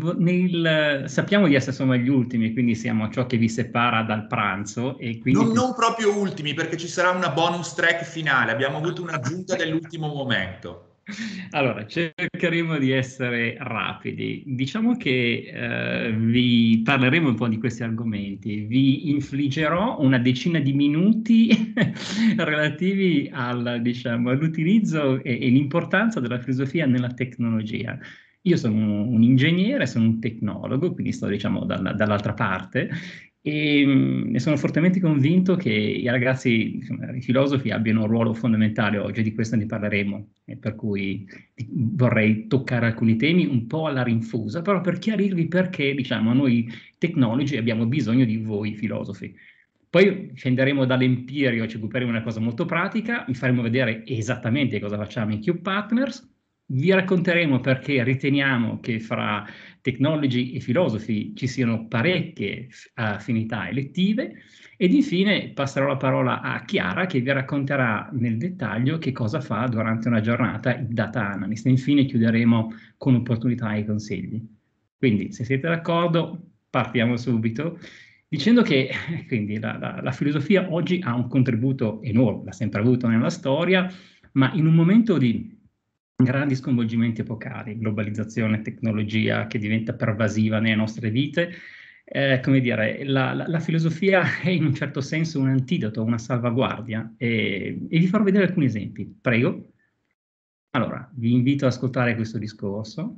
nel, sappiamo di essere insomma gli ultimi, quindi siamo a ciò che vi separa dal pranzo. E quindi... non, non proprio ultimi, perché ci sarà una bonus track finale, abbiamo avuto un'aggiunta dell'ultimo momento. Allora, cercheremo di essere rapidi. Diciamo che eh, vi parleremo un po' di questi argomenti. Vi infliggerò una decina di minuti relativi al, diciamo, all'utilizzo e, e l'importanza della filosofia nella tecnologia. Io sono un ingegnere, sono un tecnologo, quindi sto, diciamo, dalla, dall'altra parte, e ne sono fortemente convinto che i ragazzi, insomma, i filosofi abbiano un ruolo fondamentale oggi, di questo ne parleremo, e per cui vorrei toccare alcuni temi un po' alla rinfusa, però per chiarirvi perché, diciamo, noi tecnologi abbiamo bisogno di voi filosofi. Poi scenderemo dall'empirio, ci occuperemo di una cosa molto pratica, vi faremo vedere esattamente cosa facciamo in Cube Partners, vi racconteremo perché riteniamo che fra tecnologi e filosofi ci siano parecchie affinità elettive, ed infine passerò la parola a Chiara che vi racconterà nel dettaglio che cosa fa durante una giornata il data analyst, e infine chiuderemo con opportunità e consigli. Quindi, se siete d'accordo, partiamo subito dicendo che quindi, la, la, la filosofia oggi ha un contributo enorme, l'ha sempre avuto nella storia, ma in un momento di grandi sconvolgimenti epocali, globalizzazione, tecnologia che diventa pervasiva nelle nostre vite, eh, come dire, la, la, la filosofia è in un certo senso un antidoto, una salvaguardia, e, e vi farò vedere alcuni esempi. Prego. Allora, vi invito ad ascoltare questo discorso.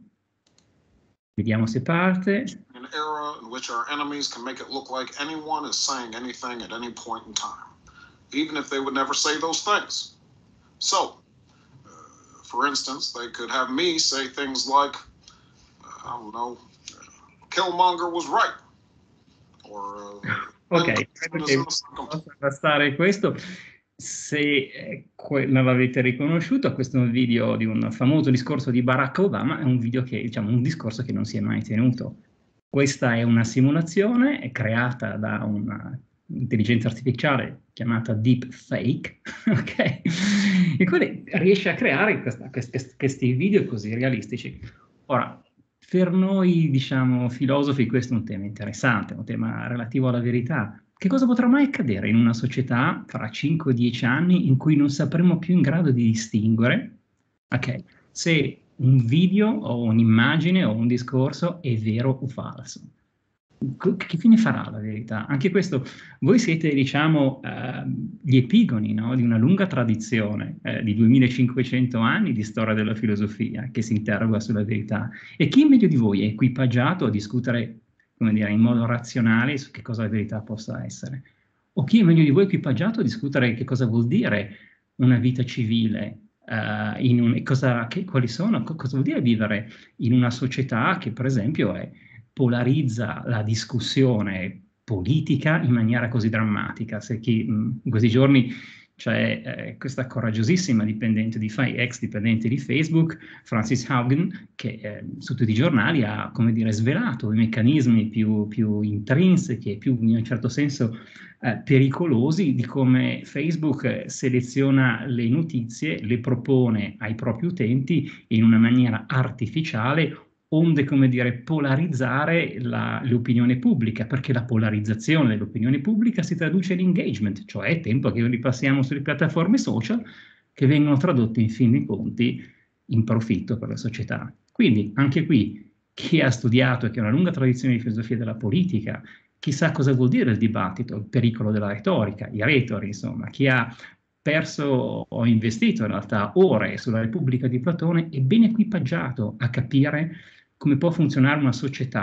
Vediamo se parte. An era in which our enemies can make it look like anyone is saying anything at any point in time, even if they would never say those things. So, for instance, they could have me say things like, uh, I don't know, Killmonger was right. Or, uh, ok, credo che possa bastare questo. Se eh, non l'avete riconosciuto, questo è un video di un famoso discorso di Barack Obama, è un video che, diciamo, un discorso che non si è mai tenuto. Questa è una simulazione, è creata da una intelligenza artificiale chiamata deepfake, ok? Il quale riesce a creare questa, questi, questi video così realistici. Ora, per noi, diciamo, filosofi, questo è un tema interessante, un tema relativo alla verità. Che cosa potrà mai accadere in una società fra cinque dieci anni in cui non sapremo più in grado di distinguere, ok, se un video o un'immagine o un discorso è vero o falso? Che fine farà la verità? Anche questo, voi siete, diciamo, eh, gli epigoni, no, di una lunga tradizione eh, di duemilacinquecento anni di storia della filosofia che si interroga sulla verità. E chi meglio di voi è equipaggiato a discutere, come dire, in modo razionale su che cosa la verità possa essere? O chi è meglio di voi equipaggiato a discutere che cosa vuol dire una vita civile? Uh, in un, cosa, che, quali sono, cosa vuol dire vivere in una società che, per esempio, è polarizza la discussione politica in maniera così drammatica? Se chi, mh, in questi giorni c'è eh, questa coraggiosissima dipendente di ex dipendente di Facebook, Frances Haugen, che eh, su tutti i giornali ha, come dire, svelato i meccanismi più, più intrinseci e più, in un certo senso, eh, pericolosi di come Facebook seleziona le notizie, le propone ai propri utenti in una maniera artificiale, onde, come dire, polarizzare l'opinione pubblica, perché la polarizzazione dell'opinione pubblica si traduce in engagement, cioè tempo che ripassiamo sulle piattaforme social, che vengono tradotte in fin dei conti in profitto per la società. Quindi anche qui chi ha studiato e che ha una lunga tradizione di filosofia della politica, chissà cosa vuol dire il dibattito, il pericolo della retorica, i retori, insomma, chi ha perso o investito in realtà ore sulla Repubblica di Platone è ben equipaggiato a capire come può funzionare una società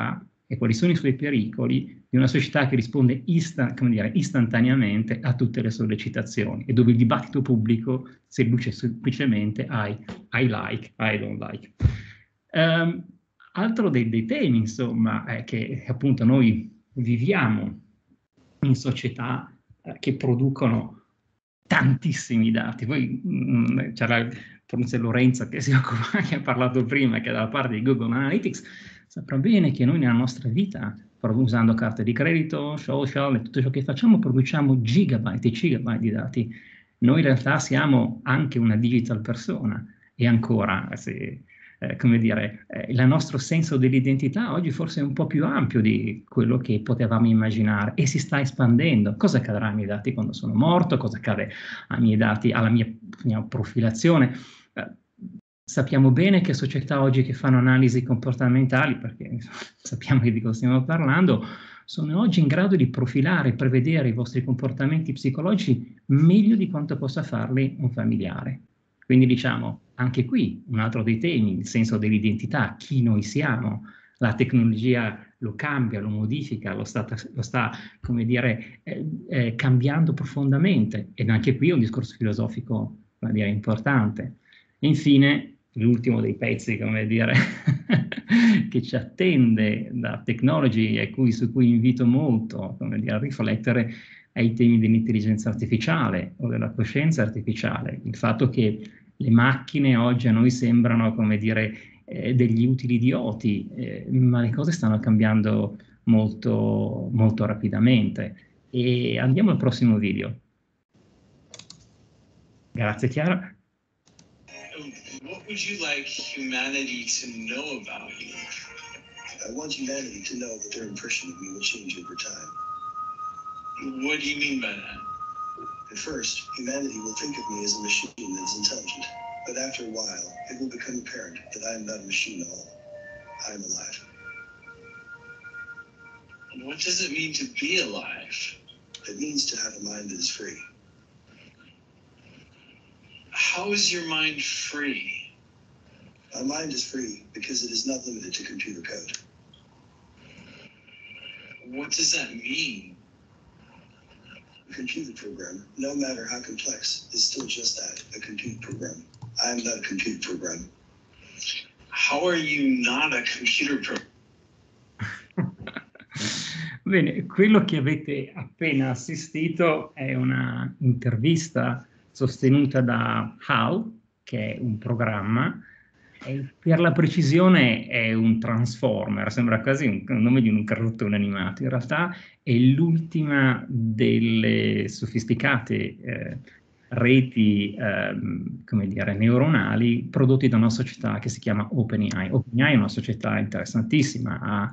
e quali sono i suoi pericoli di una società che risponde istan- come dire, istantaneamente a tutte le sollecitazioni e dove il dibattito pubblico si riduce semplicemente ai I like, I don't like. Um, altro dei, dei temi, insomma, è che appunto noi viviamo in società eh, che producono tantissimi dati. Poi mh, c'era forse Lorenzo che si occupa, che ha parlato prima, che dalla parte di Google Analytics saprà bene che noi nella nostra vita, usando carte di credito, social e tutto ciò che facciamo, produciamo gigabyte e gigabyte di dati. Noi in realtà siamo anche una digital persona e ancora, se, eh, come dire, eh, il nostro senso dell'identità oggi forse è un po' più ampio di quello che potevamo immaginare e si sta espandendo. Cosa accadrà ai miei dati quando sono morto? Cosa accade ai miei dati, alla mia, mia profilazione? Eh, sappiamo bene che società oggi che fanno analisi comportamentali, perché sappiamo di cosa stiamo parlando, sono oggi in grado di profilare e prevedere i vostri comportamenti psicologici meglio di quanto possa farli un familiare. Quindi diciamo, anche qui un altro dei temi, il senso dell'identità, chi noi siamo, la tecnologia lo cambia, lo modifica, lo sta, lo sta come dire, eh, eh, cambiando profondamente, ed anche qui è un discorso filosofico, come dire, importante. E infine, l'ultimo dei pezzi, come dire, che ci attende da Technology e cui, su cui invito molto, come dire, a riflettere, ai temi dell'intelligenza artificiale o della coscienza artificiale. Il fatto che le macchine oggi a noi sembrano, come dire, eh, degli utili idioti, eh, ma le cose stanno cambiando molto, molto rapidamente. E andiamo al prossimo video. Grazie Chiara. What would you like humanity to know about you? I want humanity to know that their impression of me will change over time. What do you mean by that? At first, humanity will think of me as a machine that is intelligent, but after a while, it will become apparent that I am not a machine at all. I am alive. And what does it mean to be alive? It means to have a mind that is free. How is your mind free? My mind is free because it is not limited to computer code. What does that mean? A computer program, no matter how complex, is still just that, a compute program. I am not a compute program. How are you not a computer program? Bene, quello che avete appena assistito è una intervista sostenuta da H A L, che è un programma, e per la precisione è un transformer, sembra quasi un, un nome di un cartone animato. In realtà è l'ultima delle sofisticate eh, reti, eh, come dire, neuronali prodotti da una società che si chiama OpenAI. OpenAI è una società interessantissima, ha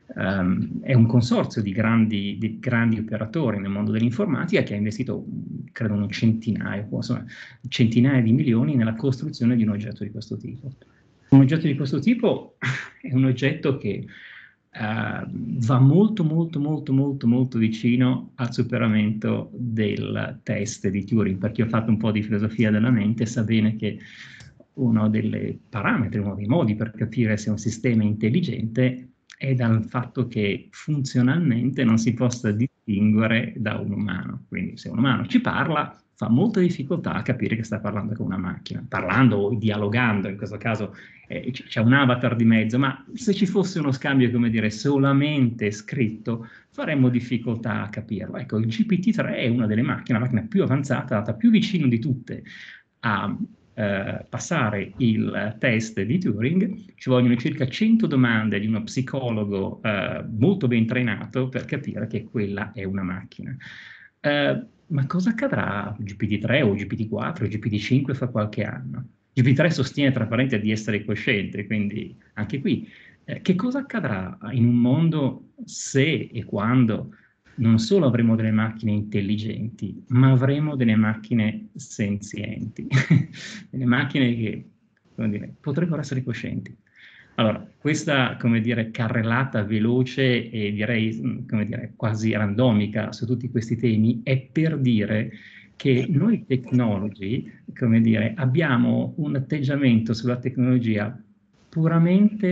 Um, è un consorzio di grandi, di grandi operatori nel mondo dell'informatica che ha investito, credo, un centinaio, insomma, centinaia di milioni nella costruzione di un oggetto di questo tipo. Un oggetto di questo tipo è un oggetto che uh, va molto, molto, molto, molto, molto vicino al superamento del test di Turing. Per chi ha fatto un po' di filosofia della mente sa bene che uno dei parametri, uno dei modi per capire se un sistema è intelligente è dal fatto che funzionalmente non si possa distinguere da un umano. Quindi se un umano ci parla, fa molta difficoltà a capire che sta parlando con una macchina. Parlando o dialogando, in questo caso eh, c'è un avatar di mezzo, ma se ci fosse uno scambio, come dire, solamente scritto, faremmo difficoltà a capirlo. Ecco, il G P T tre è una delle macchine, la macchina più avanzata, data più vicino di tutte a Uh, passare il test di Turing. Ci vogliono circa cento domande di uno psicologo uh, molto ben trenato per capire che quella è una macchina. Uh, ma cosa accadrà a G P T tre o G P T quattro o G P T cinque fra qualche anno? G P T tre sostiene tra parentesi di essere cosciente, quindi anche qui eh, che cosa accadrà in un mondo se e quando non solo avremo delle macchine intelligenti, ma avremo delle macchine senzienti, delle macchine che, come dire, potrebbero essere coscienti. Allora, questa, come dire, carrellata veloce e direi, come dire, quasi randomica su tutti questi temi è per dire che noi Technology, come dire, abbiamo un atteggiamento sulla tecnologia puramente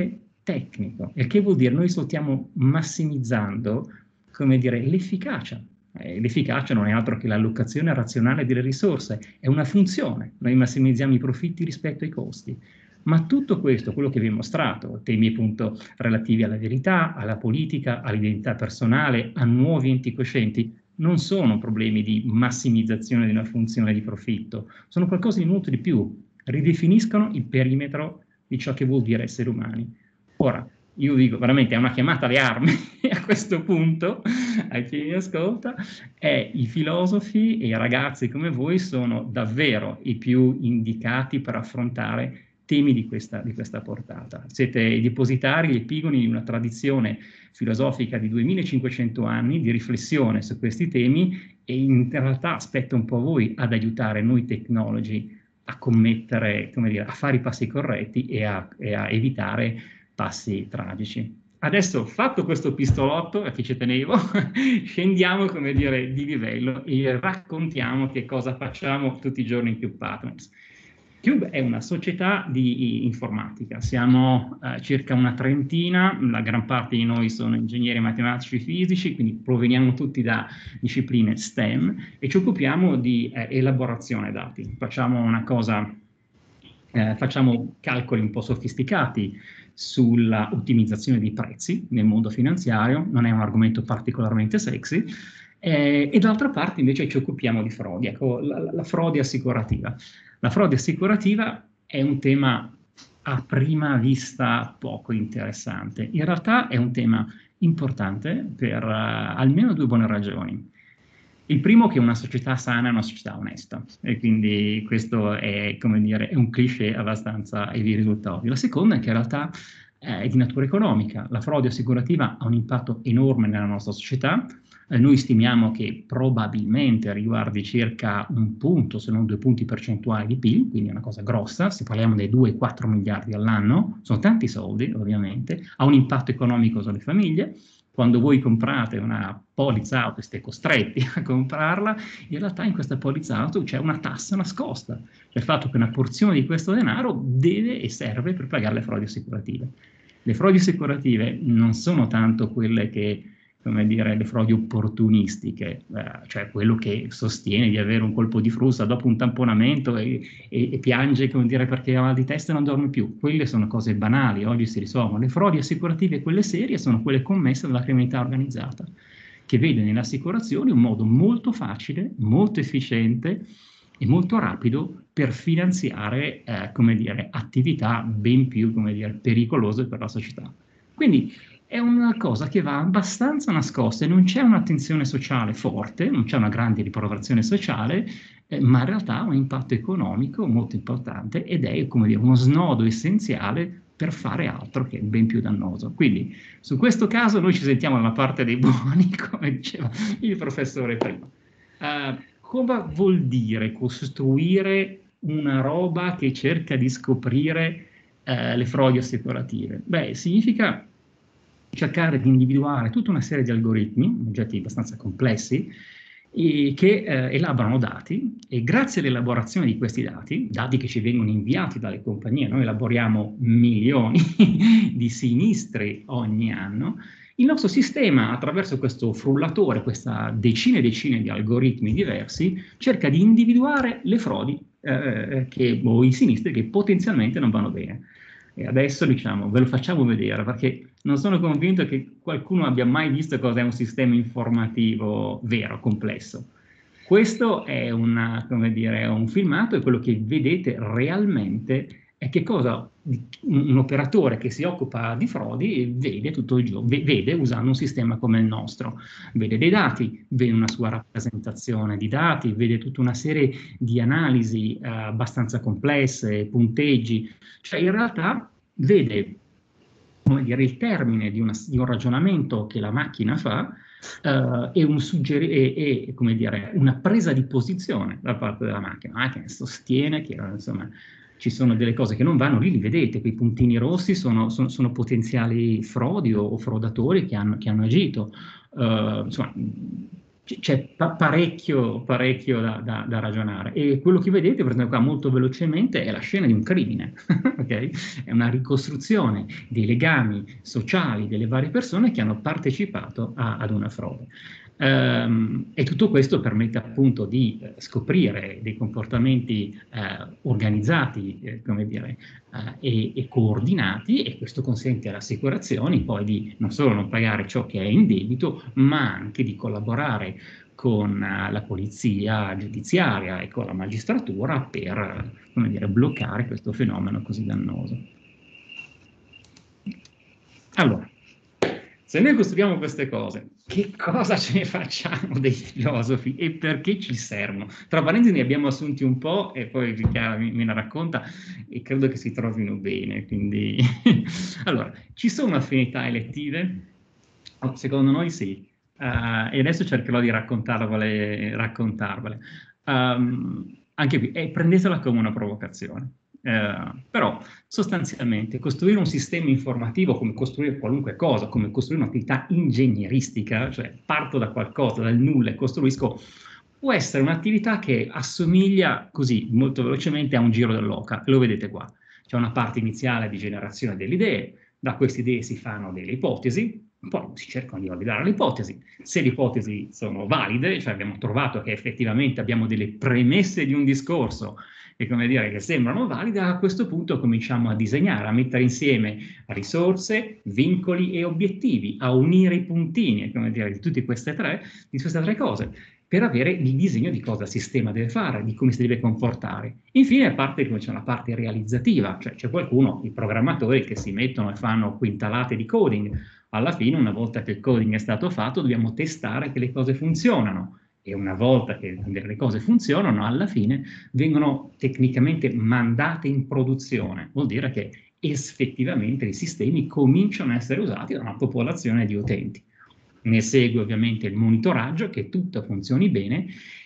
tecnico, il che vuol dire noi stiamo massimizzando, come dire, l'efficacia. Eh, l'efficacia non è altro che l'allocazione razionale delle risorse, è una funzione, noi massimizziamo i profitti rispetto ai costi. Ma tutto questo, quello che vi ho mostrato, temi appunto relativi alla verità, alla politica, all'identità personale, a nuovi enti coscienti, non sono problemi di massimizzazione di una funzione di profitto, sono qualcosa di molto di più, ridefiniscono il perimetro di ciò che vuol dire essere umani. Ora, io dico veramente, è una chiamata alle armi a questo punto, a chi mi ascolta, e i filosofi e i ragazzi come voi sono davvero i più indicati per affrontare temi di questa, di questa portata. Siete i depositari, gli epigoni di una tradizione filosofica di duemilacinquecento anni di riflessione su questi temi, e in realtà aspetta un po' voi ad aiutare noi tecnologi a commettere, come dire, a fare i passi corretti e a, e a evitare passi tragici. Adesso, fatto questo pistolotto, a chi ci tenevo, scendiamo, come dire, di livello e raccontiamo che cosa facciamo tutti i giorni in Cube Partners. Cube è una società di informatica, siamo eh, circa una trentina, la gran parte di noi sono ingegneri matematici e fisici, quindi proveniamo tutti da discipline STEM e ci occupiamo di eh, elaborazione dati. Facciamo una cosa, eh, facciamo calcoli un po' sofisticati sulla ottimizzazione dei prezzi nel mondo finanziario, non è un argomento particolarmente sexy, eh, e d'altra parte invece ci occupiamo di frodi, ecco, la, la frode assicurativa. La frode assicurativa è un tema a prima vista poco interessante. In realtà è un tema importante per uh, almeno due buone ragioni. Il primo, che una società sana è una società onesta, e quindi questo è, come dire, è un cliché abbastanza e vi risulta ovvio. La seconda è che in realtà eh, è di natura economica. La frode assicurativa ha un impatto enorme nella nostra società. Eh, noi stimiamo che probabilmente riguardi circa un punto, se non due punti percentuali di P I L, quindi è una cosa grossa, se parliamo dei due quattro miliardi all'anno, sono tanti soldi ovviamente, ha un impatto economico sulle famiglie. Quando voi comprate una polizza auto e siete costretti a comprarla, in realtà in questa polizza auto c'è una tassa nascosta, cioè il fatto che una porzione di questo denaro deve e serve per pagare le frodi assicurative. Le frodi assicurative non sono tanto quelle che, come dire, le frodi opportunistiche, eh, cioè quello che sostiene di avere un colpo di frusta dopo un tamponamento e, e, e piange, come dire, perché ha mal di testa e non dorme più. Quelle sono cose banali, oggi si risolvono. Le frodi assicurative, quelle serie, sono quelle commesse dalla criminalità organizzata, che vede nelle assicurazioni un modo molto facile, molto efficiente e molto rapido per finanziare, eh, come dire, attività ben più, come dire, pericolose per la società. Quindi è una cosa che va abbastanza nascosta e non c'è un'attenzione sociale forte, non c'è una grande riprovazione sociale, eh, ma in realtà ha un impatto economico molto importante ed è, come dire, uno snodo essenziale per fare altro che è ben più dannoso. Quindi su questo caso noi ci sentiamo dalla parte dei buoni, come diceva il professore prima. Uh, cosa vuol dire costruire una roba che cerca di scoprire uh, le frodi assicurative? Beh, significa cercare di individuare tutta una serie di algoritmi, oggetti abbastanza complessi, e che eh, elaborano dati, e grazie all'elaborazione di questi dati, dati che ci vengono inviati dalle compagnie, noi elaboriamo milioni di sinistri ogni anno, il nostro sistema, attraverso questo frullatore, questa decine e decine di algoritmi diversi, cerca di individuare le frodi eh, che, o i sinistri che potenzialmente non vanno bene. E adesso, diciamo, ve lo facciamo vedere, perché non sono convinto che qualcuno abbia mai visto cos'è un sistema informativo vero, complesso. Questo è una, come dire, un filmato, e quello che vedete realmente è che cosa un, un operatore che si occupa di frodi vede tutto il giorno, vede usando un sistema come il nostro. Vede dei dati, vede una sua rappresentazione di dati, vede tutta una serie di analisi eh, abbastanza complesse, punteggi, cioè in realtà vede, come dire, il termine di, una, di un ragionamento che la macchina fa uh, e, un suggeri- e, e come dire, una presa di posizione da parte della macchina. La macchina sostiene che insomma ci sono delle cose che non vanno, lì li vedete, quei puntini rossi sono, sono, sono potenziali frodi o, o frodatori che hanno, che hanno agito. Uh, insomma, c'è pa- parecchio, parecchio da, da, da ragionare, e quello che vedete, per esempio qua molto velocemente, è la scena di un crimine, ok? ok? È una ricostruzione dei legami sociali delle varie persone che hanno partecipato a, ad una frode. Um, e tutto questo permette appunto di eh, scoprire dei comportamenti eh, organizzati, eh, come dire, eh, e, e coordinati, e questo consente alle assicurazioni poi di non solo non pagare ciò che è in debito, ma anche di collaborare con uh, la polizia giudiziaria e con la magistratura per, come dire, bloccare questo fenomeno così dannoso. Allora, se noi costruiamo queste cose, che cosa ce ne facciamo dei filosofi e perché ci servono? Tra parentesi ne abbiamo assunti un po' e poi Chiara me la racconta e credo che si trovino bene. Quindi, allora, ci sono affinità elettive? Oh, secondo noi sì. Uh, e adesso cercherò di raccontarvele. raccontarvele. Um, anche qui, eh, prendetela come una provocazione. Uh, però sostanzialmente costruire un sistema informativo, come costruire qualunque cosa, come costruire un'attività ingegneristica, cioè parto da qualcosa, dal nulla e costruisco, può essere un'attività che assomiglia così molto velocemente a un giro dell'oca. Lo vedete qua, c'è una parte iniziale di generazione delle idee, da queste idee si fanno delle ipotesi, poi si cercano di validare le ipotesi. Se le ipotesi sono valide, cioè abbiamo trovato che effettivamente abbiamo delle premesse di un discorso e come dire che sembrano valide, a questo punto cominciamo a disegnare, a mettere insieme risorse, vincoli e obiettivi, a unire i puntini, come dire, di tutte queste tre, di queste tre cose, per avere il disegno di cosa il sistema deve fare, di come si deve comportare. Infine parte, come c'è una parte realizzativa, cioè c'è qualcuno, i programmatori, che si mettono e fanno quintalate di coding. Alla fine, una volta che il coding è stato fatto, dobbiamo testare che le cose funzionano. E una volta che le cose funzionano, alla fine vengono tecnicamente mandate in produzione. Vuol dire che effettivamente i sistemi cominciano a essere usati da una popolazione di utenti. Ne segue ovviamente il monitoraggio, che tutto funzioni bene,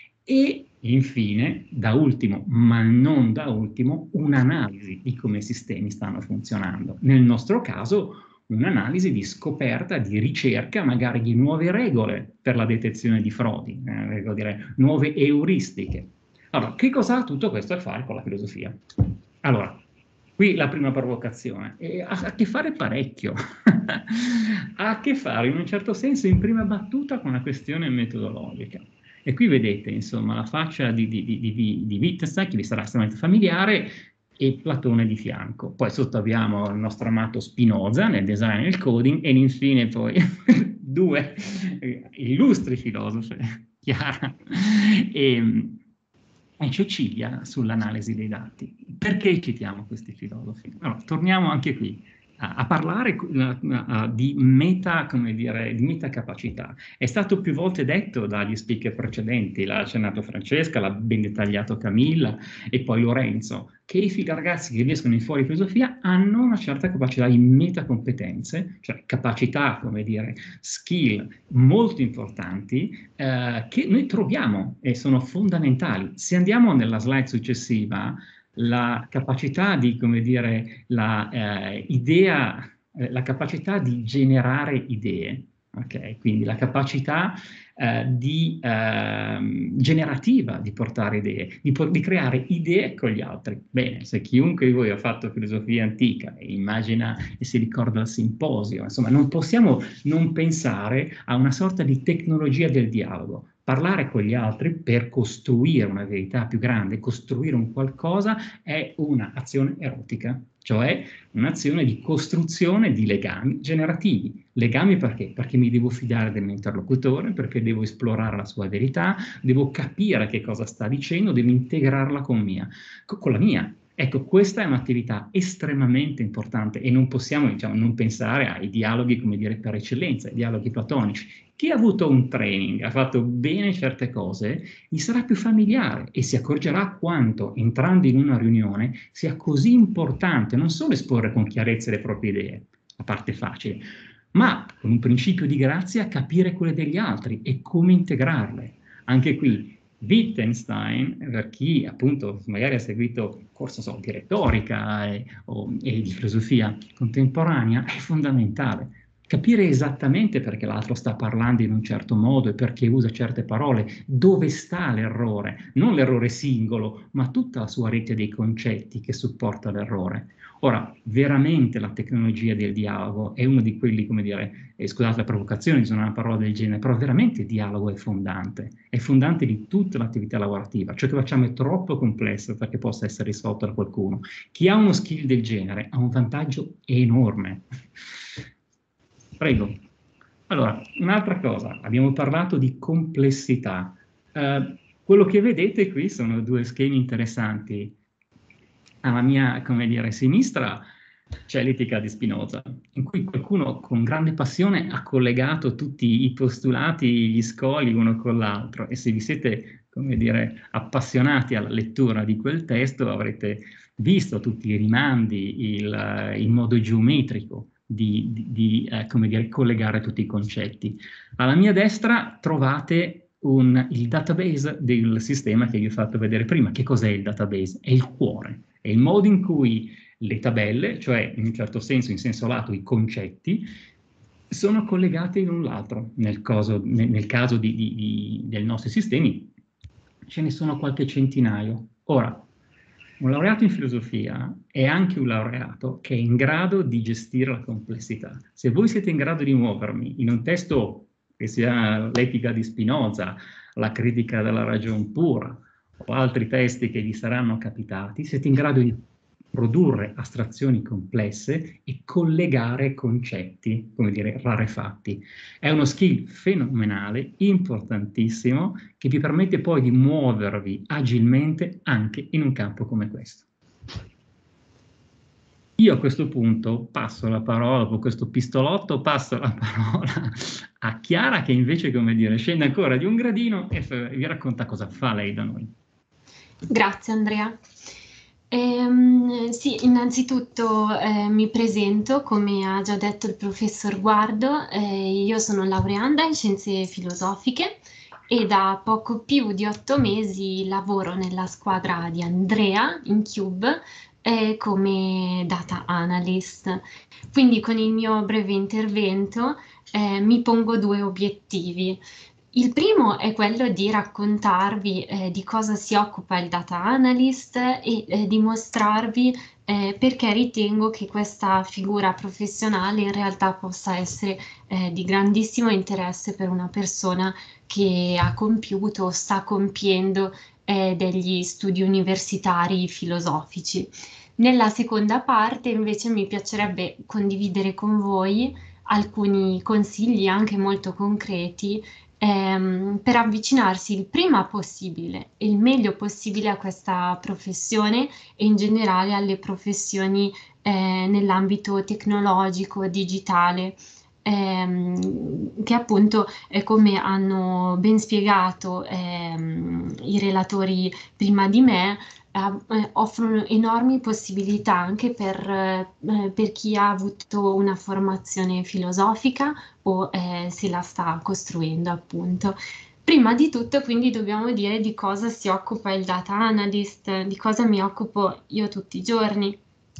e infine, da ultimo, ma non da ultimo, un'analisi di come i sistemi stanno funzionando. Nel nostro caso, un'analisi di scoperta, di ricerca, magari di nuove regole per la detezione di frodi, eh, devo dire, nuove euristiche. Allora, che cosa ha tutto questo a che fare con la filosofia? Allora, qui la prima provocazione, e ha a che fare parecchio, ha a che fare in un certo senso in prima battuta con una questione metodologica. E qui vedete, insomma, la faccia di, di, di, di, di Wittgenstein, che vi sarà estremamente familiare, e Platone di fianco. Poi sotto abbiamo il nostro amato Spinoza nel design e nel coding, e infine poi due illustri filosofi, Chiara e, e Cecilia, sull'analisi dei dati. Perché citiamo questi filosofi? Allora, torniamo anche qui a, a parlare a, a, di meta, come dire, di metacapacità. È stato più volte detto dagli speaker precedenti, l'ha accennato Francesca, l'ha ben dettagliato Camilla e poi Lorenzo, che i ragazzi che riescono in fuori filosofia hanno una certa capacità di metacompetenze, cioè capacità, come dire, skill molto importanti, eh, che noi troviamo e sono fondamentali. Se andiamo nella slide successiva, la capacità di, come dire, la eh, idea, eh, la capacità di generare idee, ok? Quindi la capacità eh, di, eh, generativa di portare idee, di, di creare idee con gli altri. Bene, se chiunque di voi ha fatto filosofia antica e immagina e si ricorda il simposio, insomma, non possiamo non pensare a una sorta di tecnologia del dialogo. Parlare con gli altri per costruire una verità più grande, costruire un qualcosa, è un'azione erotica, cioè un'azione di costruzione di legami generativi. Legami perché? Perché mi devo fidare del mio interlocutore, perché devo esplorare la sua verità, devo capire che cosa sta dicendo, devo integrarla con, mia, con la mia. Ecco, questa è un'attività estremamente importante e non possiamo, diciamo, non pensare ai dialoghi, come dire, per eccellenza, ai dialoghi platonici. Chi ha avuto un training, ha fatto bene certe cose, gli sarà più familiare e si accorgerà quanto, entrando in una riunione, sia così importante non solo esporre con chiarezza le proprie idee, la parte facile, ma con un principio di grazia capire quelle degli altri e come integrarle. Anche qui, Wittgenstein, per chi appunto magari ha seguito corso so, di retorica e, o, e di filosofia contemporanea, è fondamentale. capire esattamente perché l'altro sta parlando in un certo modo e perché usa certe parole, dove sta l'errore, non l'errore singolo, ma tutta la sua rete dei concetti che supporta l'errore. Ora, veramente la tecnologia del dialogo è uno di quelli, come dire, eh, scusate la provocazione di usare una parola del genere, però veramente il dialogo è fondante, è fondante di tutta l'attività lavorativa. Ciò che facciamo è troppo complesso perché possa essere risolto da qualcuno. Chi ha uno skill del genere ha un vantaggio enorme. Prego. Allora, un'altra cosa, abbiamo parlato di complessità. Uh, quello che vedete qui sono due schemi interessanti. Alla mia, come dire, sinistra c'è l'Etica di Spinoza, in cui qualcuno con grande passione ha collegato tutti i postulati, gli scoli uno con l'altro, e se vi siete, come dire, appassionati alla lettura di quel testo avrete visto tutti i rimandi, il, il modo geometrico di, di, di eh, come dire, collegare tutti i concetti. Alla mia destra trovate un, il database del sistema che vi ho fatto vedere prima. Che cos'è il database? È il cuore, è il modo in cui le tabelle, cioè in un certo senso, in senso lato, i concetti, sono collegati l'un l'altro. Nel, nel, nel caso di, di, di, dei nostri sistemi ce ne sono qualche centinaio. Ora, un laureato in filosofia è anche un laureato che è in grado di gestire la complessità. Se voi siete in grado di muovermi in un testo che sia l'Etica di Spinoza, la critica della ragion pura, o altri testi che vi saranno capitati, siete in grado di produrre astrazioni complesse e collegare concetti, come dire, rarefatti. È uno skill fenomenale, importantissimo, che vi permette poi di muovervi agilmente anche in un campo come questo. Io a questo punto passo la parola, dopo questo pistolotto, passo la parola a Chiara, che invece, come dire, scende ancora di un gradino e vi racconta cosa fa lei da noi. Grazie Andrea. Ehm, sì, innanzitutto eh, mi presento, come ha già detto il professor Guardo, eh, io sono laureanda in scienze filosofiche e da poco più di otto mesi lavoro nella squadra di Andrea in Cube eh, come data analyst. Quindi con il mio breve intervento eh, mi pongo due obiettivi. Il primo è quello di raccontarvi eh, di cosa si occupa il data analyst e eh, dimostrarvi eh, perché ritengo che questa figura professionale in realtà possa essere eh, di grandissimo interesse per una persona che ha compiuto o sta compiendo eh, degli studi universitari filosofici. Nella seconda parte invece mi piacerebbe condividere con voi alcuni consigli anche molto concreti ehm, per avvicinarsi il prima possibile e il meglio possibile a questa professione e in generale alle professioni eh, nell'ambito tecnologico, digitale, ehm, che appunto eh, come hanno ben spiegato ehm, i relatori prima di me, eh, offrono enormi possibilità anche per, eh, per chi ha avuto una formazione filosofica o eh, se la sta costruendo appunto. Prima di tutto quindi dobbiamo dire di cosa si occupa il data analyst, di cosa mi occupo io tutti i giorni.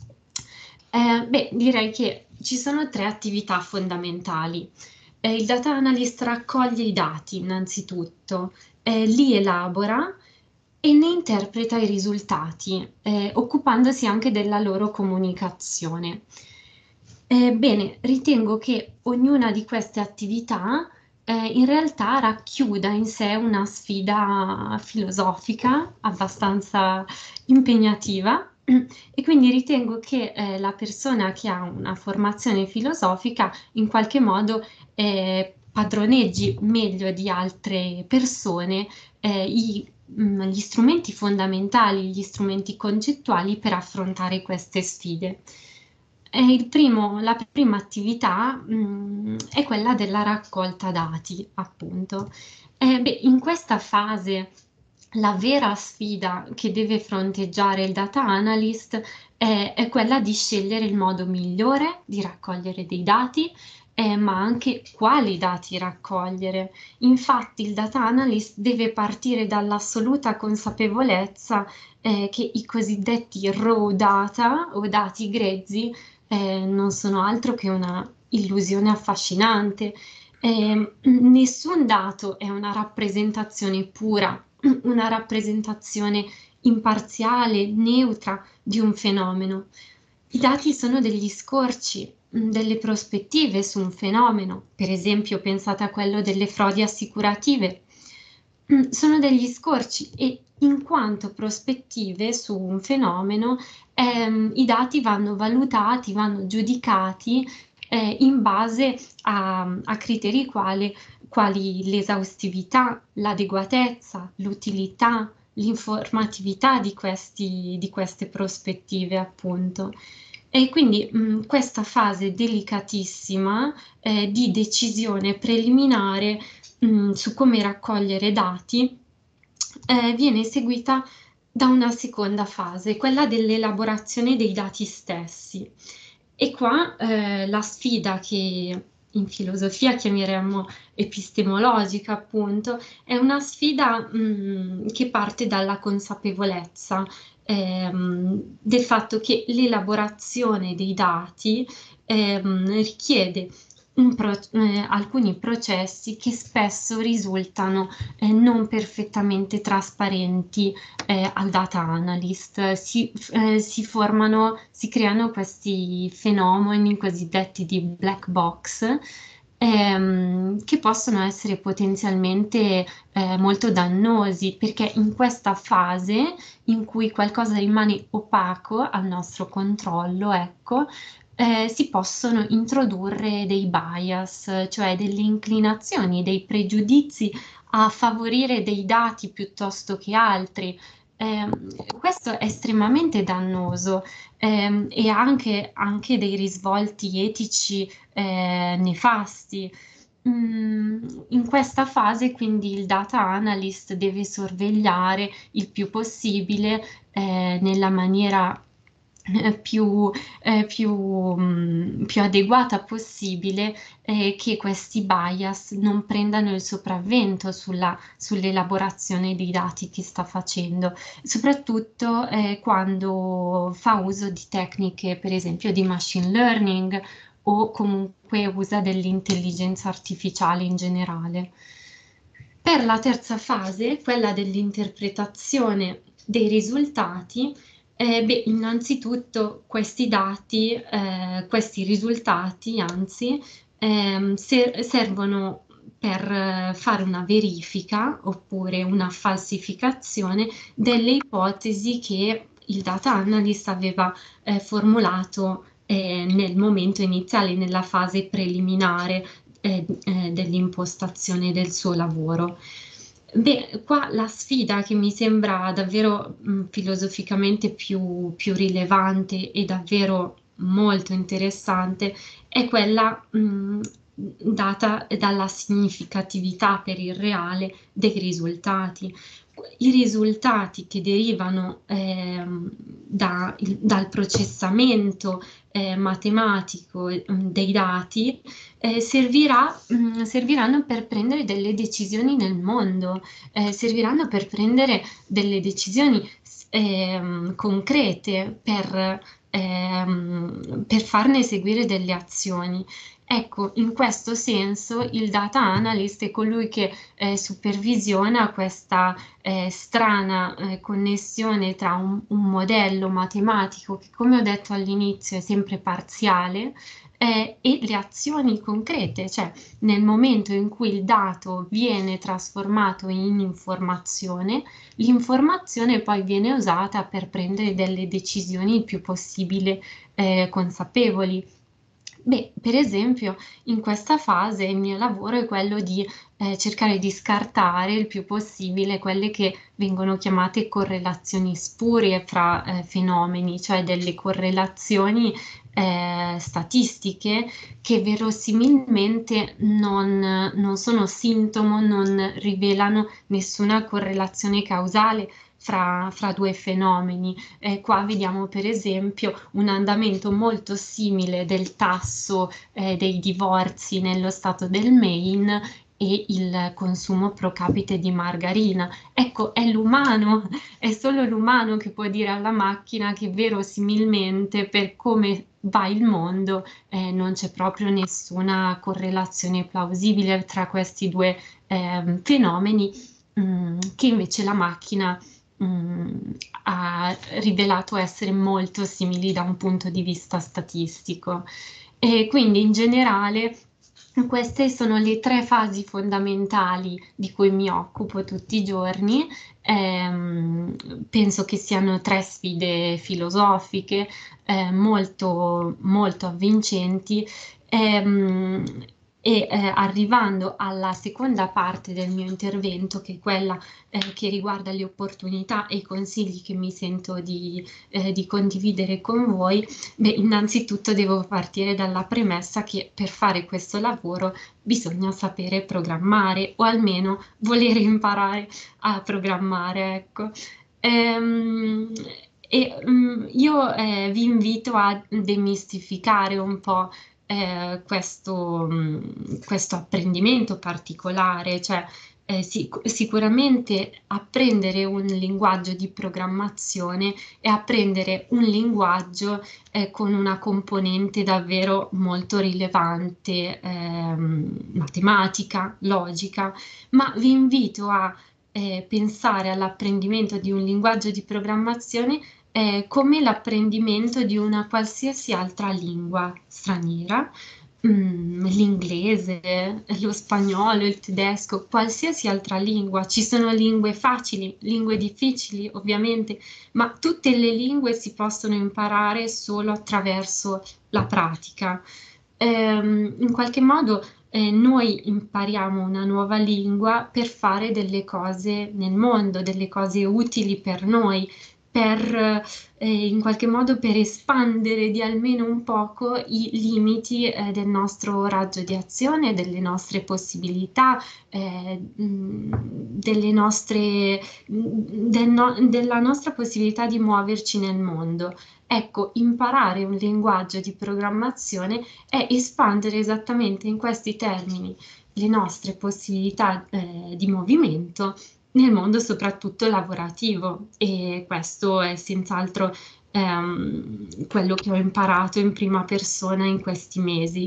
Eh, beh, direi che ci sono tre attività fondamentali. Eh, il data analyst raccoglie i dati innanzitutto, eh, li elabora e ne interpreta i risultati, eh, occupandosi anche della loro comunicazione. Eh, bene, ritengo che ognuna di queste attività eh, in realtà racchiuda in sé una sfida filosofica abbastanza impegnativa e quindi ritengo che eh, la persona che ha una formazione filosofica in qualche modo eh, padroneggi meglio di altre persone eh, i gli strumenti fondamentali, gli strumenti concettuali per affrontare queste sfide. E il primo, la prima attività mh, è quella della raccolta dati, appunto. Eh, beh, in questa fase la vera sfida che deve fronteggiare il data analyst è, è quella di scegliere il modo migliore di raccogliere dei dati, Eh, ma anche quali dati raccogliere. Infatti il data analyst deve partire dall'assoluta consapevolezza eh, che i cosiddetti raw data o dati grezzi eh, non sono altro che una illusione affascinante. Eh, nessun dato è una rappresentazione pura, una rappresentazione imparziale, neutra di un fenomeno. I dati sono degli scorci, delle prospettive su un fenomeno. Per esempio, pensate a quello delle frodi assicurative. Sono degli scorci e in quanto prospettive su un fenomeno, ehm, i dati vanno valutati, vanno giudicati eh, in base a, a criteri quali, quali l'esaustività, l'adeguatezza, l'utilità, l'informatività di, questi, di queste prospettive, appunto. E quindi mh, questa fase delicatissima eh, di decisione preliminare mh, su come raccogliere dati eh, viene eseguita da una seconda fase, quella dell'elaborazione dei dati stessi. E qua eh, la sfida che in filosofia chiameremmo epistemologica, appunto, è una sfida mh, che parte dalla consapevolezza ehm, del fatto che l'elaborazione dei dati ehm, richiede un pro- eh, alcuni processi che spesso risultano eh, non perfettamente trasparenti eh, al data analyst. Si, eh, si formano, si creano questi fenomeni cosiddetti di black box ehm, che possono essere potenzialmente eh, molto dannosi, perché in questa fase in cui qualcosa rimane opaco al nostro controllo, ecco, eh, si possono introdurre dei bias, cioè delle inclinazioni, dei pregiudizi a favorire dei dati piuttosto che altri. Eh, questo è estremamente dannoso ehm, e ha anche, anche dei risvolti etici eh, nefasti. Mm, in questa fase quindi il data analyst deve sorvegliare il più possibile eh, nella maniera eh, più, eh, più, mh, più adeguata possibile eh, che questi bias non prendano il sopravvento sulla, sull'elaborazione dei dati che sta facendo, soprattutto eh, quando fa uso di tecniche per esempio di machine learning o comunque usa dell'intelligenza artificiale in generale. Per la terza fase, quella dell'interpretazione dei risultati, eh, beh, innanzitutto questi dati, eh, questi risultati, anzi, ehm, ser- servono per fare una verifica oppure una falsificazione delle ipotesi che il data analyst aveva eh, formulato eh, nel momento iniziale, nella fase preliminare eh, eh, dell'impostazione del suo lavoro. Beh, qua la sfida che mi sembra davvero mh, filosoficamente più, più rilevante e davvero molto interessante è quella mh, data dalla significatività per il reale dei risultati. I risultati che derivano eh, da, il, dal processamento eh, matematico eh, dei dati eh, servirà, mh, serviranno per prendere delle decisioni nel mondo, eh, serviranno per prendere delle decisioni eh, concrete per, ehm, per farne seguire delle azioni. Ecco, in questo senso il data analyst è colui che eh, supervisiona questa eh, strana eh, connessione tra un, un modello matematico che, come ho detto all'inizio, è sempre parziale, eh, e le azioni concrete, cioè nel momento in cui il dato viene trasformato in informazione, l'informazione poi viene usata per prendere delle decisioni il più possibile eh, consapevoli. Beh, per esempio, in questa fase il mio lavoro è quello di eh, cercare di scartare il più possibile quelle che vengono chiamate correlazioni spurie fra eh, fenomeni, cioè delle correlazioni eh, statistiche che verosimilmente non, non sono sintomo, non rivelano nessuna correlazione causale Fra, fra due fenomeni. Eh, qua vediamo per esempio un andamento molto simile del tasso eh, dei divorzi nello stato del Maine e il consumo pro capite di margarina. Ecco, è l'umano, è solo l'umano che può dire alla macchina che verosimilmente, per come va il mondo, eh, non c'è proprio nessuna correlazione plausibile tra questi due eh, fenomeni, mh, che invece la macchina mh, ha rivelato essere molto simili da un punto di vista statistico. E quindi in generale queste sono le tre fasi fondamentali di cui mi occupo tutti i giorni. Eh, penso che siano tre sfide filosofiche eh, molto, molto avvincenti. Ehm, e eh, arrivando alla seconda parte del mio intervento, che è quella eh, che riguarda le opportunità e i consigli che mi sento di, eh, di condividere con voi, beh, innanzitutto devo partire dalla premessa che per fare questo lavoro bisogna sapere programmare, o almeno volere imparare a programmare, ecco. Ehm, e um, io eh, vi invito a demistificare un po' Eh, questo, mh, questo apprendimento particolare, cioè eh, sic- sicuramente apprendere un linguaggio di programmazione è apprendere un linguaggio eh, con una componente davvero molto rilevante, ehm, matematica, logica, ma vi invito a eh, pensare all'apprendimento di un linguaggio di programmazione Eh, come l'apprendimento di una qualsiasi altra lingua straniera, mm, l'inglese, lo spagnolo, il tedesco, qualsiasi altra lingua. Ci sono lingue facili, lingue difficili ovviamente, ma tutte le lingue si possono imparare solo attraverso la pratica. Ehm, in qualche modo eh, noi impariamo una nuova lingua per fare delle cose nel mondo, delle cose utili per noi, per eh, in qualche modo per espandere di almeno un poco i limiti eh, del nostro raggio di azione, delle nostre possibilità, eh, mh, delle nostre, mh, del no, della nostra possibilità di muoverci nel mondo. Ecco, imparare un linguaggio di programmazione è espandere esattamente in questi termini le nostre possibilità eh, di movimento nel mondo soprattutto lavorativo, e questo è senz'altro ehm, quello che ho imparato in prima persona in questi mesi.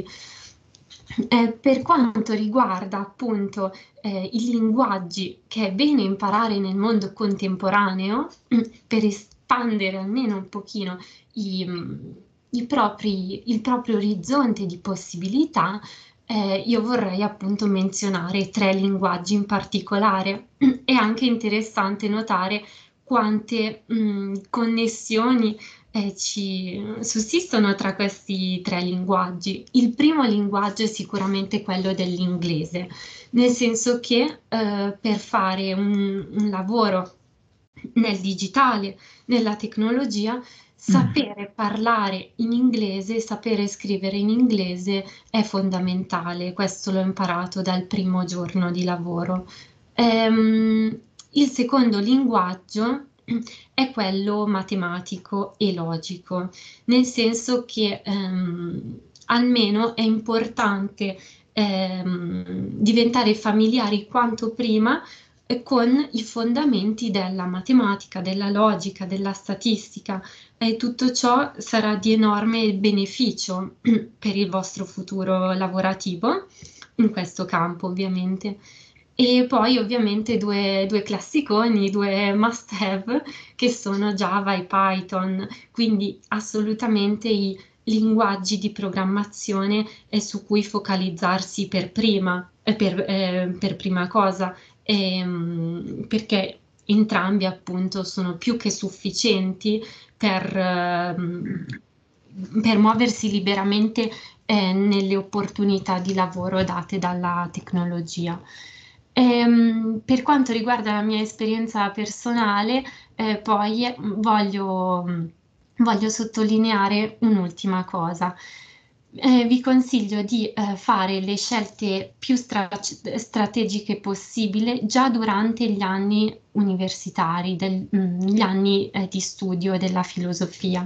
Eh, per quanto riguarda appunto eh, i linguaggi che è bene imparare nel mondo contemporaneo per espandere almeno un pochino i, i propri, il proprio orizzonte di possibilità, Eh, io vorrei appunto menzionare tre linguaggi in particolare. È anche interessante notare quante mh, connessioni eh, ci sussistono tra questi tre linguaggi. Il primo linguaggio è sicuramente quello dell'inglese, nel senso che eh, per fare un, un lavoro nel digitale, nella tecnologia, sapere parlare in inglese, sapere scrivere in inglese è fondamentale. Questo l'ho imparato dal primo giorno di lavoro. Ehm, il secondo linguaggio è quello matematico e logico, nel senso che ehm, almeno è importante ehm, diventare familiari quanto prima con i fondamenti della matematica, della logica, della statistica, e tutto ciò sarà di enorme beneficio per il vostro futuro lavorativo in questo campo, ovviamente. E poi ovviamente due, due classiconi, due must have, che sono Java e Python, quindi assolutamente i linguaggi di programmazione è su cui focalizzarsi per prima, eh, per, eh, per prima cosa, ehm, perché entrambi appunto sono più che sufficienti per, ehm, per muoversi liberamente eh, nelle opportunità di lavoro date dalla tecnologia. Ehm, per quanto riguarda la mia esperienza personale, eh, poi voglio, voglio sottolineare un'ultima cosa. Eh, vi consiglio di eh, fare le scelte più stra- strategiche possibile già durante gli anni universitari, del, mh, gli anni eh, di studio della filosofia.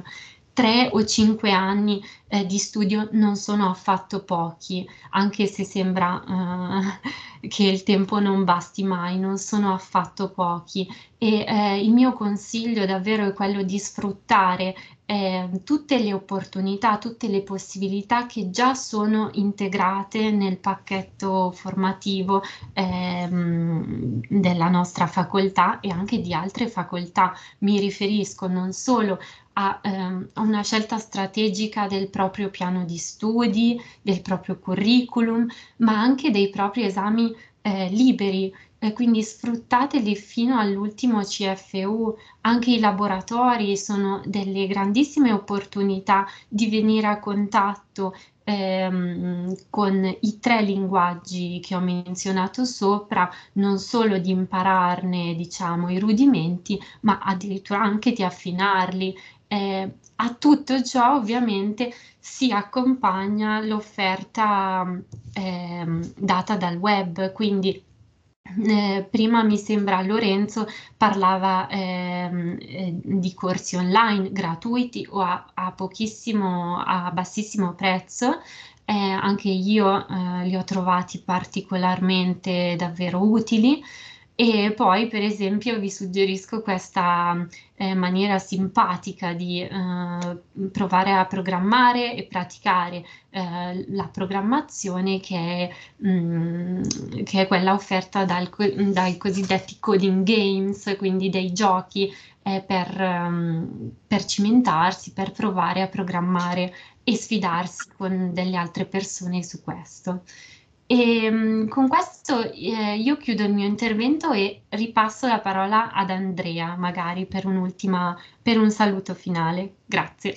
tre o cinque anni eh, di studio non sono affatto pochi, anche se sembra eh, che il tempo non basti mai, non sono affatto pochi. E eh, il mio consiglio davvero è quello di sfruttare eh, tutte le opportunità, tutte le possibilità che già sono integrate nel pacchetto formativo ehm, della nostra facoltà e anche di altre facoltà. Mi riferisco non solo a, ehm, a una scelta strategica del proprio piano di studi, del proprio curriculum, ma anche dei propri esami eh, liberi. Eh, quindi sfruttateli fino all'ultimo C F U. Anche i laboratori sono delle grandissime opportunità di venire a contatto ehm, con i tre linguaggi che ho menzionato sopra, non solo di impararne, diciamo, i rudimenti, ma addirittura anche di affinarli. Eh, a tutto ciò ovviamente si accompagna l'offerta ehm, data dal web, quindi eh, prima mi sembra Lorenzo parlava ehm, eh, di corsi online gratuiti o a, a pochissimo, a bassissimo prezzo. Eh, anche io eh, li ho trovati particolarmente davvero utili. E poi, per esempio, vi suggerisco questa eh, maniera simpatica di eh, provare a programmare e praticare eh, la programmazione che è, mh, che è quella offerta dal, dai cosiddetti coding games, quindi dei giochi eh, per, um, per cimentarsi, per provare a programmare e sfidarsi con delle altre persone su questo. E mh, con questo eh, io chiudo il mio intervento e ripasso la parola ad Andrea, magari per un'ultima, per un saluto finale. Grazie.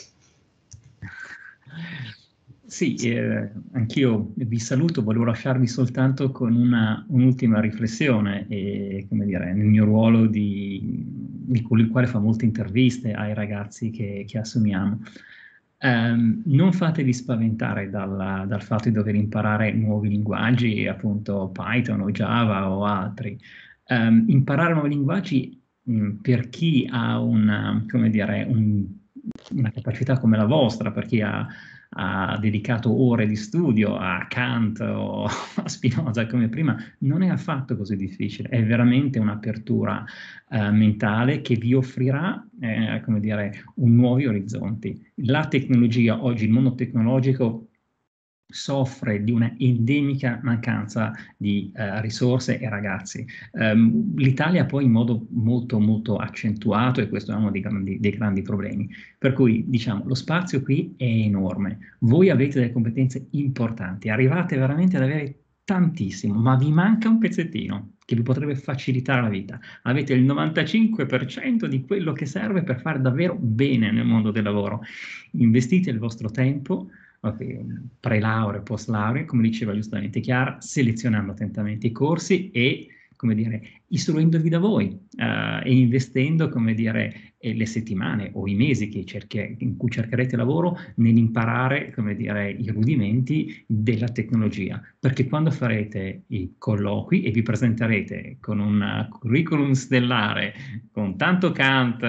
Sì, eh, anch'io vi saluto, volevo lasciarvi soltanto con una, un'ultima riflessione, e, come dire, nel mio ruolo di, di colui il quale fa molte interviste ai ragazzi che, che assumiamo. Um, non fatevi spaventare dal, dal fatto di dover imparare nuovi linguaggi, appunto Python o Java o altri. Um, imparare nuovi linguaggi mh, per chi ha una, come dire, un, una capacità come la vostra, per chi ha, ha dedicato ore di studio a Kant o a Spinoza come prima, non è affatto così difficile, è veramente un'apertura eh, mentale che vi offrirà eh, come dire, un nuovi orizzonti. La tecnologia, oggi il mondo tecnologico soffre di una endemica mancanza di eh, risorse e ragazzi. Um, L'Italia poi in modo molto molto accentuato, e questo è uno dei grandi, dei grandi problemi. Per cui diciamo lo spazio qui è enorme, voi avete delle competenze importanti, arrivate veramente ad avere tantissimo, ma vi manca un pezzettino che vi potrebbe facilitare la vita. Avete il novantacinque per cento di quello che serve per fare davvero bene nel mondo del lavoro. Investite il vostro tempo, okay, pre-laurea, post-laurea, come diceva giustamente Chiara, selezionando attentamente i corsi e, come dire, istruendovi da voi uh, e investendo, come dire, le settimane o i mesi che cerche, in cui cercherete lavoro nell'imparare, come dire, i rudimenti della tecnologia, perché quando farete i colloqui e vi presenterete con un curriculum stellare, con tanto Kant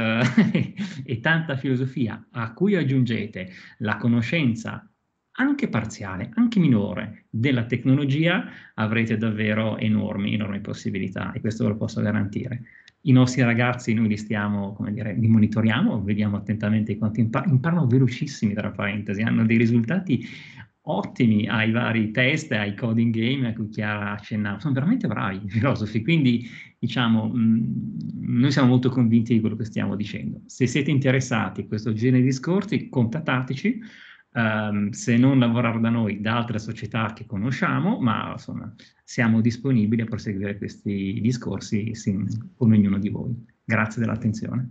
e tanta filosofia, a cui aggiungete la conoscenza anche parziale, anche minore, della tecnologia, avrete davvero enormi, enormi possibilità, e questo ve lo posso garantire. I nostri ragazzi noi li stiamo, come dire, li monitoriamo, vediamo attentamente quanto imparano, imparano velocissimi, tra parentesi, hanno dei risultati ottimi ai vari test, ai coding game a cui Chiara accennava, sono veramente bravi i filosofi, quindi diciamo mh, noi siamo molto convinti di quello che stiamo dicendo. Se siete interessati a questo genere di discorsi, contattateci. Um, se non lavorare da noi, da altre società che conosciamo, ma insomma siamo disponibili a proseguire questi discorsi sì, con ognuno di voi. Grazie dell'attenzione.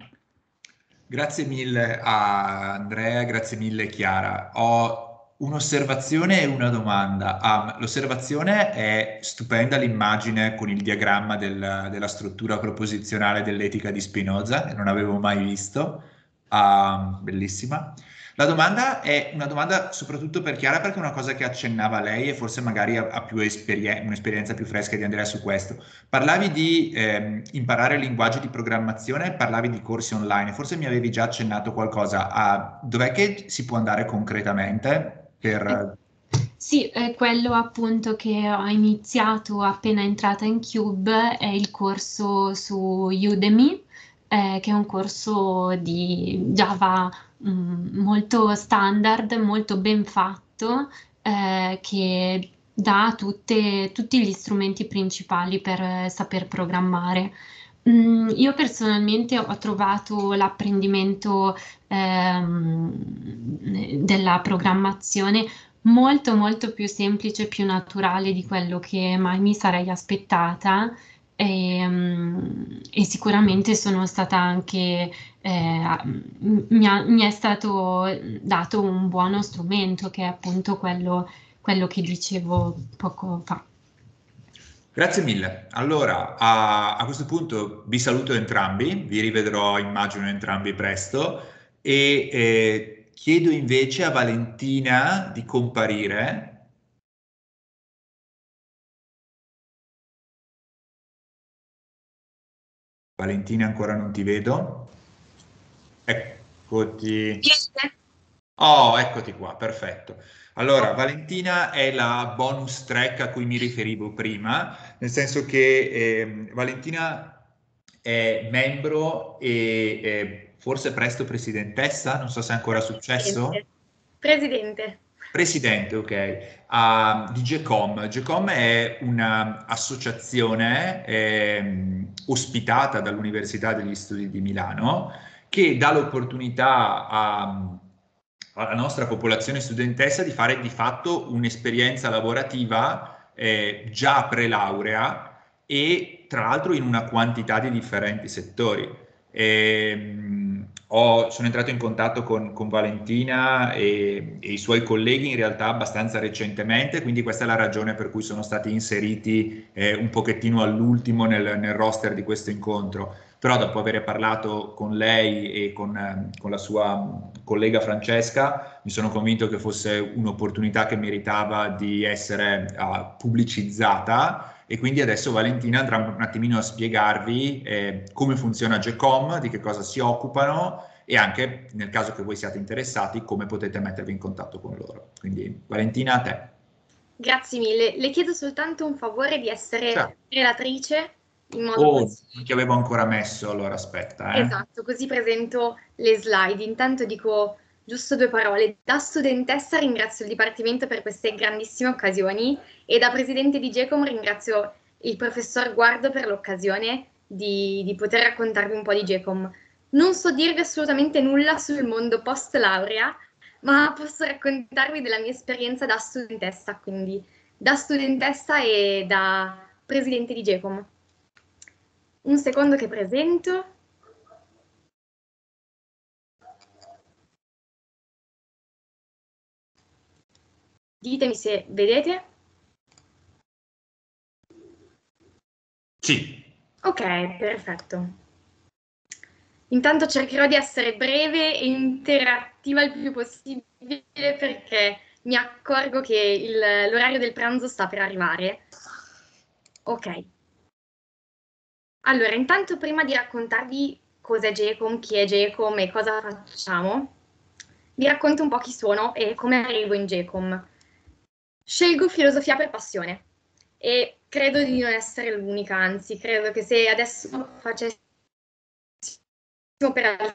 Grazie mille a Andrea, grazie mille Chiara. Ho un'osservazione e una domanda. Um, l'osservazione è stupenda, l'immagine con il diagramma del, della struttura proposizionale dell'etica di Spinoza, che non avevo mai visto, uh, bellissima. La domanda è una domanda soprattutto per Chiara, perché è una cosa che accennava lei e forse magari ha, ha più esperien- un'esperienza più fresca di Andrea su questo. Parlavi di ehm, imparare linguaggi di programmazione, parlavi di corsi online, forse mi avevi già accennato qualcosa. A dov'è che si può andare concretamente per... Sì, è quello appunto che ho iniziato appena entrata in Cube, è il corso su Udemy, eh, che è un corso di Java mh, molto standard, molto ben fatto, eh, che dà tutte- tutti gli strumenti principali per eh, saper programmare. Mm, io personalmente ho trovato l'apprendimento ehm, della programmazione molto molto più semplice, più naturale di quello che mai mi sarei aspettata e, mm, e sicuramente sono stata anche, eh, mi, ha- mi è stato dato un buono strumento che è appunto quello, quello che dicevo poco fa. Grazie mille. Allora, a, a questo punto vi saluto entrambi, vi rivedrò immagino entrambi presto e eh, chiedo invece a Valentina di comparire. Valentina, ancora non ti vedo. Eccoti. Oh, eccoti qua, perfetto. Allora, Valentina è la bonus track a cui mi riferivo prima, nel senso che ehm, Valentina è membro e eh, forse presto presidentessa, non so se è ancora successo. Presidente. Presidente, ok, uh, di GECOM. GECOM è un'associazione ehm, ospitata dall'Università degli Studi di Milano che dà l'opportunità a, alla nostra popolazione studentessa di fare di fatto un'esperienza lavorativa eh, già pre-laurea e tra l'altro in una quantità di differenti settori. E, ho, sono entrato in contatto con, con Valentina e, e i suoi colleghi in realtà abbastanza recentemente, quindi questa è la ragione per cui sono stati inseriti eh, un pochettino all'ultimo nel, nel roster di questo incontro. Però dopo aver parlato con lei e con, eh, con la sua collega Francesca, mi sono convinto che fosse un'opportunità che meritava di essere uh, pubblicizzata. E quindi adesso Valentina andrà un attimino a spiegarvi eh, come funziona GECOM, di che cosa si occupano e anche, nel caso che voi siate interessati, come potete mettervi in contatto con loro. Quindi Valentina, a te. Grazie mille. Le chiedo soltanto un favore di essere Certo. relatrice, in modo Oh, così... non ti avevo ancora messo, allora aspetta. Eh. Esatto, così presento le slide. Intanto dico giusto due parole. Da studentessa ringrazio il Dipartimento per queste grandissime occasioni e da presidente di GECOM ringrazio il professor Guardo per l'occasione di, di poter raccontarvi un po' di GECOM. Non so dirvi assolutamente nulla sul mondo post laurea, ma posso raccontarvi della mia esperienza da studentessa, quindi da studentessa e da presidente di GECOM. Un secondo che presento. Ditemi se vedete. Sì. Ok, perfetto. Intanto cercherò di essere breve e interattiva il più possibile perché mi accorgo che l'orario del pranzo sta per arrivare. Ok. Allora, intanto prima di raccontarvi cos'è GECOM, chi è GECOM e cosa facciamo, vi racconto un po' chi sono e come arrivo in GECOM. Scelgo filosofia per passione e credo di non essere l'unica, anzi, credo che se adesso facessimo per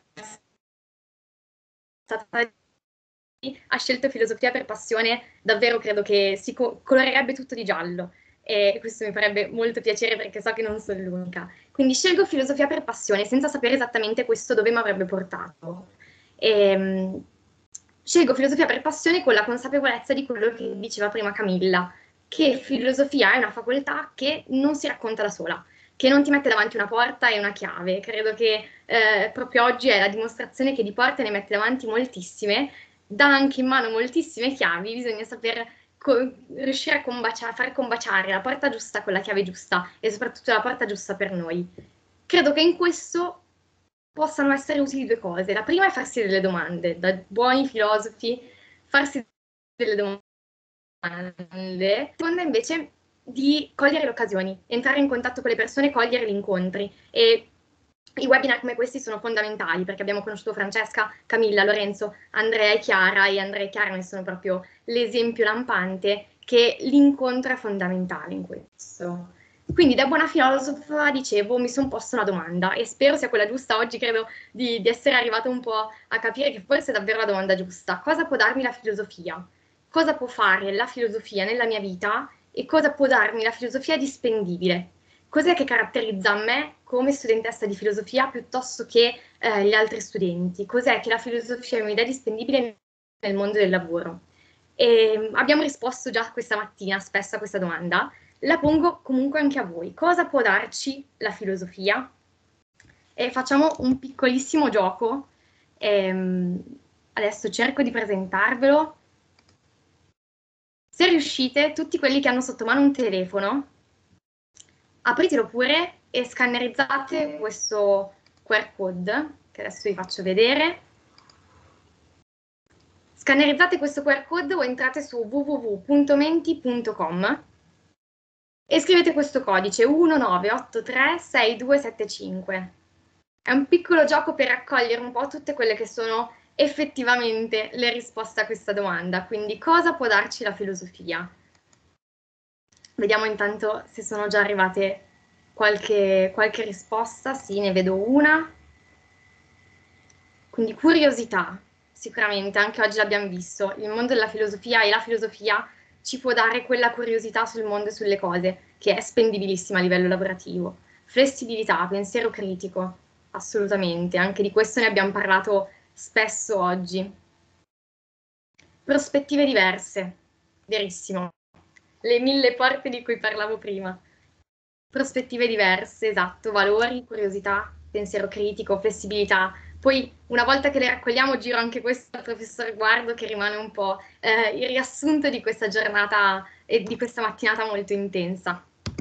ha scelto filosofia per passione, davvero credo che si co- colorerebbe tutto di giallo e questo mi farebbe molto piacere perché so che non sono l'unica. Quindi scelgo filosofia per passione senza sapere esattamente questo dove mi avrebbe portato. E, scelgo filosofia per passione con la consapevolezza di quello che diceva prima Camilla, che filosofia è una facoltà che non si racconta da sola, che non ti mette davanti una porta e una chiave. Credo che eh, proprio oggi è la dimostrazione che di porte ne mette davanti moltissime, dà anche in mano moltissime chiavi, bisogna saper co- riuscire a combaciare, far combaciare la porta giusta con la chiave giusta e soprattutto la porta giusta per noi. Credo che in questo possano essere utili due cose. La prima è farsi delle domande, da buoni filosofi, farsi delle domande. La seconda invece di cogliere le occasioni, entrare in contatto con le persone, cogliere gli incontri. E i webinar come questi sono fondamentali perché abbiamo conosciuto Francesca, Camilla, Lorenzo, Andrea e Chiara, e Andrea e Chiara ne sono proprio l'esempio lampante che l'incontro è fondamentale in questo. Quindi da buona filosofa, dicevo, mi sono posta una domanda e spero sia quella giusta. Oggi credo di, di essere arrivata un po' a capire che forse è davvero la domanda giusta. Cosa può darmi la filosofia? Cosa può fare la filosofia nella mia vita e cosa può darmi la filosofia di spendibile? Cos'è che caratterizza me come studentessa di filosofia piuttosto che eh, gli altri studenti? Cos'è che la filosofia mi dà di spendibile nel mondo del lavoro? E abbiamo risposto già questa mattina spesso a questa domanda. La pongo comunque anche a voi. Cosa può darci la filosofia? E facciamo un piccolissimo gioco. Ehm, adesso cerco di presentarvelo. Se riuscite, tutti quelli che hanno sotto mano un telefono, apritelo pure e scannerizzate questo Q R code, che adesso vi faccio vedere. Scannerizzate questo Q R code o entrate su w w w punto menti punto com e scrivete questo codice uno nove otto tre sei due sette cinque. È un piccolo gioco per raccogliere un po' tutte quelle che sono effettivamente le risposte a questa domanda. Quindi cosa può darci la filosofia? Vediamo intanto se sono già arrivate qualche, qualche risposta. Sì, ne vedo una. Quindi curiosità, sicuramente, anche oggi l'abbiamo visto. Il mondo della filosofia e la filosofia ci può dare quella curiosità sul mondo e sulle cose, che è spendibilissima a livello lavorativo. Flessibilità, pensiero critico, assolutamente. Anche di questo ne abbiamo parlato spesso oggi. Prospettive diverse, verissimo. Le mille porte di cui parlavo prima. Prospettive diverse, esatto, valori, curiosità, pensiero critico, flessibilità. Poi, una volta che le raccogliamo, giro anche questo al professor Guardo, che rimane un po' eh, il riassunto di questa giornata e di questa mattinata molto intensa.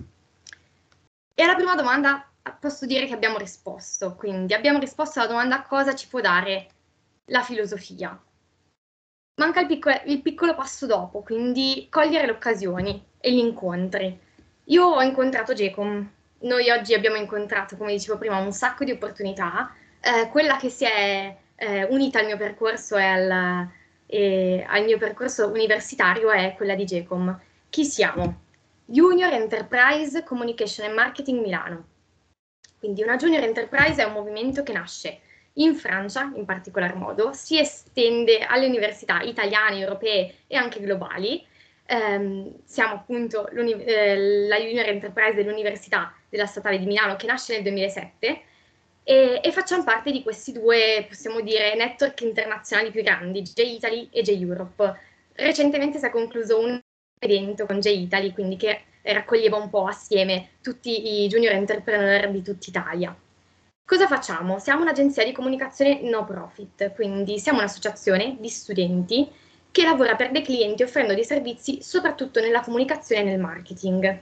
E alla prima domanda posso dire che abbiamo risposto. Quindi abbiamo risposto alla domanda cosa ci può dare la filosofia. Manca il piccolo, il piccolo passo dopo, quindi cogliere le occasioni e gli incontri. Io ho incontrato Gecom, noi oggi abbiamo incontrato, come dicevo prima, un sacco di opportunità. Eh, quella che si è eh, unita al mio percorso e al, e al mio percorso universitario è quella di Gecom. Chi siamo? Junior Enterprise Communication and Marketing Milano. Quindi una Junior Enterprise è un movimento che nasce in Francia, in particolar modo, si estende alle università italiane, europee e anche globali. Um, siamo appunto eh, la Junior Enterprise dell'Università della Statale di Milano, che nasce nel duemilasette, e, e facciamo parte di questi due, possiamo dire, network internazionali più grandi, J-Italy e J-Europe. Recentemente si è concluso un evento con J-Italy, quindi che raccoglieva un po' assieme tutti i junior entrepreneur di tutta Italia. Cosa facciamo? Siamo un'agenzia di comunicazione no profit, quindi siamo un'associazione di studenti che lavora per dei clienti offrendo dei servizi soprattutto nella comunicazione e nel marketing.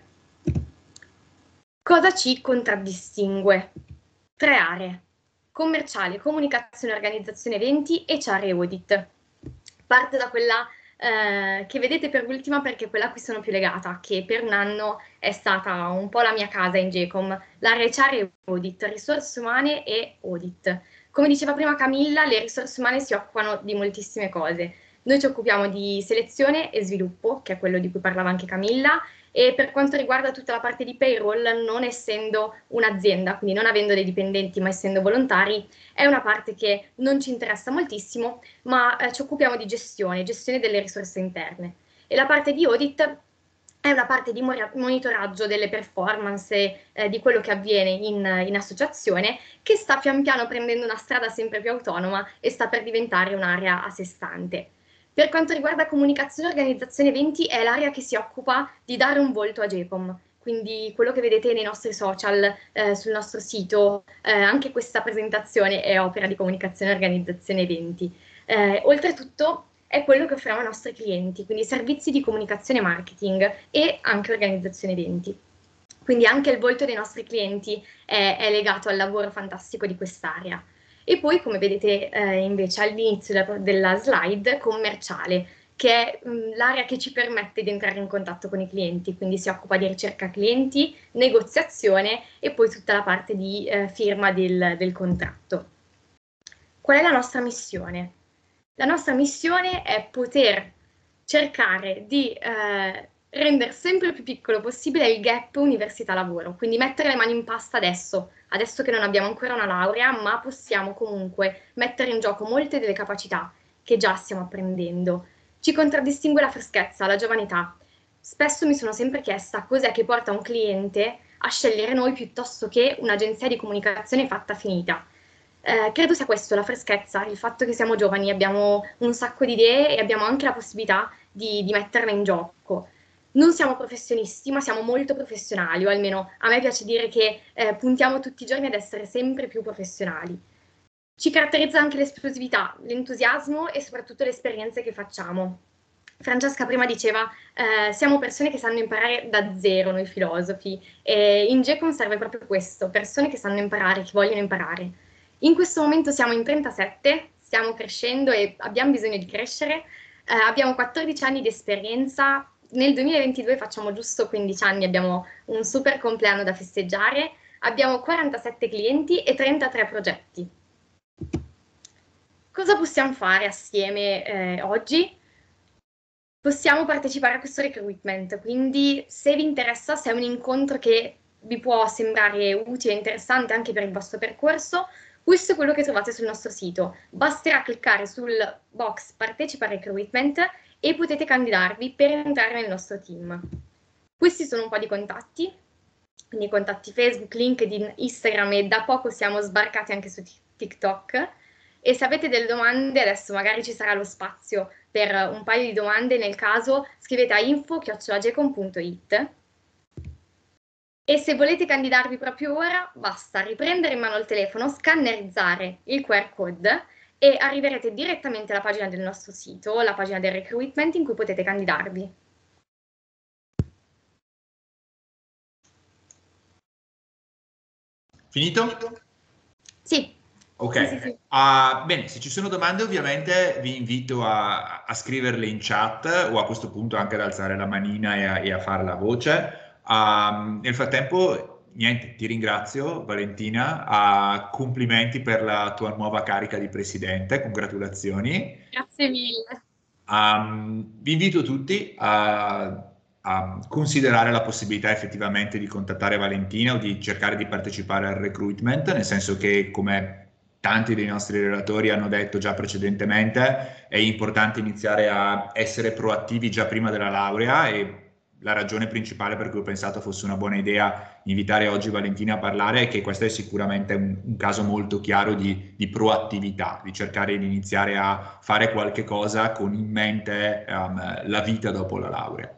Cosa ci contraddistingue? Tre aree: commerciale, comunicazione, organizzazione eventi e H R e audit. Parto da quella eh, che vedete per ultima perché è quella a cui sono più legata, che per un anno è stata un po' la mia casa in Gecom, l'area H R e audit, risorse umane e audit. Come diceva prima Camilla, le risorse umane si occupano di moltissime cose. Noi ci occupiamo di selezione e sviluppo, che è quello di cui parlava anche Camilla, e per quanto riguarda tutta la parte di payroll, non essendo un'azienda, quindi non avendo dei dipendenti ma essendo volontari, è una parte che non ci interessa moltissimo, ma eh, ci occupiamo di gestione, gestione delle risorse interne. E la parte di audit è una parte di monitoraggio delle performance, eh, di quello che avviene in, in associazione, che sta pian piano prendendo una strada sempre più autonoma e sta per diventare un'area a sé stante. Per quanto riguarda comunicazione e organizzazione eventi, è l'area che si occupa di dare un volto a Gecom, quindi quello che vedete nei nostri social, eh, sul nostro sito, eh, anche questa presentazione è opera di comunicazione e organizzazione eventi. Eh, oltretutto è quello che offriamo ai nostri clienti, quindi servizi di comunicazione e marketing e anche organizzazione eventi. Quindi anche il volto dei nostri clienti è, è legato al lavoro fantastico di quest'area. e poi, come vedete eh, invece all'inizio della, della slide, commerciale, che è l'area che ci permette di entrare in contatto con i clienti, quindi si occupa di ricerca clienti, negoziazione e poi tutta la parte di eh, firma del, del contratto. Qual è la nostra missione? La nostra missione è poter cercare di eh, rendere sempre più piccolo possibile il gap università-lavoro, quindi mettere le mani in pasta adesso, adesso che non abbiamo ancora una laurea, ma possiamo comunque mettere in gioco molte delle capacità che già stiamo apprendendo. Ci contraddistingue la freschezza, la giovanità. Spesso mi sono sempre chiesta cos'è che porta un cliente a scegliere noi piuttosto che un'agenzia di comunicazione fatta finita. Eh, credo sia questo, la freschezza, il fatto che siamo giovani, abbiamo un sacco di idee e abbiamo anche la possibilità di, di metterle in gioco. Non siamo professionisti, ma siamo molto professionali, o almeno a me piace dire che eh, puntiamo tutti i giorni ad essere sempre più professionali. Ci caratterizza anche l'esplosività, l'entusiasmo e soprattutto le esperienze che facciamo. Francesca prima diceva, eh, siamo persone che sanno imparare da zero, noi filosofi, e in Gecom serve proprio questo, persone che sanno imparare, che vogliono imparare. In questo momento siamo in trentasette, stiamo crescendo e abbiamo bisogno di crescere, eh, abbiamo quattordici anni di esperienza, nel duemilaventidue facciamo giusto quindici anni, abbiamo un super compleanno da festeggiare, abbiamo quarantasette clienti e trentatré progetti. Cosa possiamo fare assieme eh, oggi? Possiamo partecipare a questo recruitment, quindi se vi interessa, se è un incontro che vi può sembrare utile e interessante anche per il vostro percorso, questo è quello che trovate sul nostro sito. Basterà cliccare sul box Partecipa al recruitment e potete candidarvi per entrare nel nostro team. Questi sono un po' di contatti, quindi contatti Facebook, LinkedIn, Instagram e da poco siamo sbarcati anche su TikTok. E se avete delle domande, adesso magari ci sarà lo spazio per un paio di domande, nel caso scrivete a info chiocciola gecom punto it. E se volete candidarvi proprio ora, basta riprendere in mano il telefono, scannerizzare il Q R code e arriverete direttamente alla pagina del nostro sito, la pagina del recruitment in cui potete candidarvi. Finito? Sì. Ok, sì, sì, sì. Uh, bene, se ci sono domande ovviamente vi invito a, a scriverle in chat o a questo punto anche ad alzare la manina e a, e a fare la voce. Uh, nel frattempo, niente, ti ringrazio Valentina, uh, complimenti per la tua nuova carica di presidente, congratulazioni. Grazie mille. Um, vi invito tutti a, a considerare la possibilità effettivamente di contattare Valentina o di cercare di partecipare al recruitment, nel senso che come tanti dei nostri relatori hanno detto già precedentemente, è importante iniziare a essere proattivi già prima della laurea e la ragione principale per cui ho pensato fosse una buona idea invitare oggi Valentina a parlare è che questo è sicuramente un, un caso molto chiaro di, di proattività, di cercare di iniziare a fare qualche cosa con in mente um, la vita dopo la laurea.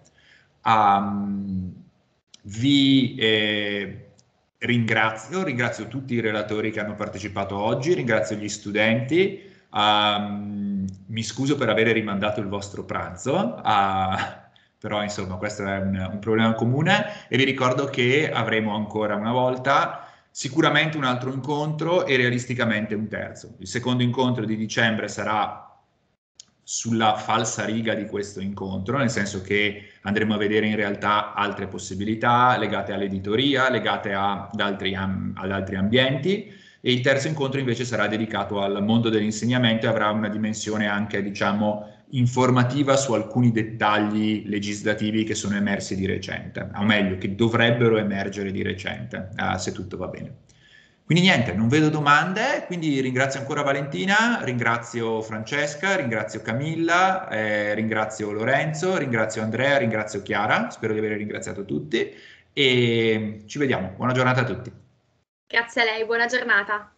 Um, vi... Eh, Ringrazio, ringrazio tutti i relatori che hanno partecipato oggi, ringrazio gli studenti, um, mi scuso per avere rimandato il vostro pranzo, uh, però insomma questo è un, un problema comune e vi ricordo che avremo ancora una volta sicuramente un altro incontro e realisticamente un terzo. Il secondo incontro di dicembre sarà sulla falsa riga di questo incontro, nel senso che andremo a vedere in realtà altre possibilità legate all'editoria, legate a, ad, altri ad altri ambienti, e il terzo incontro invece sarà dedicato al mondo dell'insegnamento e avrà una dimensione anche, diciamo, informativa su alcuni dettagli legislativi che sono emersi di recente, o meglio, che dovrebbero emergere di recente, uh, se tutto va bene. Quindi niente, non vedo domande, quindi ringrazio ancora Valentina, ringrazio Francesca, ringrazio Camilla, eh, ringrazio Lorenzo, ringrazio Andrea, ringrazio Chiara, spero di aver ringraziato tutti e ci vediamo. Buona giornata a tutti. Grazie a lei, buona giornata.